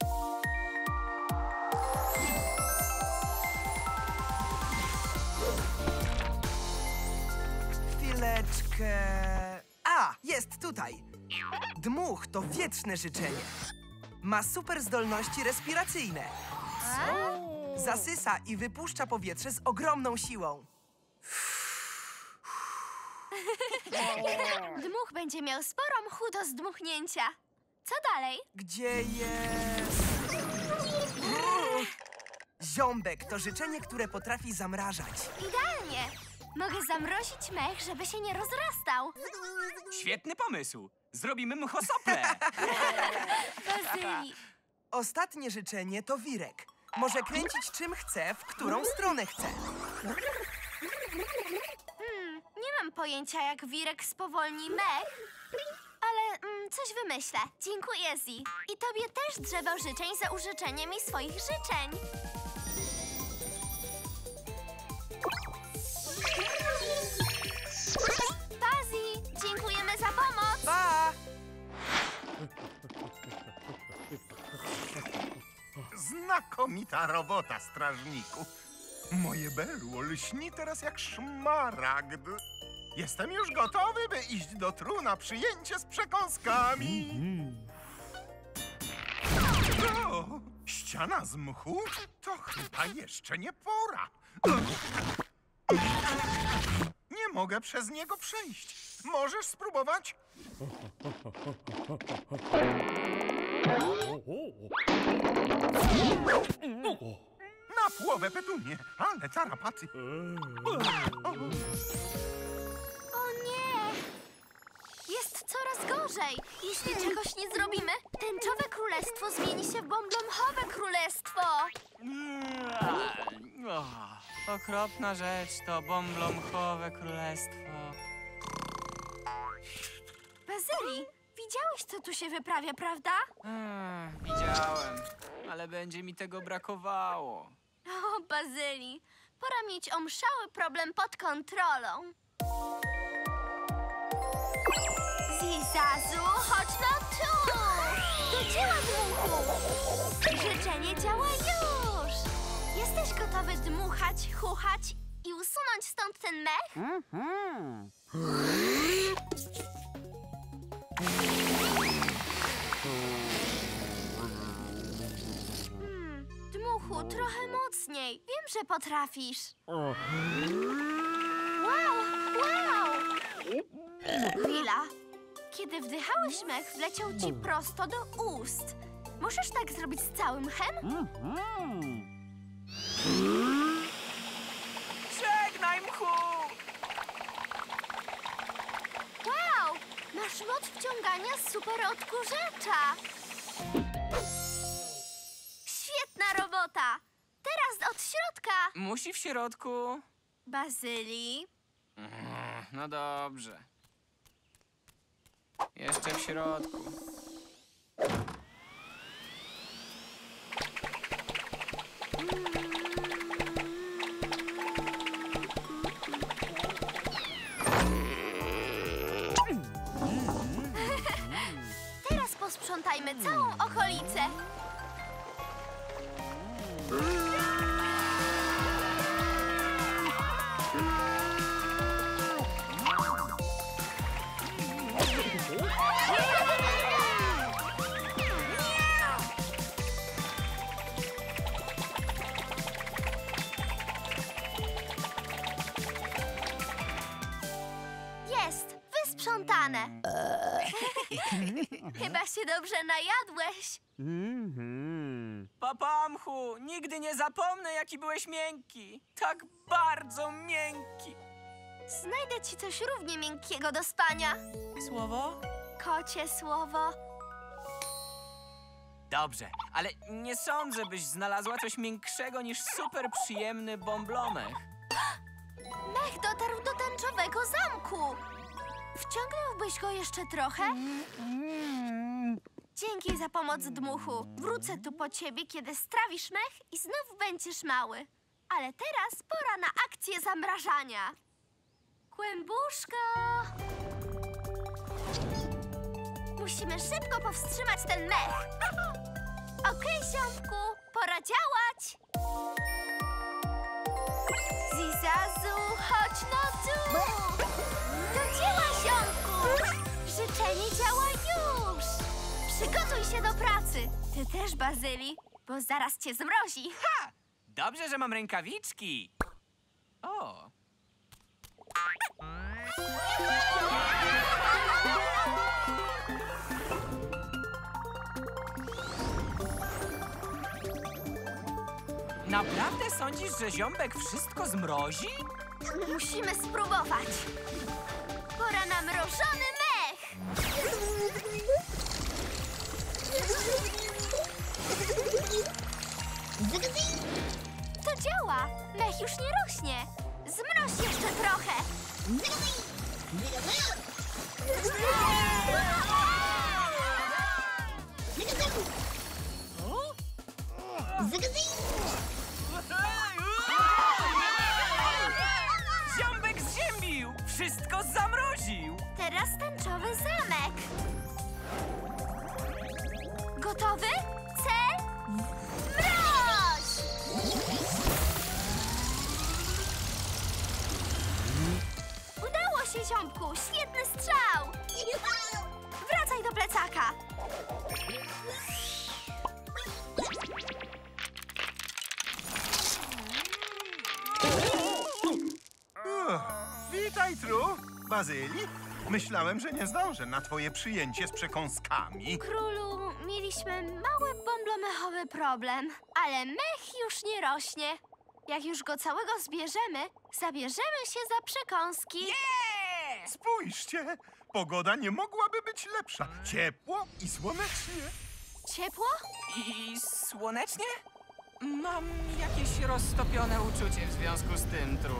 Chwileczkę... A, jest tutaj! Dmuch to wietrzne życzenie. Ma super zdolności respiracyjne. Zasysa i wypuszcza powietrze z ogromną siłą. Dmuch będzie miał sporą mchu do zdmuchnięcia. Co dalej? Gdzie jest... Ząbek to życzenie, które potrafi zamrażać. Idealnie! Mogę zamrozić mech, żeby się nie rozrastał. Świetny pomysł. Zrobimy mchosople. Bazylii. Ostatnie życzenie to wirek. Może kręcić czym chce, w którą stronę chce. Nie mam pojęcia, jak wirek spowolni mech, ale coś wymyślę. Dziękuję, Zi. I tobie też drzewo życzeń za użyczenie mi swoich życzeń. Bazi, dziękujemy za pomoc. Pa! Znakomita robota, strażniku. Moje berło lśni teraz jak szmaragd. Jestem już gotowy, by iść do Tru na przyjęcie z przekąskami. O, ściana z mchu? To chyba jeszcze nie pora. Nie mogę przez niego przejść. Możesz spróbować? Na połowę petunie, ale tarapaty. O nie! Jest coraz gorzej. Jeśli czegoś nie zrobimy, tęczowe królestwo zmieni się w bąblomchowe królestwo. Okropna rzecz to bąblomchowe królestwo. Bazylii, widziałeś, co tu się wyprawia, prawda? Widziałem, ale będzie mi tego brakowało. O, Bazylii, pora mieć omszały problem pod kontrolą. Zizazu, chodź no tu! Do dzieła, dmuchu! Życzenie działa już! Jesteś gotowy dmuchać, chuchać i usunąć stąd ten mech? Dmuchu, trochę mocniej. Wiem, że potrafisz. Wow, wow! Chwila. Kiedy wdychałeś mech, wleciał ci prosto do ust. Możesz tak zrobić z całym mchem? Żegnaj, mchu! Wow! Masz moc wciągania super odkurzacza. Świetna robota! Teraz od środka. Musi w środku. Bazylii. No dobrze. Jeszcze w środku. Oblajmy całą okolicę. Jest, wysprzątane. Chyba się dobrze najadłeś. Papamchu, nigdy nie zapomnę, jaki byłeś miękki. Tak bardzo miękki. Znajdę ci coś równie miękkiego do spania. Słowo? Kocie słowo. Dobrze, ale nie sądzę, byś znalazła coś miększego niż super przyjemny bąblomech. Mech dotarł do tęczowego zamku. Wciągnąłbyś go jeszcze trochę? Dzięki za pomoc, Dmuchu. Wrócę tu po ciebie, kiedy strawisz mech i znów będziesz mały. Ale teraz pora na akcję zamrażania. Kłębuszko! Musimy szybko powstrzymać ten mech. Okej, ziomku, pora działać. Zizazu, chodź no tu! Do dzieła, ziomku! Życzenie działa już! Przygotuj się do pracy. Ty też, Bazyli, bo zaraz cię zmrozi. Ha! Dobrze, że mam rękawiczki. O! Naprawdę sądzisz, że ziombek wszystko zmrozi? Musimy spróbować. Pora na mrożony mech! To działa! Mech już nie rośnie. Zmroź jeszcze trochę. Ziombek zziębił! Wszystko zamroził! Teraz tęczowy zamek. Gotowy? Cel? Mroź! Udało się, ziomku! Świetny strzał! Wracaj do plecaka. Witaj, Tru. Bazyli? Myślałem, że nie zdążę na twoje przyjęcie z przekąskami. Królu, mieliśmy mały bąblomechowy problem, ale mech już nie rośnie. Jak już go całego zbierzemy, zabierzemy się za przekąski. Spójrzcie, pogoda nie mogłaby być lepsza. Ciepło i słonecznie. Ciepło? I słonecznie? Mam jakieś roztopione uczucie w związku z tym, Tru.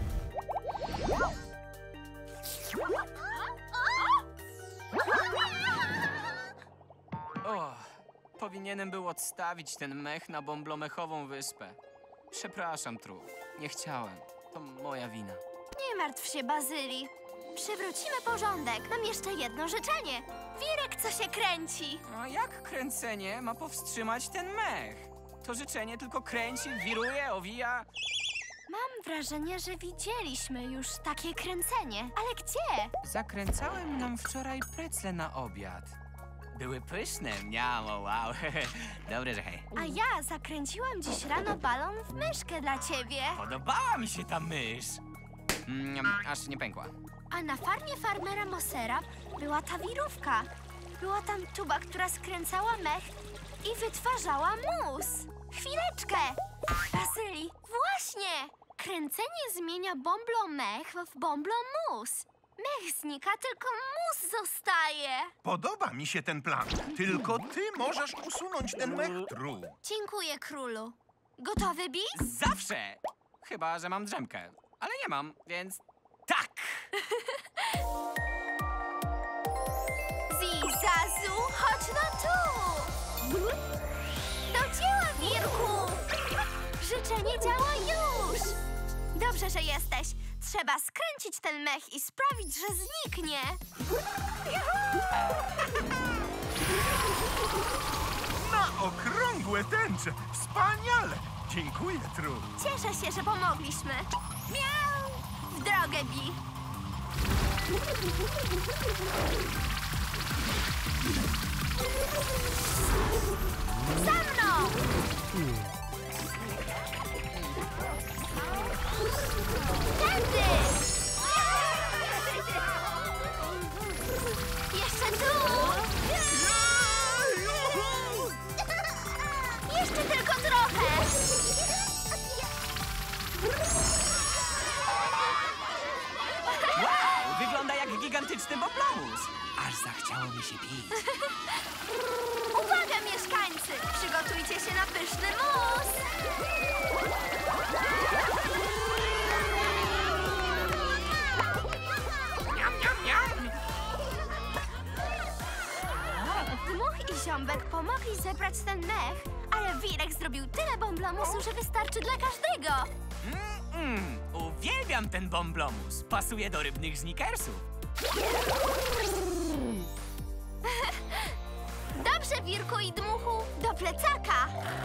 O, powinienem był odstawić ten mech na bąblomechową wyspę. Przepraszam, Tru. Nie chciałem. To moja wina. Nie martw się, Bazyli. Przywrócimy porządek. Mam jeszcze jedno życzenie. Wirek, co się kręci. A jak kręcenie ma powstrzymać ten mech? To życzenie tylko kręci, wiruje, owija. Mam wrażenie, że widzieliśmy już takie kręcenie. Ale gdzie? Zakręcałem nam wczoraj precle na obiad. Były pyszne, miało, wow. Dobre, że hej. A ja zakręciłam dziś rano balon w myszkę dla ciebie. Podobała mi się ta mysz. Aż nie pękła. A na farmie farmera Mosera była ta wirówka. Była tam tuba, która skręcała mech i wytwarzała mus. Chwileczkę! Bazyli, właśnie! Kręcenie zmienia bąblomech w bąblomus. Mech znika, tylko mus zostaje. Podoba mi się ten plan. Tylko ty możesz usunąć ten mech, Tru. Dziękuję, królu. Gotowy, Bis? Zawsze! Chyba, że mam drzemkę. Ale nie mam, więc tak! Zizazu, chodź no tu! Do dzieła, Wirku! Życzenie działa już! Dobrze, że jesteś. Trzeba skręcić ten mech i sprawić, że zniknie. Na okrągłe tęcze! Wspaniale! Dziękuję, Tru. Cieszę się, że pomogliśmy. Miau! W drogę, Bi. Za mną! Tędy! Jeszcze tu! Jeszcze tylko trochę! Wow, wygląda jak gigantyczny boblamus. Aż zachciało mi się pić. Uwaga, mieszkańcy! Przygotujcie się na pyszny mus! Niam, niam, niam. Dmuch i Ziombek pomogli zebrać ten mech, ale Wirek zrobił tyle bomblamusu, że wystarczy dla każdego. Uwielbiam ten bomblomus. Pasuje do rybnych Snickersów. Dobrze, Wirku i Dmuchu, do plecaka!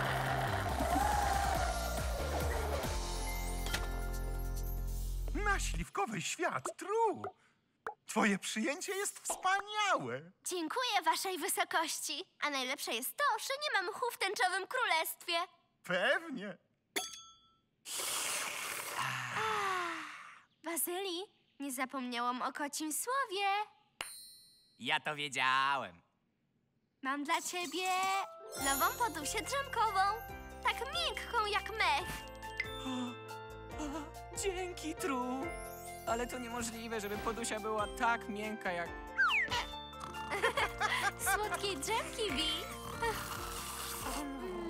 Na śliwkowy świat, Tru. Twoje przyjęcie jest wspaniałe. Dziękuję waszej wysokości. A najlepsze jest to, że nie ma mchu w tęczowym królestwie. Pewnie. Bazylii, nie zapomniałam o kocim słowie. Ja to wiedziałem. Mam dla ciebie nową podusię drzemkową. Tak miękką jak mech. Dzięki, Tru. Ale to niemożliwe, żeby podusia była tak miękka jak... Słodkiej drzemki, Bi.